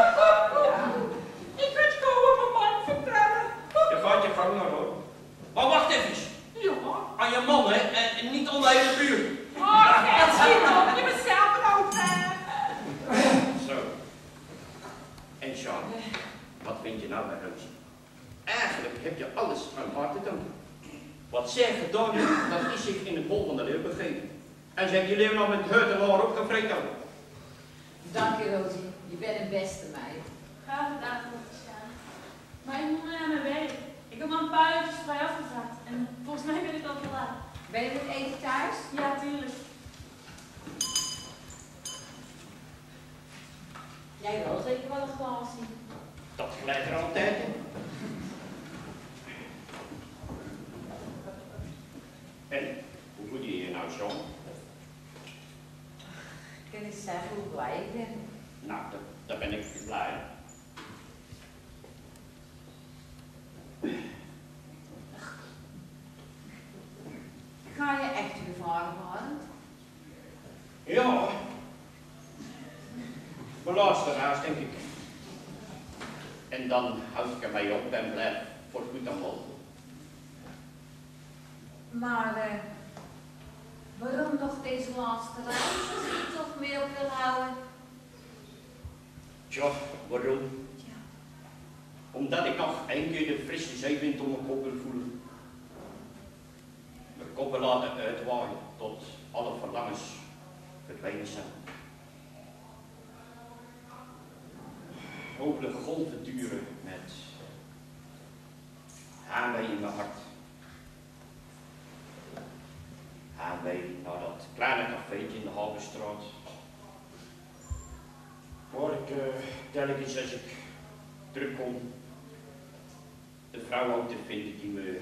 Ik werd gewoon mijn man vertellen. Je gaat je gang naar, hoor. Maar wacht even. Ja. Aan je man, hè, en niet aan de hele buurt. Ah, het Wat zij gedaan heeft, dat is zich in het bol van de leeuw begeven. En ze heeft die leeuw nog met hut en haar opgevreten. Dank je, Rosie. Je bent een beste meid. Graag gedaan, dokter Sjaan. Maar ik moet nu naar mijn werk. Ik heb al een paar uurtjes vrij afgevraagd en volgens mij ben ik al klaar. Ben je met eten thuis? Ja, tuurlijk. Jij wel zeker wel een glaasje. Dat glijdt er altijd in. En, hoe voel je je nou zo? Ik kan eens zeggen hoe blij ik ben. Nou, dat, daar ben ik blij. Ga je echt weer varen, Barend? Ja. Mijn laatste reis, denk ik. En dan houd ik ermee op en blijf voor goed aan wal. Maar uh, waarom nog deze laatste reis als je het toch meer op wil houden? Tja, waarom? Ja. Omdat ik nog één keer de frisse zeewind om mijn kop wil voelen. Mijn koppen laten uitwaaien tot alle verlangens verdwenen zijn. Hopelijke golven duren met heimwee in mijn hart. Heimwee naar dat kleine cafeetje in de Halbestraat. Waar ik uh, telkens als ik terugkom, de vrouw ook te vinden die me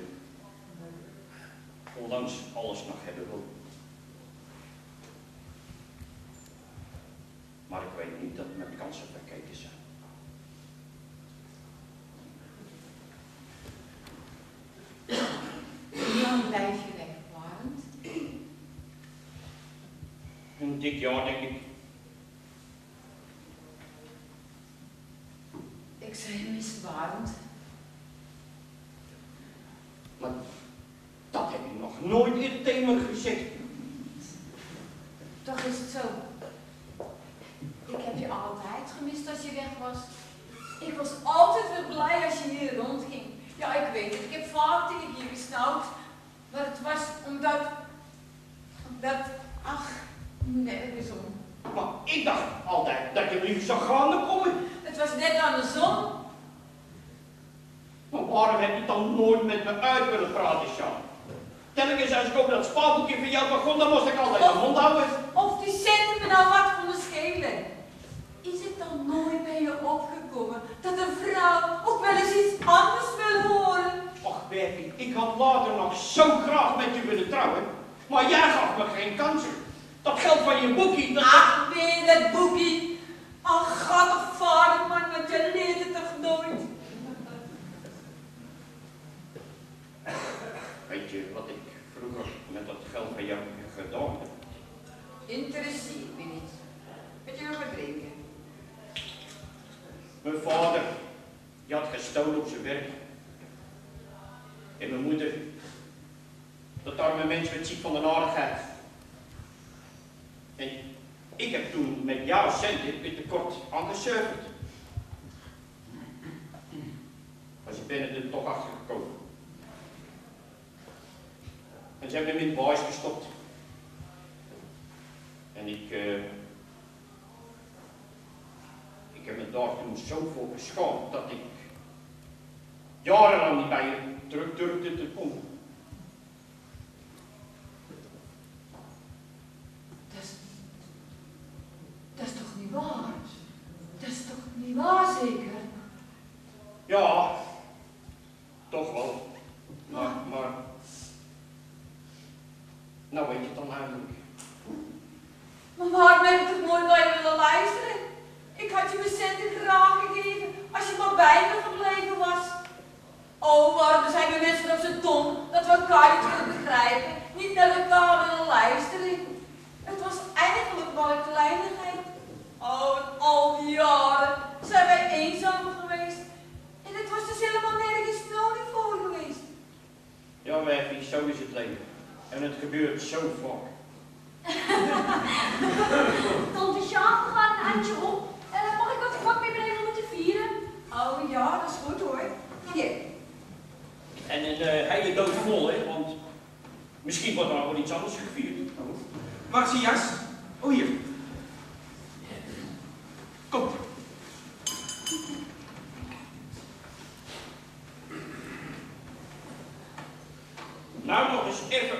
ondanks alles nog hebben wil. Maar ik weet niet dat mijn kansen verkeken zijn. Hoe lang blijf je weg, Barend? Een dik jaar, denk ik. Ik zou je missen, Barend. Maar dat heb je nog nooit eerder tegen me gezegd. Toch is het zo. Ik heb je altijd gemist als je weg was. Ik was altijd weer blij als je hier rondging. Ja, ik weet het. Ik heb vaak tegen je gesnauwd. Maar het was omdat... Omdat... Ach, nergens om. Maar ik dacht altijd dat je liever zou gaan dan komen. Het was net aan de zon. Maar waarom heb je dan nooit met me uit willen praten, Sjaan? Telkens als ik over dat spaarboekje van jou begon, dan moest ik altijd de mond houden. Of die centen me nou wat konden schelen. Is het dan nooit bij je opgekomen dat een vrouw ook wel eens iets anders wil horen? Och, Bertie, ik had later nog zo graag met je willen trouwen, maar jij gaf me geen kansen. Dat geld van je boekie, dat... Ach, weer dat boekie. Ach, ga toch vader, man, want je leert het toch nooit. Weet je wat ik vroeger met dat geld van jou gedaan heb? Interesseert me niet. Weet je nog wat drinken? Mijn vader, die had gestolen op zijn werk. En mijn moeder, dat arme mens werd ziek van de aardigheid. En ik heb toen met jouw centen weer tekort aangesurfd. Maar ze ben er toch achter gekomen. En ze hebben hem in het buis gestopt. En ik, uh, ik heb me daar toen zo voor geschaamd dat ik jarenlang niet bij je terug durfde te komen. Dat is, dat is toch niet waar? Dat is toch niet waar, zeker? Ja, toch wel. Maar, maar, nou weet je het dan eigenlijk. Maar waarom heb ik toch nooit naar je willen luisteren? Ik had je mijn centen graag gegeven als je maar bij me gebleven was. Oh, waarom zijn we mensen op z'n dom dat we elkaar niet willen begrijpen, niet naar elkaar willen luisteren? Het was eigenlijk maar een kleinigheid. Oh, al die jaren zijn wij eenzaam geweest. En het was dus helemaal nergens nodig voor geweest. Ja, Werfie, zo is het leven. En het gebeurt zo vaak. Tante Sjaan, we gaan een eindje op. Uh, mag ik wat gebak mee brengen om het te vieren? Oh ja, dat is goed hoor. Hier. En een uh, hele doos vol, hè, want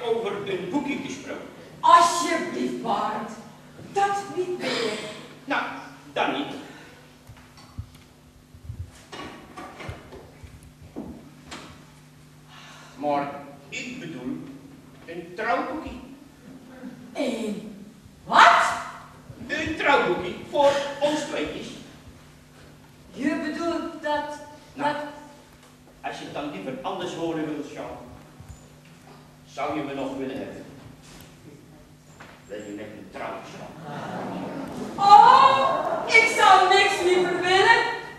over een boekje gesproken. Alsjeblieft, Bart. Dat niet meer. Nou, dan niet. Maar ik bedoel een trouwboekje. Een wat? Een trouwboekje voor ons tweetjes. Je bedoelt dat... Nou, dat... als je het dan liever anders horen wilt, Jean, zou je me nog willen hebben. Wil je met een trouw staan? Oh, ik zou niks liever willen.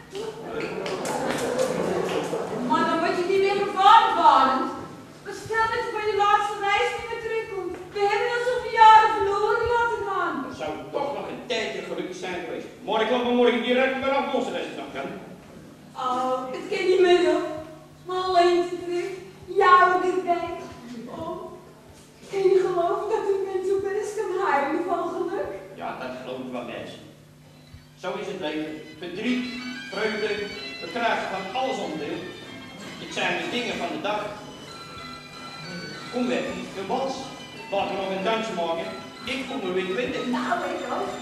Maar dan word je niet meer gevaarlijk, Barend. Maar stel dat je van je laatste reis niet meer terugkomt. We hebben al zoveel jaren verloren laten gaan. Dan zou ik toch nog een tijdje gelukkig zijn geweest. Maar ik loop me morgen direct weer aan onze restaurant gaan. Oh, het kan niet meer op. Maar alleen terug. Jou erbij. Oh, kan je geloven dat een mens op eens kan huilen van geluk? Ja, dat geloof ik wel mensen. Zo is het leven. Verdriet, vreugde, we krijgen van alles onderdeel. Dit zijn de dingen van de dag. Kom weg, een wals. Laten we nog een dansje maken. Ik kom er weer twintig. Nou, weet je wel.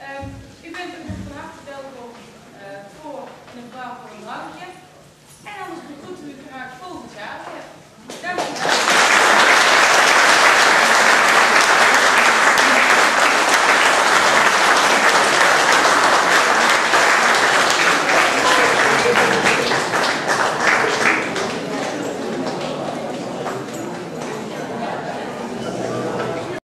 En anders